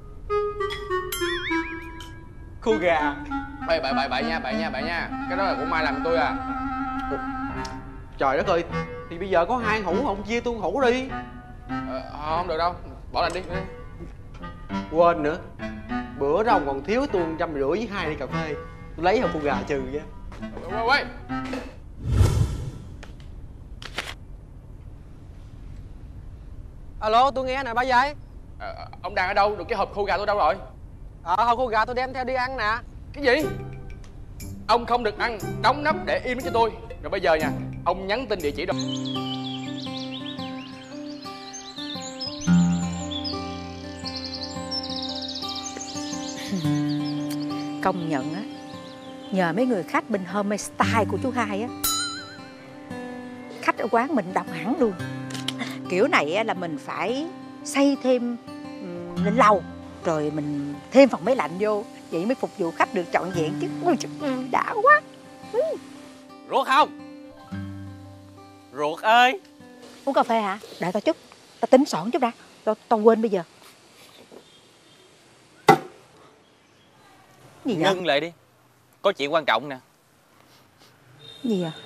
Khô gà. Bậy nha. Cái đó là của Mai làm tôi à. Trời đất ơi, thì bây giờ có 2 hũ, ông chia tôi 1 hũ đi. Không được đâu, bỏ lên đi. Quên nữa, bữa đó ông còn thiếu tôi 150 với 2 ly cà phê. Tôi lấy hộp khô gà trừ chứ. Quay. Alo, tôi nghe nè ba giấy. Ông đang ở đâu? Được cái hộp khô gà tôi đâu rồi? Hộp khô gà tôi đem theo đi ăn nè. Cái gì? Ông không được ăn, đóng nắp để im cho tôi. Rồi bây giờ nha, ông nhắn tin địa chỉ đâu. Công nhận á, nhờ mấy người khách bên homestay của chú Hai á, khách ở quán mình đông hẳn luôn. Kiểu này á, là mình phải xây thêm lên lầu, rồi mình thêm phòng máy lạnh vô, vậy mới phục vụ khách được trọn vẹn chứ. Ôi trời, đã quá. Ruột không? Ruột ơi. Uống cà phê hả? Đợi tao chút, tao tính xỏn chút đã. Tao quên bây giờ. Gì vậy? Ngưng lại đi, có chuyện quan trọng nè. Gì à?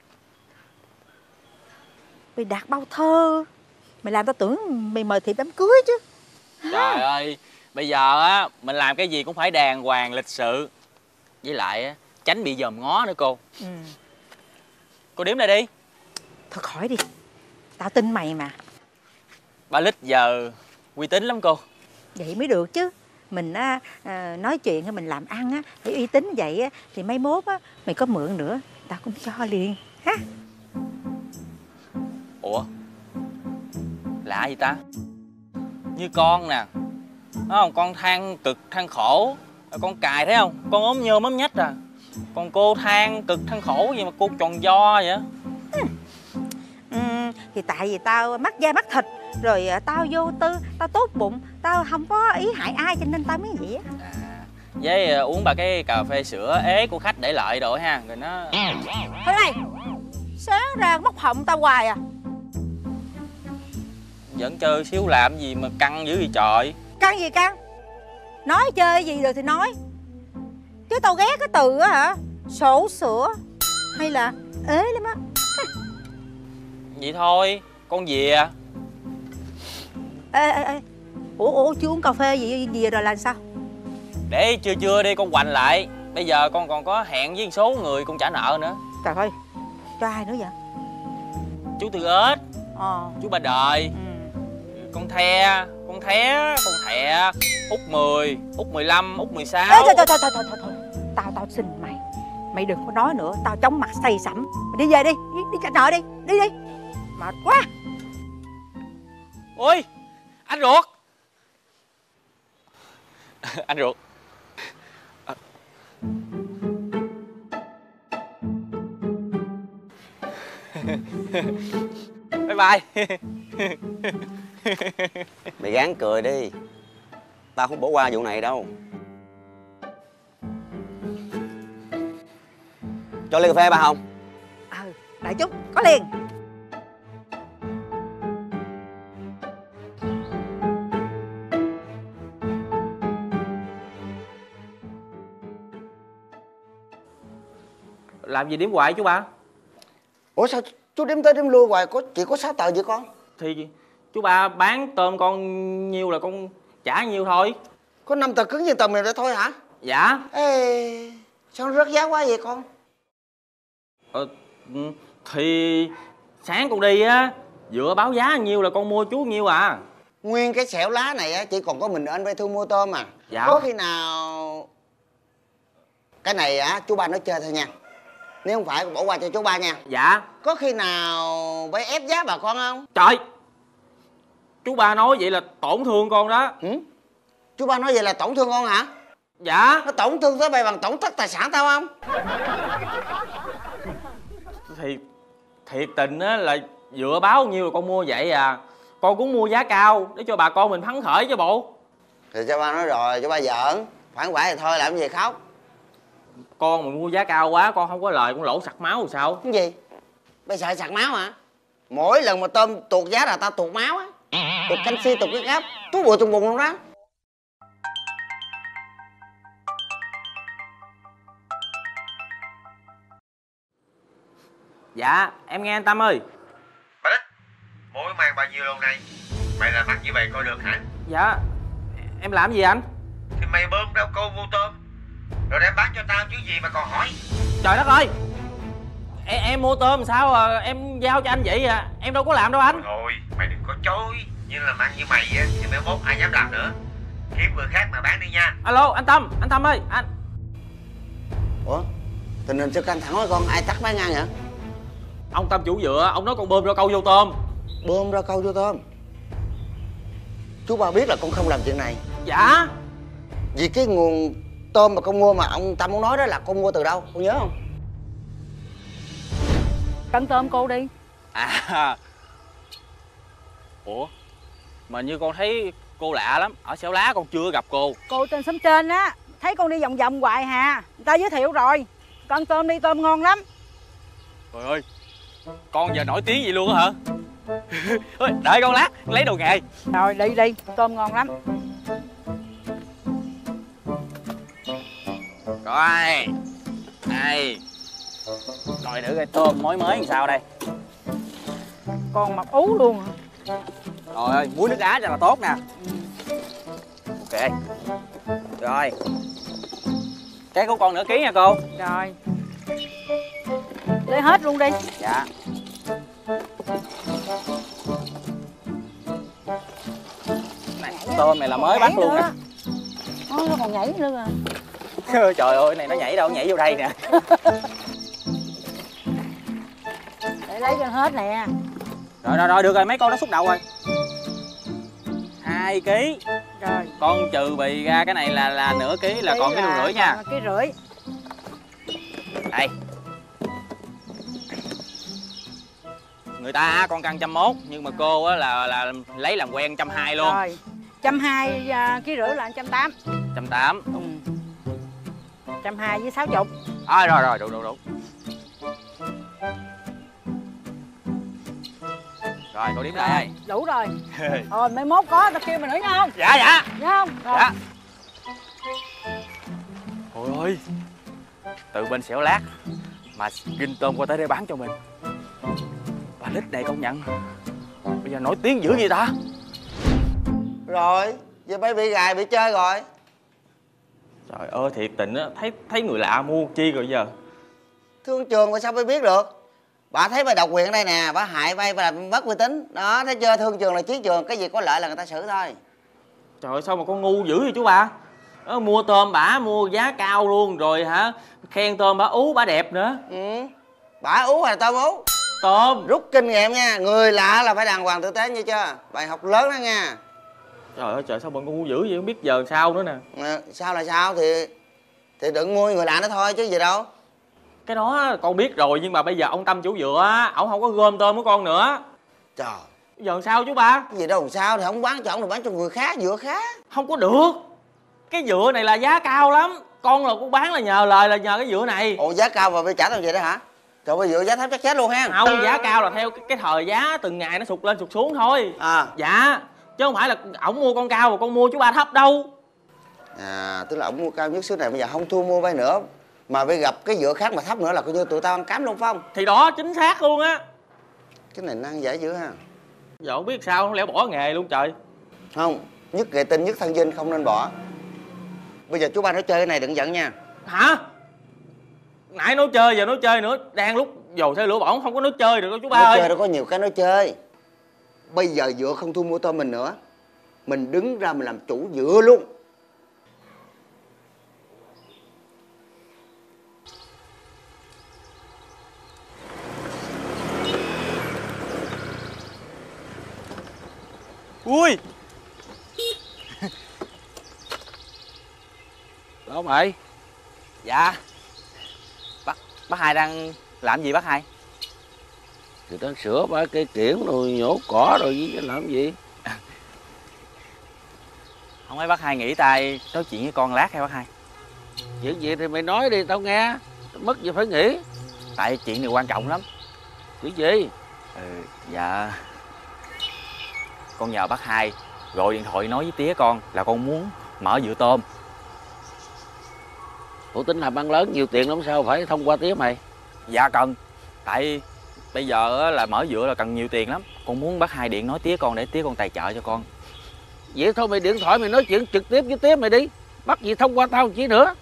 Mày đạt bao thơ. Mày làm tao tưởng mày mời thiệp đám cưới chứ. Trời ơi, bây giờ á mình làm cái gì cũng phải đàng hoàng lịch sự. Với lại á, tránh bị dòm ngó nữa cô. Cô đếm lại đi. Thôi khỏi đi, tao tin mày mà. Ba Lít giờ uy tín lắm cô. Vậy mới được chứ. Mình á, nói chuyện hay mình làm ăn á, phải uy tín vậy á, thì mai mốt á, mày có mượn nữa tao cũng cho liền ha. Ủa, lạ gì ta? Như con nè, thấy không? Con than cực than khổ. Con cài thấy không? Con ốm nhôm ốm nhách à. Còn cô than cực than khổ gì mà cô tròn do vậy? Thì tại vì tao mắc da mắc thịt, rồi tao vô tư, tao tốt bụng, tao không có ý hại ai cho nên tao mới vậy á. Với uống ba cái cà phê sữa ế của khách để lại rồi ha, rồi nó... Thôi này, sáng ra móc họng tao hoài à. Vẫn chơi xíu làm gì mà căng dữ vậy trời. Căng gì căng? Nói chơi gì được thì nói. Chứ tao ghét cái từ á hả, sổ sữa hay là ế lắm á. Vậy thôi, con về à. Ê, ủa chưa uống cà phê gì rồi là sao? Để chưa đi con hoành lại. Bây giờ con còn có hẹn với một số người con trả nợ nữa. Trời ơi, cho ai nữa vậy? Chú Tư Ếch, chú Ba Đời, con The, con Thẹ, Út 10, Út 15, Út 16. Thôi. Tao xin mày đừng có nói nữa, tao chóng mặt say sẩm. Mày đi về đi trả nợ đi, đi. Mệt quá. Ôi, anh ruột. Anh ruột. Bye bye. Mày gắng cười đi, tao không bỏ qua vụ này đâu. Cho ly cà phê ba Hồng. Đợi chút, có liền. Làm gì đếm hoài chú ba? Ủa sao chú đếm tới đếm lui hoài, chỉ có 6 tờ vậy con? Thì chú ba bán tôm con nhiêu là con trả nhiêu thôi. Có 5 tờ cứng như tờ mềm đó thôi hả? Dạ. Ê, sao nó rớt giá quá vậy con? Thì sáng con đi á, vừa báo giá nhiêu là con mua chú nhiêu à. Nguyên cái xẻo lá này á, chỉ còn có mình anh phải thu mua tôm à. Dạ. Có khi nào... Cái này á, chú ba nói chơi thôi nha. Nếu không phải bỏ qua cho chú ba nha. Dạ. Có khi nào phải ép giá bà con không? Trời, chú ba nói vậy là tổn thương con đó. Chú ba nói vậy là tổn thương con hả? Dạ. Nó tổn thương tới mày bằng tổn thất tài sản tao không? thiệt tình á là dựa báo nhiêu là con mua vậy à. Con cũng mua giá cao để cho bà con mình phấn khởi chứ bộ. Thì cho ba nói rồi, cho ba giỡn. Phản quả thì thôi, làm gì khóc. Con mà mua giá cao quá con không có lời, con lỗ sặc máu rồi sao? Cái gì? Ba sợ sặc máu hả? Mỗi lần mà tôm tuột giá là tao tuột máu á. Tuột canxi, tuột huyết áp, túi bụi trùng bùng luôn đó. Dạ, em nghe anh Tâm ơi. Bà Đích, mỗi mang bao nhiêu lâu nay? Mày làm ăn như vậy coi được hả? Dạ, em làm gì anh? Thì mày bơm rau câu vô tôm rồi đem bán cho tao chứ gì mà còn hỏi. Trời đất ơi, em mua tôm sao à, em giao cho anh vậy à? Em đâu có làm đâu anh. Thôi, mày đừng có chối. Nhưng làm ăn như mày á thì mai mốt ai dám làm nữa. Kiếm người khác mà bán đi nha. Alo, anh Tâm ơi, anh. Ủa, tình hình sao căng thẳng quá con, ai tắt máy ngang vậy? Ông Tâm chủ dựa, ông nói con bơm rau câu vô tôm. Bơm rau câu vô tôm? Chú ba biết là con không làm chuyện này. Dạ. Vì cái nguồn tôm mà con mua mà ông Tâm muốn nói đó là con mua từ đâu, con nhớ không? Cân tôm cô đi. À. Ủa, mà như con thấy cô lạ lắm. Ở Xẻo Lá con chưa gặp cô. Cô trên xóm trên á, thấy con đi vòng vòng hoài hà. Người ta giới thiệu rồi. Cân tôm đi, tôm ngon lắm. Trời ơi, con giờ nổi tiếng gì luôn á hả? Đợi con lát, lấy đồ nghề. Rồi đi, tôm ngon lắm. Rồi, đây. Coi thử cái tôm mối mới làm sao đây. Con mập ú luôn. Trời ơi, muối nước đá cho là tốt nè. Ok. Rồi. Cái của con nửa ký nha cô. Rồi. Lấy hết luôn đi. Dạ. Này, tôm này là mới bắt luôn nè. Nó còn nhảy nữa à. Trời ơi, này nó nhảy đâu, nhảy vô đây nè. Để lấy cho hết nè. Rồi, được rồi, mấy con nó xúc đầu rồi. 2 kg. Rồi. Con trừ bì ra cái này là nửa ký là còn cái đu rưỡi nha. Ký rưỡi. Đây. Người ta con cân 101 nhưng mà cô á là lấy làm quen 120 luôn. Rồi. 120 ký rưỡi là 180. 180. 120 với 60. Rồi, đủ. Rồi, cô đếm lại đây. Đủ rồi. Rồi, mai mốt có tao kêu mày nữa nha không? Dạ. Nhớ không? Rồi. Dạ. Ôi ơi, từ bên Xẻo Lát mà ginh tôm qua tới đây bán cho mình. Bà Lít này công nhận bây giờ nổi tiếng dữ vậy ta. Rồi, giờ bay bị gài, bị chơi rồi. Trời ơi, thiệt tình á, thấy người lạ mua chi rồi giờ. Thương trường mà sao bay biết được? Bà thấy bà độc quyền ở đây nè, bà hại bay, bà làm mất uy tín. Đó, thấy chưa, thương trường là chiến trường, cái gì có lợi là người ta xử thôi. Trời ơi, sao mà con ngu dữ vậy chú ba? Mua tôm bả mua giá cao luôn rồi hả? Khen tôm bả ú bả đẹp nữa. Bả ú hay là tôm ú? Tôm. Rút kinh nghiệm nha, người lạ là phải đàng hoàng tử tế như chưa? Bài học lớn đó nha. Trời ơi trời, sao bọn con ngu dữ vậy, không biết giờ sao nữa nè. Sao là sao thì đừng mua người lạ nữa thôi chứ gì đâu. Cái đó con biết rồi, nhưng mà bây giờ ông Tâm chủ dựa á, ổng không có gom tôm của con nữa. Trời, giờ sao chú ba? Cái gì đâu làm sao, thì không bán cho ổng thì bán cho người khác, dựa khác. Không có được. Cái dựa này là giá cao lắm. Con là con bán là nhờ lời, là nhờ cái dựa này. Ồ, giá cao mà phải trả tao vậy đó hả? Trời ơi, dựa giá thấp chắc chết luôn ha. Không, giá cao là theo cái thời giá từng ngày nó sụt lên sụt xuống thôi. Dạ, chứ không phải là ổng mua con cao mà con mua chú ba thấp đâu. Tức là ổng mua cao nhất xứ này, bây giờ không thua mua vay nữa. Mà bây gặp cái dựa khác mà thấp nữa là coi như tụi tao ăn cám luôn phải không? Thì đó, chính xác luôn á. Cái này năng dễ dữ ha. Giờ không biết sao, không lẽ bỏ nghề luôn trời. Không, nhất nghệ tinh nhất thân vinh không nên bỏ. Bây giờ chú ba nói chơi cái này đừng giận nha. Hả? Nãy nói chơi, giờ nói chơi nữa. Đang lúc dầu xe lửa bỏng, không có nói chơi được đâu chú ba nói ơi. Chơi đâu có nhiều cái nói chơi. Bây giờ dựa không thu mua tôm mình nữa, mình đứng ra mình làm chủ dựa luôn. Ui. Đó mày. Dạ. Bác Hai đang làm gì bác Hai? Người ta sửa ba cây kiển rồi nhổ cỏ rồi chứ làm gì. Không mấy bác hai nghỉ tay nói chuyện với con lát hay bác hai? Chuyện gì thì mày nói đi tao nghe. Mất gì phải nghĩ. Tại chuyện này quan trọng lắm. Chuyện gì? Dạ con nhờ bác hai gọi điện thoại nói với tía con là con muốn mở vựa tôm. Ủa tính làm ăn lớn nhiều tiền lắm sao phải thông qua tía mày? Dạ cần. Tại bây giờ là mở vựa là cần nhiều tiền lắm. Con muốn bác hai điện nói tía con để tía con tài trợ cho con. Vậy thôi mày điện thoại mày nói chuyện trực tiếp với tía mày đi. Bắt gì thông qua tao chỉ nữa.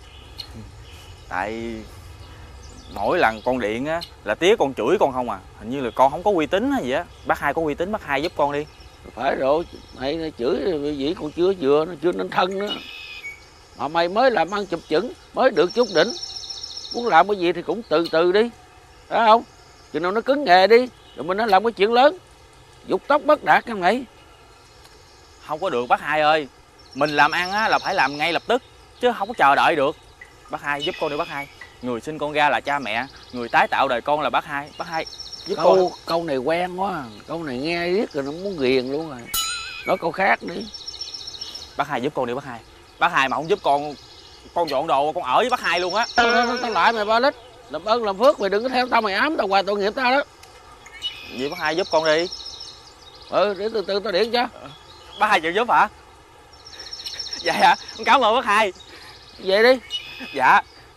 Tại mỗi lần con điện á là tía con chửi con không à. Hình như là con không có uy tín hay gì á. Bác hai có uy tín bác hai giúp con đi. Phải rồi, mày chửi vậy còn chưa vừa, nó chưa nên thân nữa. Mà mày mới làm ăn chụp chững, mới được chút đỉnh. Muốn làm cái gì thì cũng từ từ đi. Phải không? Chừng nào nó cứng nghề đi, rồi mình nó làm cái chuyện lớn. Dục tóc bất đạt cái mày. Không có được bác hai ơi. Mình làm ăn á là phải làm ngay lập tức, chứ không có chờ đợi được. Bác hai giúp con đi bác hai. Người sinh con ra là cha mẹ, người tái tạo đời con là bác hai. Bác hai giúp con. Câu này quen quá. Câu này nghe riết rồi nó muốn ghiền luôn rồi. Nói câu khác đi. Bác hai giúp con đi bác hai. Bác hai mà không giúp con dọn đồ con ở với bác hai luôn á. Tao lại mày 3 lít. Làm ơn làm phước mày đừng có theo tao mày ám tao hoài tội nghiệp tao đó. Vậy bác hai giúp con đi. Để từ từ tao điện cho. Bác hai chịu giúp hả? Dạ hả? Con cảm ơn bác hai. Về đi. Dạ.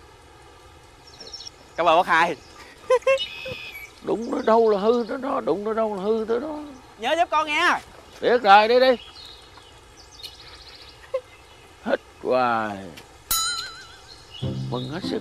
Cảm ơn bác hai. Đụng nó đâu là hư tới đó, đụng nó đâu là hư tới đó. Nhớ giúp con nghe. Biết rồi, đi đi. Hết hoài. Mừng hết sức.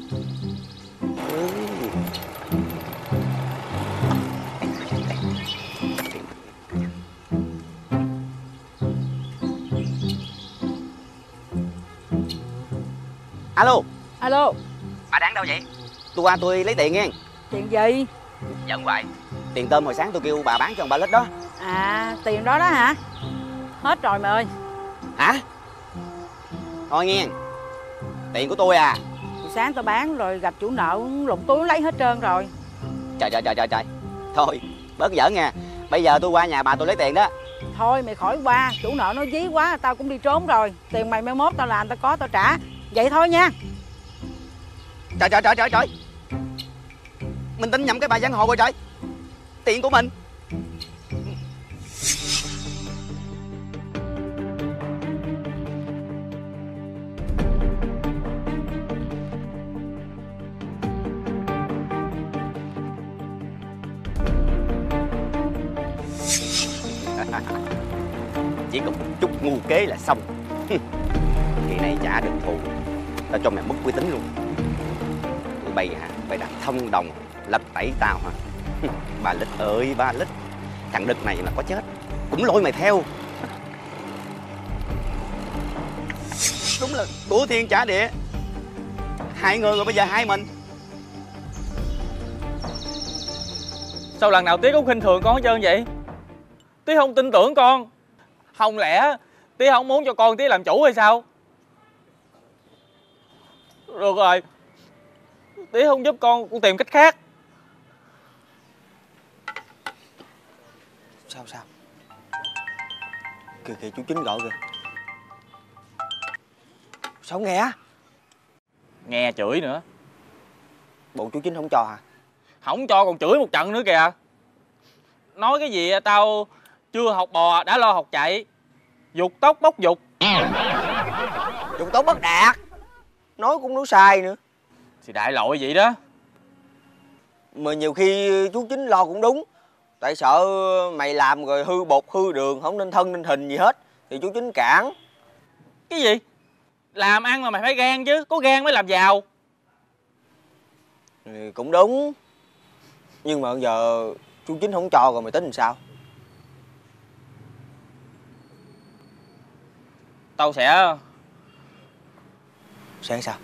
Alo. Alo. Bà đang đâu vậy? Tôi qua tôi lấy tiền nghe. Tiền gì? Giận hoài. Tiền tôm hồi sáng tôi kêu bà bán cho 3 lít đó. À, tiền đó đó hả? Hết rồi mày ơi. Hả? Thôi nghe. Tiền của tôi à. Hồi sáng tao bán rồi gặp chủ nợ lục túi lấy hết trơn rồi. Trời. Thôi, bớt giỡn nha. Bây giờ tôi qua nhà bà tôi lấy tiền đó. Thôi mày khỏi qua, chủ nợ nó dí quá, tao cũng đi trốn rồi. Tiền mày mai mốt tao làm tao có tao trả. Vậy thôi nha. Trời. Mình tính nhầm cái bà giang hồ rồi trời. Tiền của mình. Chỉ còn một chút ngu kế là xong. Kỳ này trả được thù, tao cho mày mất uy tín luôn. Tụi bay hả? Mày đặt thông đồng lật tẩy tao hả? 3 lít ơi 3 lít. Thằng Đực này là có chết cũng lôi mày theo. Đúng là của thiên trả địa. Hai người rồi bây giờ hai mình. Sao lần nào tía cũng khinh thường con hết trơn vậy? Tía không tin tưởng con. Không lẽ tía không muốn cho con tía làm chủ hay sao? Được rồi, tía không giúp con tìm cách khác. Sao? Kìa chú Chính gọi kìa. Sao không nghe? Nghe chửi nữa. Bộ chú Chính không cho hả? Không cho còn chửi một trận nữa kìa. Nói cái gì tao chưa học bò đã lo học chạy. Dục tốc bốc dục. Dục tốc bất đạt. Nói cũng nói sai nữa. Thì đại loại vậy đó. Mà nhiều khi chú Chính lo cũng đúng. Tại sợ mày làm rồi hư bột hư đường, không nên thân nên hình gì hết thì chú Chính cản. Cái gì? Làm ăn mà mày phải gan chứ. Có gan mới làm giàu. Ừ, cũng đúng. Nhưng mà giờ chú Chính không cho rồi mày tính làm sao? Tao sẽ sao?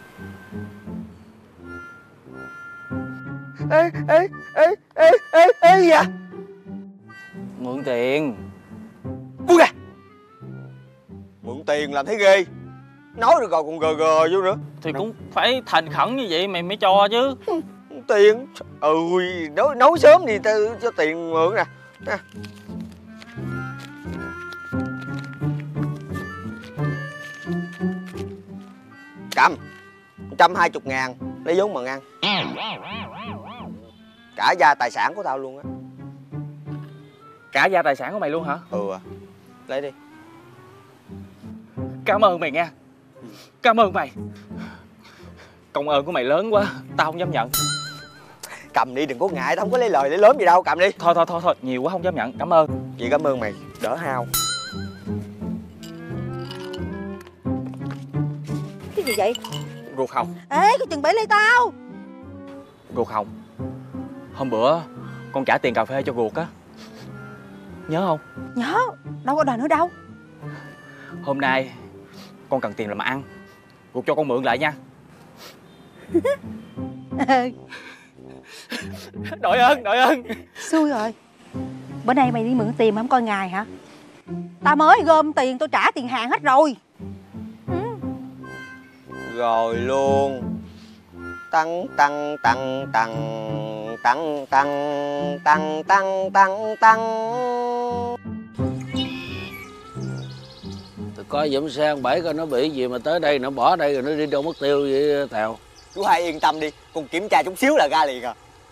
Ê gì vậy? Mượn tiền. Buông ra. Mượn tiền làm thấy ghê. Nói được rồi còn gờ vô nữa. Thì cũng phải thành khẩn như vậy mày mới cho chứ. tiền. Nấu sớm thì tao cho tiền mượn nè. Cầm 120.000 lấy vốn mà ăn. Cả gia tài sản của tao luôn á. Cả gia tài sản của mày luôn hả? Ừ, lấy đi. Cảm ơn mày nha. Cảm ơn mày. Công ơn của mày lớn quá, tao không dám nhận. Cầm đi, đừng có ngại, tao không có lấy lời lấy lớn gì đâu, cầm đi. Thôi, nhiều quá không dám nhận, cảm ơn. Chị cảm ơn mày, đỡ hao. Cái gì vậy? Ruột hồng. Ê, cái chừng bể ly tao. Ruột hồng. Hôm bữa con trả tiền cà phê cho ruột á, nhớ không? Nhớ, đâu có đòi nữa đâu. Hôm nay con cần tiền làm ăn, ruột cho con mượn lại nha. Đội ơn. Xui rồi. Bữa nay mày đi mượn tiền mà không coi ngày hả? Tao mới gom tiền, tôi trả tiền hàng hết rồi. Rồi luôn. Tăng. Tôi coi giùm xe con Bảy coi nó bị gì mà tới đây nó bỏ đây rồi nó đi đâu mất tiêu vậy Tèo. Chú Hai yên tâm đi, con kiểm tra chút xíu là ra liền à.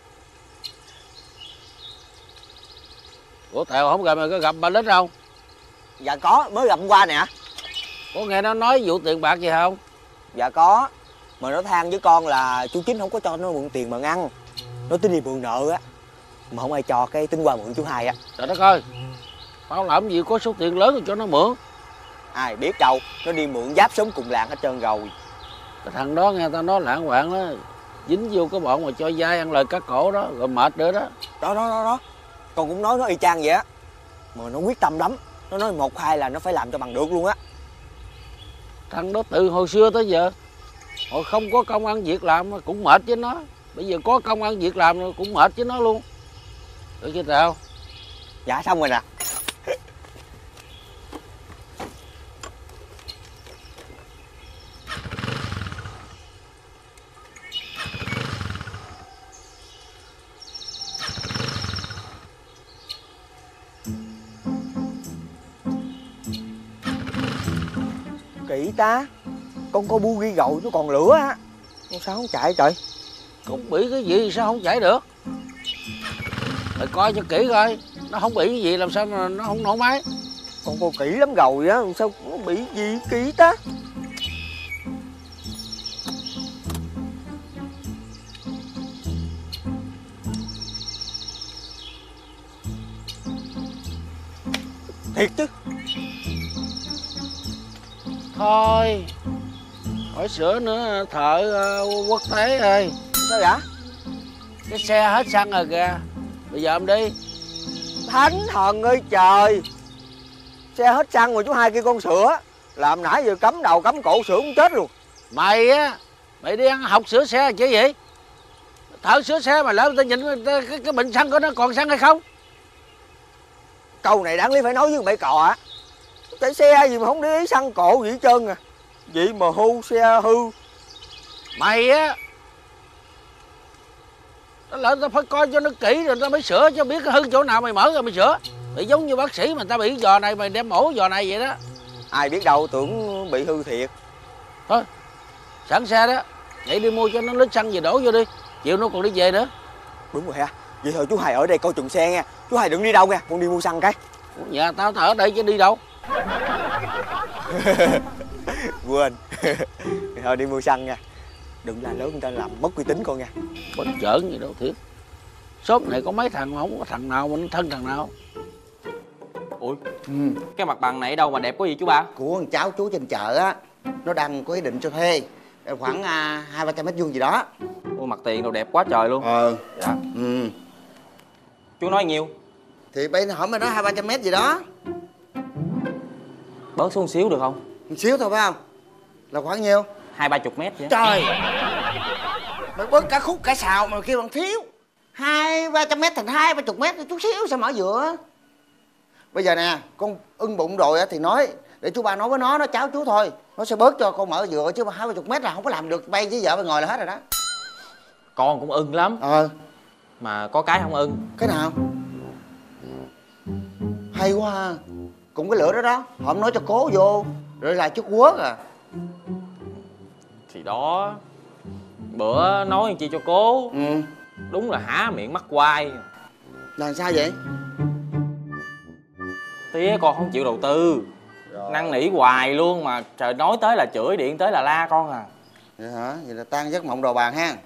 Ủa Tèo không gặp mày có gặp bà Lít không? Dạ có, mới gặp qua nè. Có nghe nó nói vụ tiền bạc gì không? Dạ có. Mà nó than với con là chú Chính không có cho nó mượn tiền mà ăn. Nó tính đi mượn nợ á. Mà không ai cho cái tính qua mượn chú Hai á. Trời đất ơi, tao làm gì có số tiền lớn rồi cho nó mượn. Ai biết đâu, nó đi mượn giáp sống cùng làng hết trơn rồi. Cái thằng đó nghe tao nói lãng quạng đó, dính vô cái bọn mà cho vay ăn lời cắt cổ đó, rồi mệt nữa đó. Đó. Con cũng nói nó y chang vậy á. Mà nó quyết tâm lắm. Nó nói 1, 2 là nó phải làm cho bằng được luôn á. Thằng đó từ hồi xưa tới giờ, hồi không có công ăn việc làm cũng mệt với nó. Bây giờ có công ăn việc làm cũng mệt với nó luôn. Được chưa Tèo? Dạ xong rồi nè. Kỹ ta. Con có bu ghi rồi nó còn lửa á. Con sao không chạy trời? Con bị cái gì sao không chạy được? Mày coi cho kỹ coi. Nó không bị cái gì làm sao mà nó không nổ máy. Con coi kỹ lắm rồi á. Sao nó bị gì kỹ ta? Thiệt chứ. Thôi hỏi sửa nữa thợ quốc tế ơi. Sao vậy? Cái xe hết xăng rồi kìa. Bây giờ em đi. Thánh thần ơi trời. Xe hết xăng rồi chú Hai kia con sửa. Làm nãy giờ cắm đầu cắm cổ sửa cũng chết luôn. Mày á, mày đi ăn học sửa xe chứ gì? Thợ sửa xe mà lỡ người ta nhìn cái bình xăng của nó còn xăng hay không? Câu này đáng lý phải nói với bậy cò á. Chạy xe gì mà không để ý xăng cộ gì hết trơn à. Vậy mà hư xe hư. Mày á, lỡ tao phải coi cho nó kỹ rồi tao mới sửa cho biết cái hư chỗ nào mày mở rồi mày sửa. Bị giống như bác sĩ mà tao bị giò này mày đem mổ giò này vậy đó. Ai biết đâu tưởng bị hư thiệt. Thôi sẵn xe đó, vậy đi mua cho nó lít xăng về đổ vô đi. Chiều nó còn đi về nữa. Đúng rồi ha. Vậy thôi chú Hai ở đây coi chừng xe nha. Chú Hai đừng đi đâu nha, con đi mua xăng cái. Nhà tao ở đây chứ đi đâu. Quên. Thôi đi mua xăng nha. Đừng la lớn người ta làm mất uy tín con nha. Bất giỡn gì đâu thiệt. Shop này có mấy thằng mà không có thằng nào mà nó thân thằng nào. Ủa, cái mặt bằng này đâu mà đẹp có gì chú ba? Của con cháu chú trên chợ á. Nó đang có ý định cho thuê khoảng 200-300 mét vuông gì đó. Ủa, mặt tiền đồ đẹp quá trời luôn. Dạ. Chú nói nhiêu? Thì bây giờ hỏi mày nói 200-300 mét gì đó. Bớt xuống một xíu được không? Một xíu thôi phải không? Là khoảng nhiêu? 20-30 mét vậy. Trời, mày bớt cả khúc cả xào mà kêu bằng thiếu. 200-300 mét thành 20-30 mét, chút xíu sao mở dựa. Bây giờ nè, con ưng bụng rồi thì nói để chú ba nói với nó cháu chú thôi. Nó sẽ bớt cho con mở dựa chứ mà 20-30 mét là không có làm được. Bay với vợ bay ngồi là hết rồi đó. con cũng ưng lắm. Mà có cái không ưng. Cái nào? Hay quá ha. Cũng cái lửa đó đó, họ không nói cho cố vô rồi là chút quớt à. Thì đó, bữa nói chi cho cố. Đúng là há miệng mắc quai. Là sao vậy? Tía con không chịu đầu tư. Năn nỉ hoài luôn mà trời nói tới là chửi, điện tới là la con à. Vậy hả? Vậy là tan giấc mộng đồ bàn ha.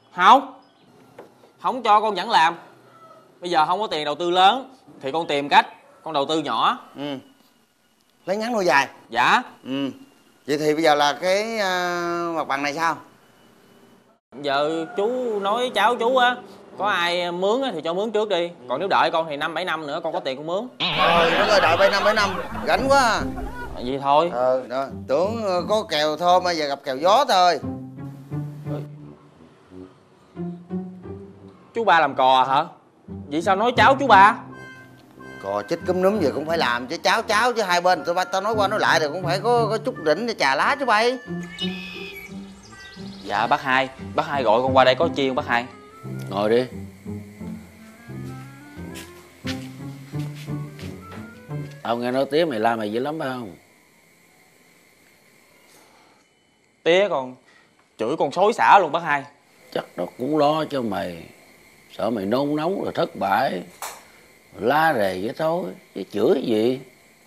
Không cho con vẫn làm. Bây giờ không có tiền đầu tư lớn thì con tìm cách con đầu tư nhỏ. Lấy ngắn nuôi dài. Dạ. Vậy thì bây giờ là cái mặt bằng này sao? Giờ chú nói cháu chú á, có ai mướn thì cho mướn trước đi. Còn nếu đợi con thì 5-7 năm nữa con có tiền con mướn. Trời đất ơi, đợi 7 năm gánh quá à. Vậy thôi. Đó. Tưởng có kèo thơm mà giờ gặp kèo gió thôi. Chú ba làm cò hả? Vậy sao nói cháu chú ba? Cò chích cúm núm giờ cũng phải làm chứ, cháu chứ hai bên tao nói qua nói lại thì cũng phải có chút đỉnh để trà lá chứ bay. Dạ bác hai gọi con qua đây có chi không bác hai? Ngồi đi. Tao nghe nói Tía mày la mày dữ lắm phải không? Tía con chửi con xối xả luôn bác hai. Chắc nó cũng lo cho mày, sợ mày nôn nóng rồi thất bại, la rề vậy thôi chứ chửi gì.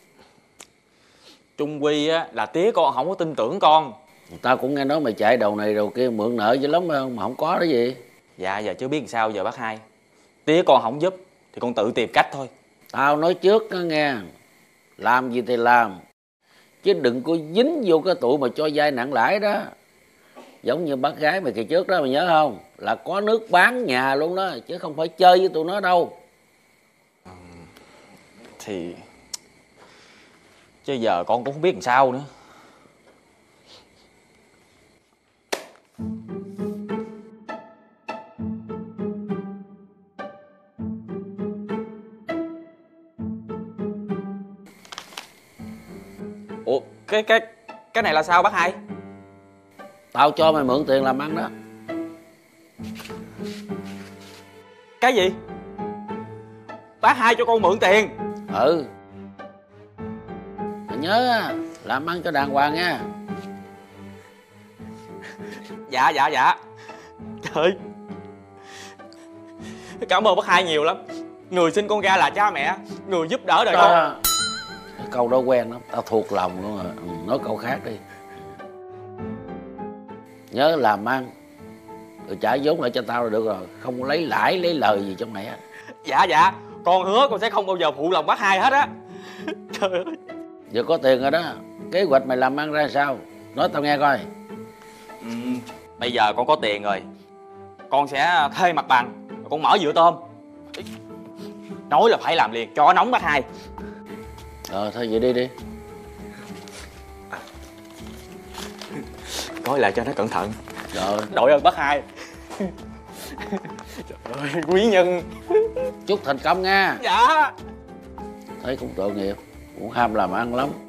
Trung quy á là tía con không có tin tưởng con. Tao cũng nghe nói mày chạy đầu này đầu kia mượn nợ dữ lắm phải không, mà không có đó gì. Dạ giờ chưa biết làm sao giờ bác hai. Tía con không giúp thì con tự tìm cách thôi. Tao nói trước đó nghe, làm gì thì làm, chứ đừng có dính vô cái tụi mà cho vay nặng lãi đó. Giống như bác gái mày kỳ trước đó mày nhớ không, là có nước bán nhà luôn đó, chứ không phải chơi với tụi nó đâu. Thì chứ giờ con cũng không biết làm sao nữa. Ủa cái này là sao bác hai? Tao cho mày mượn tiền làm ăn đó. Cái gì? Bác hai cho con mượn tiền? Mày nhớ làm ăn cho đàng hoàng nha. Dạ. Trời, cảm ơn bác hai nhiều lắm. Người sinh con ra là cha mẹ, người giúp đỡ đời con. Cái câu đó quen lắm, tao thuộc lòng luôn rồi. Nói câu khác đi. Nhớ làm ăn rồi trả vốn lại cho tao là được rồi, không lấy lãi lấy lời gì trong này á. Dạ, con hứa con sẽ không bao giờ phụ lòng bác hai hết á. Trời ơi. Giờ có tiền rồi đó, kế hoạch mày làm ăn ra sao, nói tao nghe coi. Bây giờ con có tiền rồi, con sẽ thuê mặt bằng, con mở dựa tôm. Nói là phải làm liền cho nóng bác hai. Thôi vậy đi. Nói lại cho nó cẩn thận. Rồi. Đội ơn bác hai. Trời ơi, quý nhân. Chúc thành công nha. Dạ. Thấy cũng tội nghiệp, cũng ham làm ăn lắm.